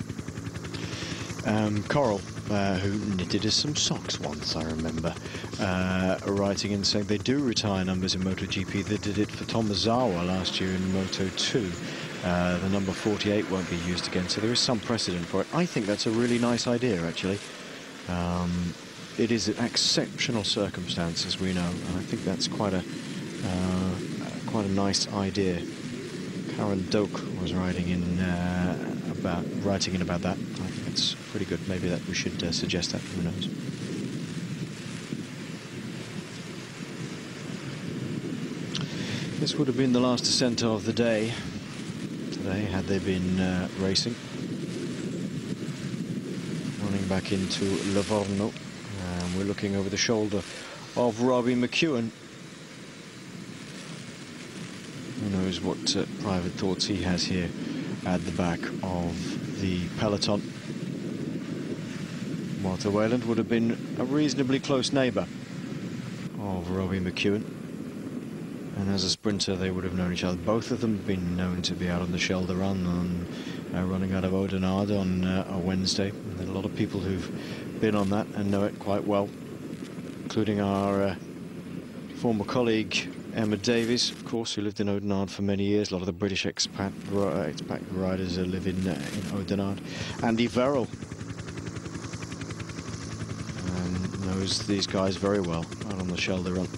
Coral, who knitted us some socks once, I remember, writing in saying they do retire numbers in MotoGP. They did it for Tomazawa last year in Moto2. The number 48 won't be used again, so there is some precedent for it. I think that's a really nice idea, actually. It is an exceptional circumstance, as we know, and I think that's quite a nice idea. Karen Doak was writing in about that. I think it's pretty good. Maybe that we should suggest that. Who knows? This would have been the last descent of the day today, had they been racing. Running back into Livorno. We're looking over the shoulder of Robbie McEwen. Who knows what private thoughts he has here at the back of the peloton. Wouter Weylandt would have been a reasonably close neighbour of Robbie McEwen. And as a sprinter, they would have known each other. Both of them have been known to be out on the Schelde run, running out of Oudenaarde on a Wednesday. And there are a lot of people who've been on that and know it quite well, including our former colleague Emma Davies, of course, who lived in Oudenaarde for many years. A lot of the British expat riders live in Oudenaarde. Andy Verrill knows these guys very well out on the Schelde run.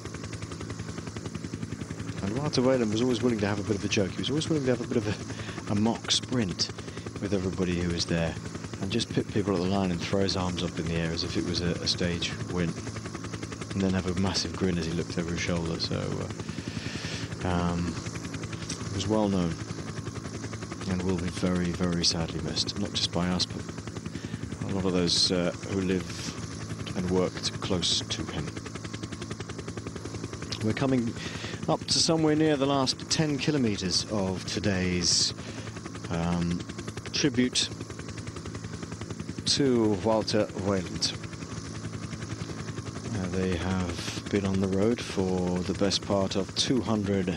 And Wouter Weylandt was always willing to have a bit of a joke. He was always willing to have a bit of a mock sprint with everybody who was there, and just pit people at the line and throw his arms up in the air as if it was a stage win, and then have a massive grin as he looked over his shoulder. So it was well known and will be very, very sadly missed, not just by us, but a lot of those who live and worked close to him. We're coming up to somewhere near the last 10 kilometers of today's tribute to Wouter Weylandt. They have been on the road for the best part of 200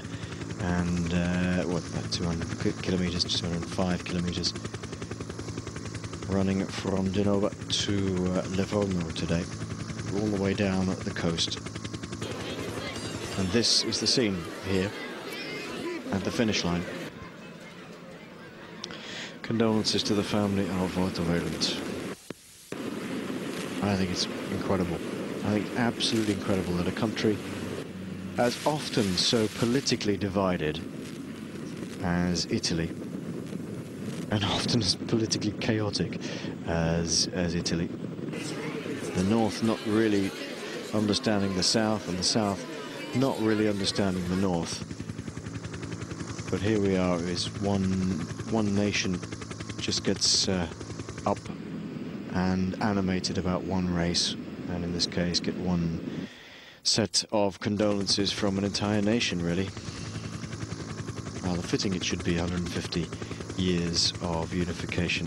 kilometers, 205 kilometers, running from Genova to Livorno today, all the way down the coast. And this is the scene here at the finish line. Condolences to the family of Wouter Weylandt. I think it's incredible. I think absolutely incredible that a country as often so politically divided as Italy, and often as politically chaotic as Italy, the North not really understanding the South, and the South not really understanding the North. But here we are, is one nation just gets up and animated about one race, and in this case get one set of condolences from an entire nation, really. Rather fitting it should be 150 years of unification.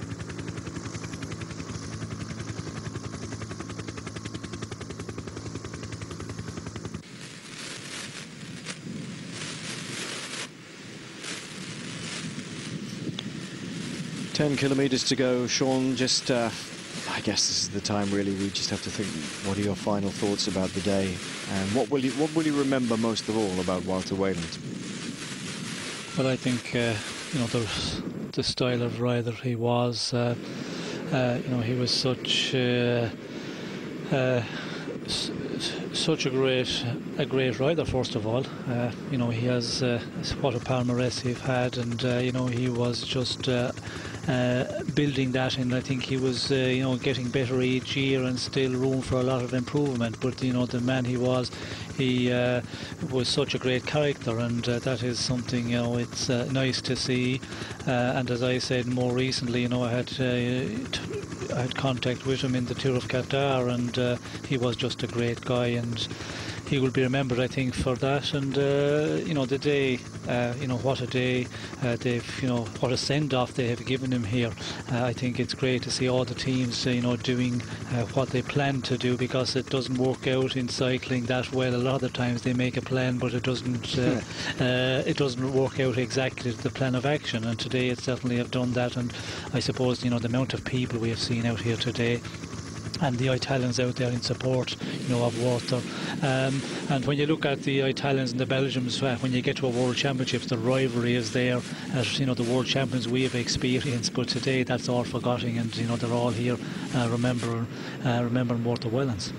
Ten kilometers to go, Sean. Just I guess this is the time really we just have to think, what are your final thoughts about the day, and what will you remember most of all about Wouter Weylandt? Well, I think you know, the style of rider he was. You know, he was such such a great rider. First of all, you know, he has what a palmarès he's had, and you know, he was just building that, and I think he was you know, getting better each year and still room for a lot of improvement. But you know, the man he was such a great character, and that is something, you know, it's nice to see. And as I said, more recently, you know, I had contact with him in the Tour of Qatar, and he was just a great guy, and he will be remembered, I think, for that. And you know, the day, you know, what a day they've, you know, what a send-off they have given him here. I think it's great to see all the teams, you know, doing what they plan to do, because it doesn't work out in cycling that well. A lot of the times they make a plan, but it doesn't work out exactly the plan of action. And today it certainly have done that. And I suppose, you know, the amount of people we have seen out here today, and the Italians out there in support, you know, of Wouter. And when you look at the Italians and the Belgians, when you get to a World Championships, the rivalry is there. As you know, the World Champions we have experienced, but today that's all forgotten, and you know, they're all here remembering Wouter Weylandt.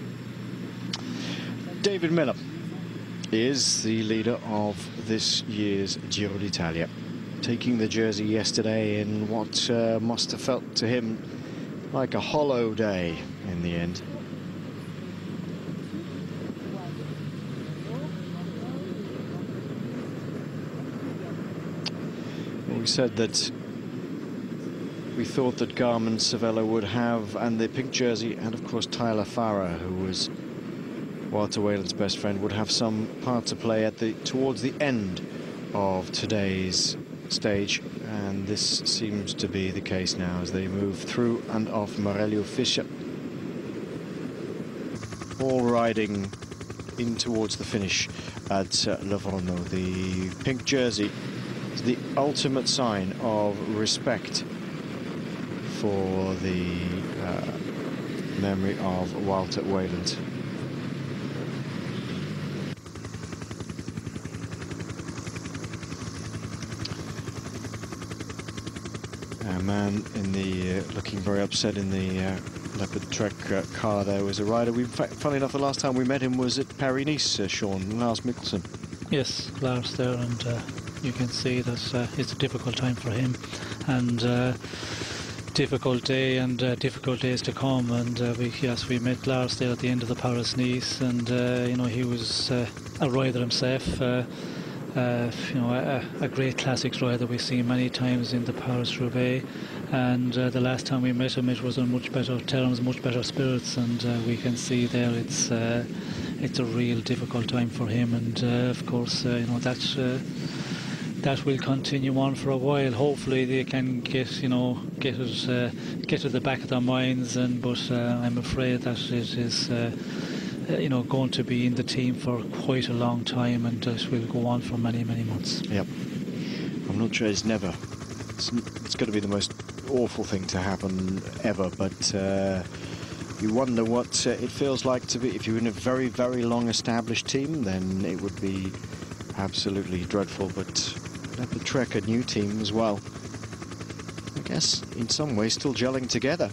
David Miller is the leader of this year's Giro d'Italia, taking the jersey yesterday in what must have felt to him like a hollow day in the end. Well, we said that we thought that Garmin Cervelo would have, and the pink jersey, and of course Tyler Farah, who was Wouter Weylandt's best friend, would have some part to play at towards the end of today's stage, and this seems to be the case now as they move through and off Morello Fischer, all riding in towards the finish at Livorno. The pink jersey is the ultimate sign of respect for the memory of Wouter Weylandt. A man in the looking very upset in the Leopard Trek car there was a rider. Funny enough, the last time we met him was at Paris-Nice, Sean, Lars Mikkelsen. Yes, Lars there, and you can see that it's a difficult time for him, and difficult day, and difficult days to come. And we met Lars there at the end of the Paris-Nice, and you know, he was a rider himself. You know, a great classics rider we've seen many times in the Paris-Roubaix, and the last time we met him it was on much better terms, much better spirits, and we can see there it's a real difficult time for him, and of course you know, that will continue on for a while. Hopefully they can get it to the back of their minds, and but I'm afraid that it is you know, going to be in the team for quite a long time, and it will go on for many, many months. Yep. I'm not sure it's going to be the most awful thing to happen ever, but you wonder what it feels like to be, if you're in a very, very long established team, then it would be absolutely dreadful. But Leopard Trek, a new team as well, I guess in some ways still gelling together,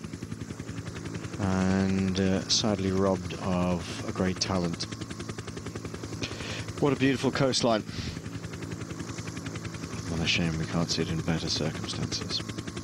and sadly robbed of a great talent. What a beautiful coastline. What a shame we can't see it in better circumstances.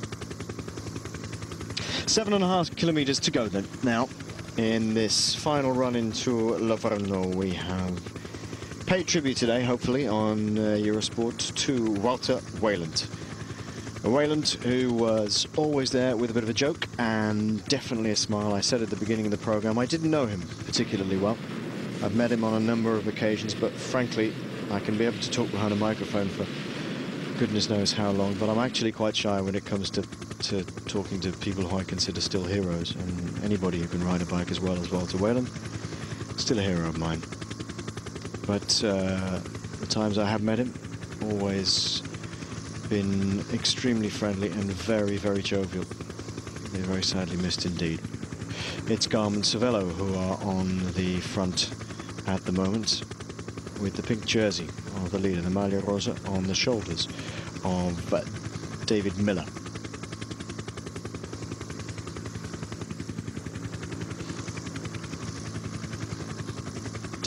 7.5 kilometers to go then. Now, in this final run into Livorno, we have paid tribute today, hopefully, on Eurosport to Wouter Weylandt. A Weylandt who was always there with a bit of a joke and definitely a smile. I said at the beginning of the program, I didn't know him particularly well. I've met him on a number of occasions, but frankly, I can be able to talk behind a microphone for goodness knows how long, but I'm actually quite shy when it comes to talking to people who I consider still heroes, and anybody who can ride a bike as well as Wouter Weylandt, still a hero of mine. But the times I have met him, always been extremely friendly and very, very jovial. They're very sadly missed indeed. It's Garmin Cervelo who are on the front at the moment, with the pink jersey of the leader, the Maglia Rosa, on the shoulders of David Miller.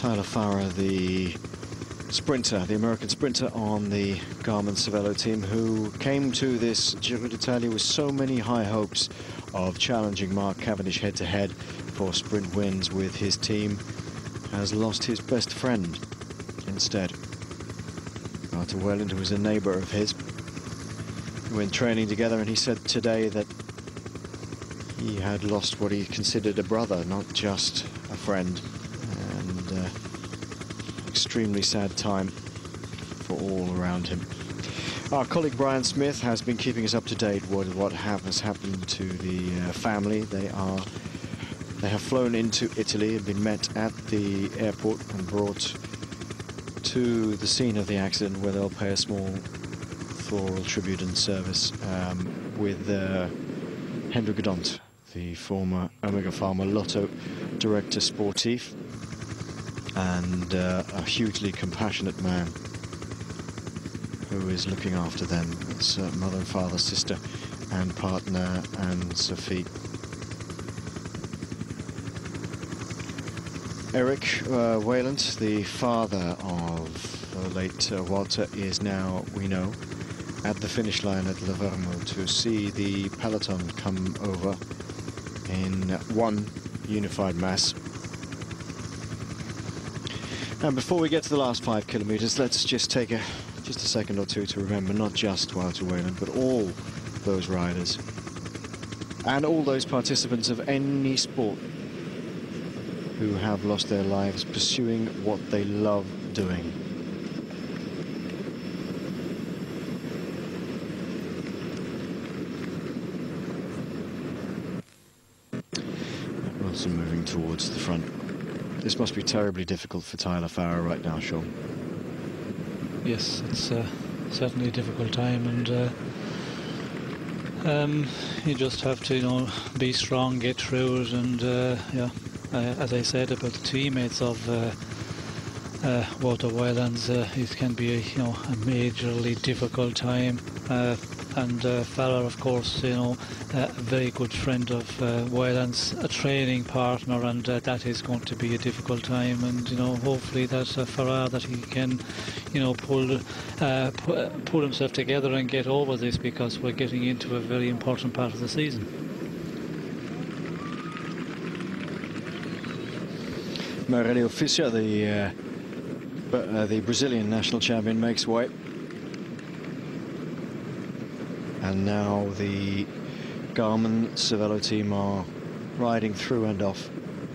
Tyler Farrar, the sprinter, the American sprinter on the Garmin-Cervelo team, who came to this Giro d'Italia with so many high hopes of challenging Mark Cavendish head-to-head for sprint wins with his team, has lost his best friend instead. Wouter Weylandt, who was a neighbour of his, we went training together, and he said today that he had lost what he considered a brother, not just a friend, and extremely sad time for all around him. Our colleague Brian Smith has been keeping us up to date with what has happened to the family. They have flown into Italy and been met at the airport and brought to the scene of the accident, where they'll pay a small floral tribute and service with Hendrik Gedont, the former Omega Pharma Lotto director sportif, and a hugely compassionate man who is looking after them. It's mother and father, sister and partner, and Sophie. Eric Weylandt, the father of the late Wouter, is now, we know, at the finish line at Livorno to see the peloton come over in one unified mass. And before we get to the last 5 kilometers, let's just take just a second or two to remember not just Wouter Weylandt, but all those riders and all those participants of any sport who have lost their lives pursuing what they love doing. Wilson moving towards the front. This must be terribly difficult for Tyler Farrar right now, Sean. Yes, it's certainly a difficult time, and you just have to, you know, be strong, get through it, and yeah, as I said about the teammates of Wouter Weylandt, it can be a majorly difficult time, and Farrar, of course, you know, a very good friend of Weylandt's, a training partner, and that is going to be a difficult time. And you know, hopefully that Farrar, that he can, you know, pull himself together and get over this, because we're getting into a very important part of the season. Maurelio Fischer, the Brazilian national champion, makes way. And now the Garmin-Cervelo team are riding through and off.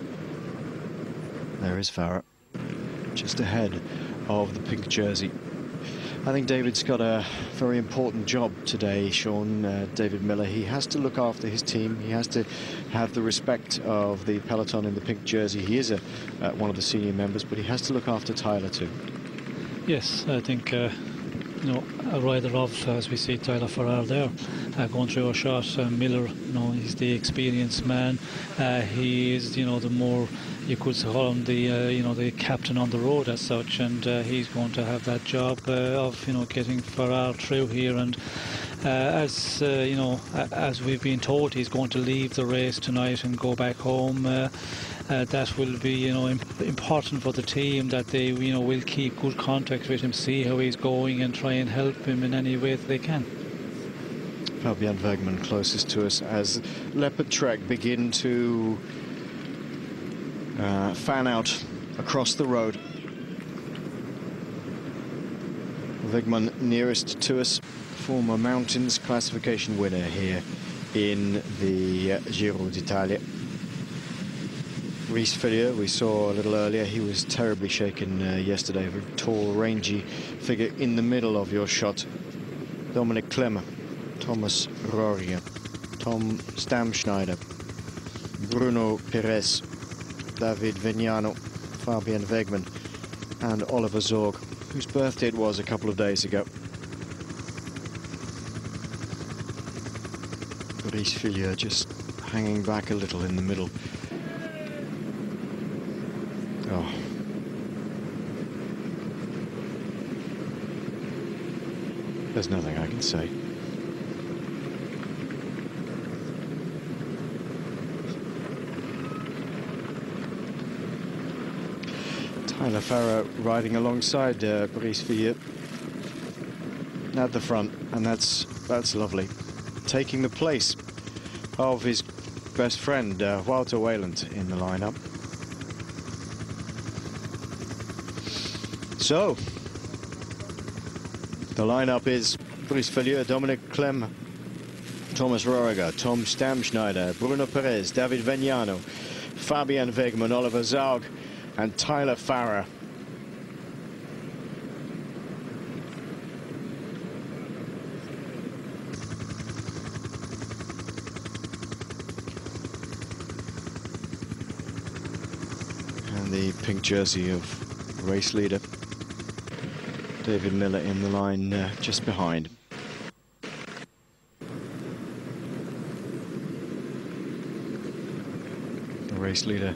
There is Farrar, just ahead of the pink jersey. I think David's got a very important job today, Sean. David Miller, he has to look after his team. He has to have the respect of the peloton in the pink jersey. He is one of the senior members, but he has to look after Tyler too. Yes, I think you know, a rider of, as we see Tyler Farrar there, going through a shot. Miller, you know, he's the experienced man. He is, you know, the more, you could call him the, you know, the captain on the road as such, and he's going to have that job of, you know, getting Farrar through here. And as you know, as we've been told, he's going to leave the race tonight and go back home. That will be, you know, important for the team, that they, you know, will keep good contact with him, see how he's going, and try and help him in any way that they can. Fabian Wegmann closest to us as Leopard Trek begin to fan out across the road. Wegmann nearest to us, former mountains classification winner here in the Giro d'Italia. Rhys Fillier, we saw a little earlier, he was terribly shaken yesterday. A very tall, rangy figure in the middle of your shot. Dominic Klemmer, Thomas Rorier, Tom Stamschneider, Bruno Perez, David Vignano, Fabian Wegmann, and Oliver Zorg, whose birthday it was a couple of days ago. Rhys Fillier just hanging back a little in the middle. Oh. There's nothing I can say. Tyler Farrar riding alongside Brice Villiers at the front, and that's lovely. Taking the place of his best friend, Wouter Weylandt, in the lineup. So, the lineup is Brice Villiers, Dominic Clem, Thomas Rohringer, Tom Stamschneider, Bruno Perez, David Vignano, Fabian Wegmann, Oliver Zaug, and Tyler Farrar. And the pink jersey of race leader David Miller in the line just behind. The race leader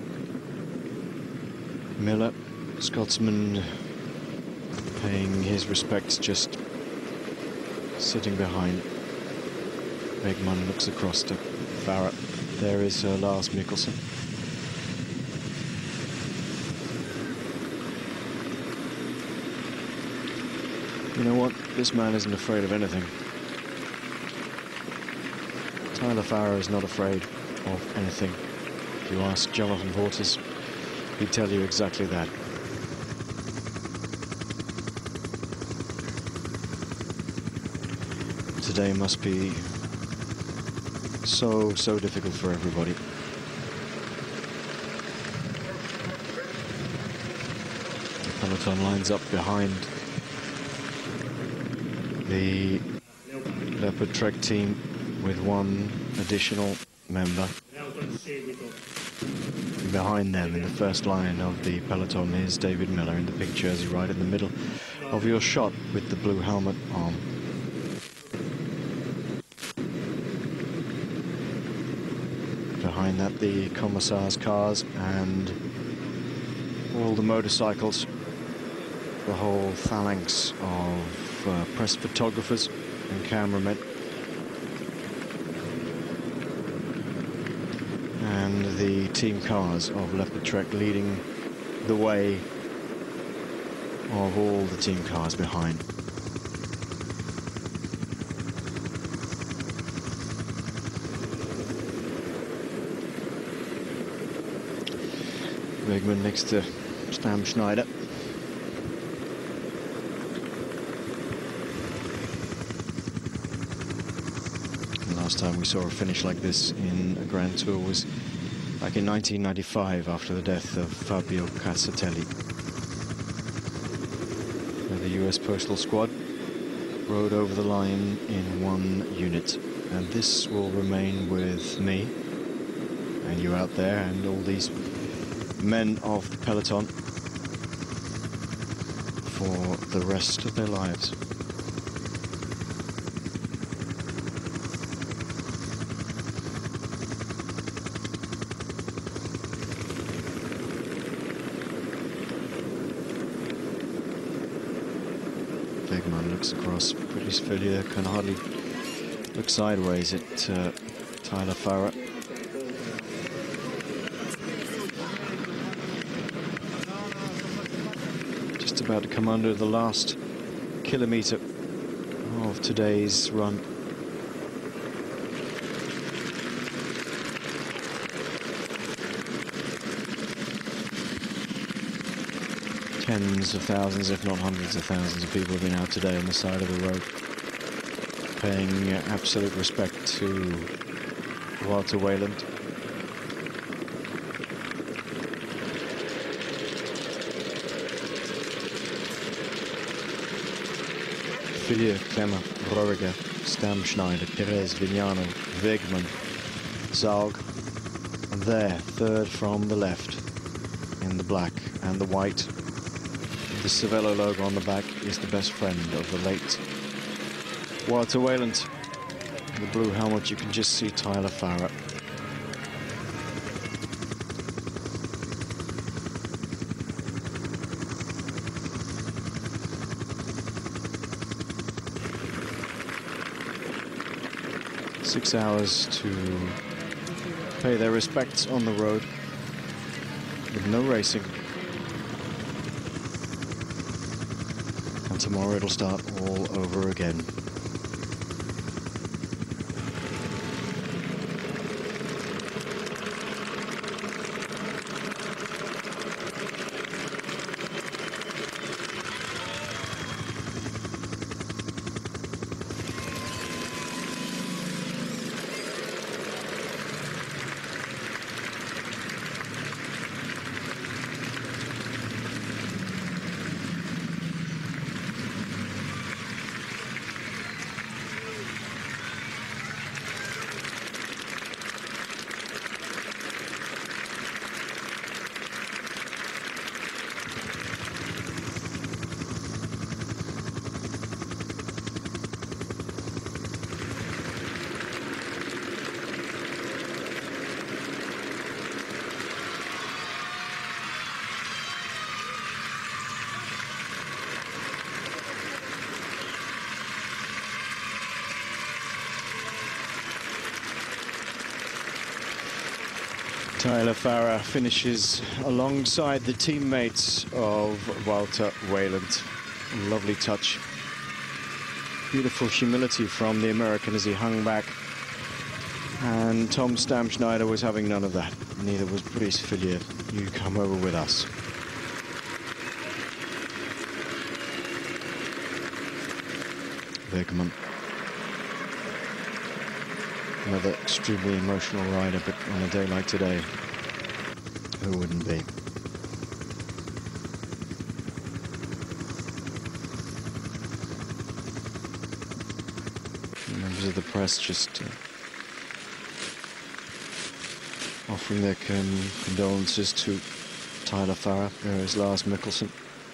Miller, Scotsman, paying his respects, just sitting behind. Wegmann looks across to Farrar. There is Lars Mikkelsen. You know what? This man isn't afraid of anything. Tyler Farrar is not afraid of anything. If you ask Jonathan Waters, he'd tell you exactly that. Today must be so difficult for everybody. The peloton lines up behind the Leopard Trek team with one additional member. Behind them in the first line of the peloton is David Miller in the pink jersey, right in the middle of your shot with the blue helmet on. Behind that, the commissars' cars and all the motorcycles, the whole phalanx of press photographers and cameramen. And the team cars of Leopard Trek leading the way of all the team cars behind. Wegmann next to Stamschneider. Last time we saw a finish like this in a Grand Tour was back in 1995 after the death of Fabio Cassatelli. The US Postal Squad rode over the line in one unit, and this will remain with me and you out there and all these men of the peloton for the rest of their lives. Wegmann looks across. Brice Villiers can hardly look sideways at Tyler Farrar. Just about to come under the last kilometre of today's run. Tens of thousands, if not hundreds of thousands of people have been out today on the side of the road, paying absolute respect to Wouter Weylandt. Villiers, Klemmer, Rohringer, Stamschneider, Perez, Vignano, Wegmann, Zaug, and there, third from the left, in the black and the white. The Cervelo logo on the back is the best friend of the late Wouter Weylandt. The blue helmet, you can just see Tyler Farrar. Six hours to pay their respects on the road with no racing. tomorrow it'll start all over again. Tyler Farah finishes alongside the teammates of Wouter Weylandt. Lovely touch. Beautiful humility from the American as he hung back. And Tom Stamschneider was having none of that. Neither was Brice Fillier. You come over with us. Bergman. Another extremely emotional rider, but on a day like today, who wouldn't be? Members of the press just offering their condolences to Tyler Farah. There is Lars Mikkelsen.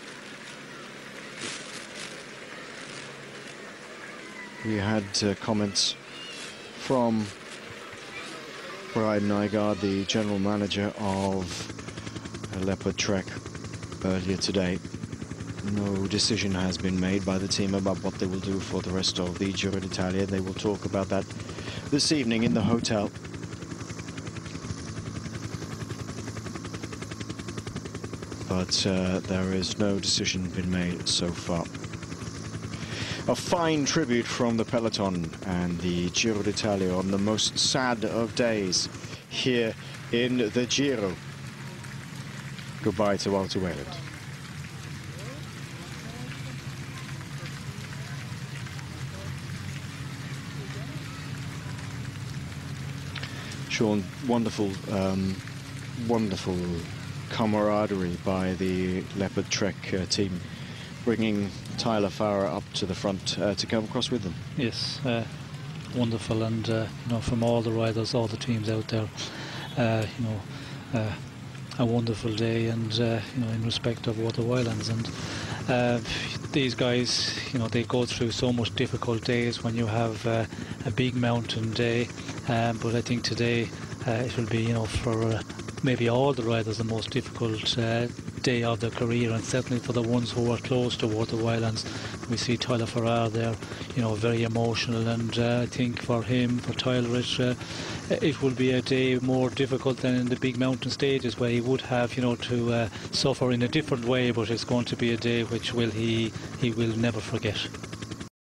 We had comments from Brian Nygaard, the general manager of Leopard Trek, earlier today. No decision has been made by the team about what they will do for the rest of the Giro d'Italia. They will talk about that this evening in the hotel. But there is no decision been made so far. A fine tribute from the peloton and the Giro d'Italia on the most sad of days here in the Giro. Goodbye to Wouter Weylandt. Sean, wonderful, wonderful camaraderie by the Leopard Trek team, bringing Tyler Farah up to the front to come across with them. Yes, wonderful, and you know, from all the riders, all the teams out there, you know, a wonderful day, and you know, in respect of Wouter Weylandt. And these guys, you know, they go through so much difficult days when you have a big mountain day, but I think today it will be, you know, for maybe all the riders the most difficult day of their career, and certainly for the ones who are close to Wouter Weylandt. We see Tyler Farah there, you know, very emotional, and I think for him, for Tyler, it will be a day more difficult than in the big mountain stages, where he would have, you know, to suffer in a different way, but it's going to be a day which he will never forget.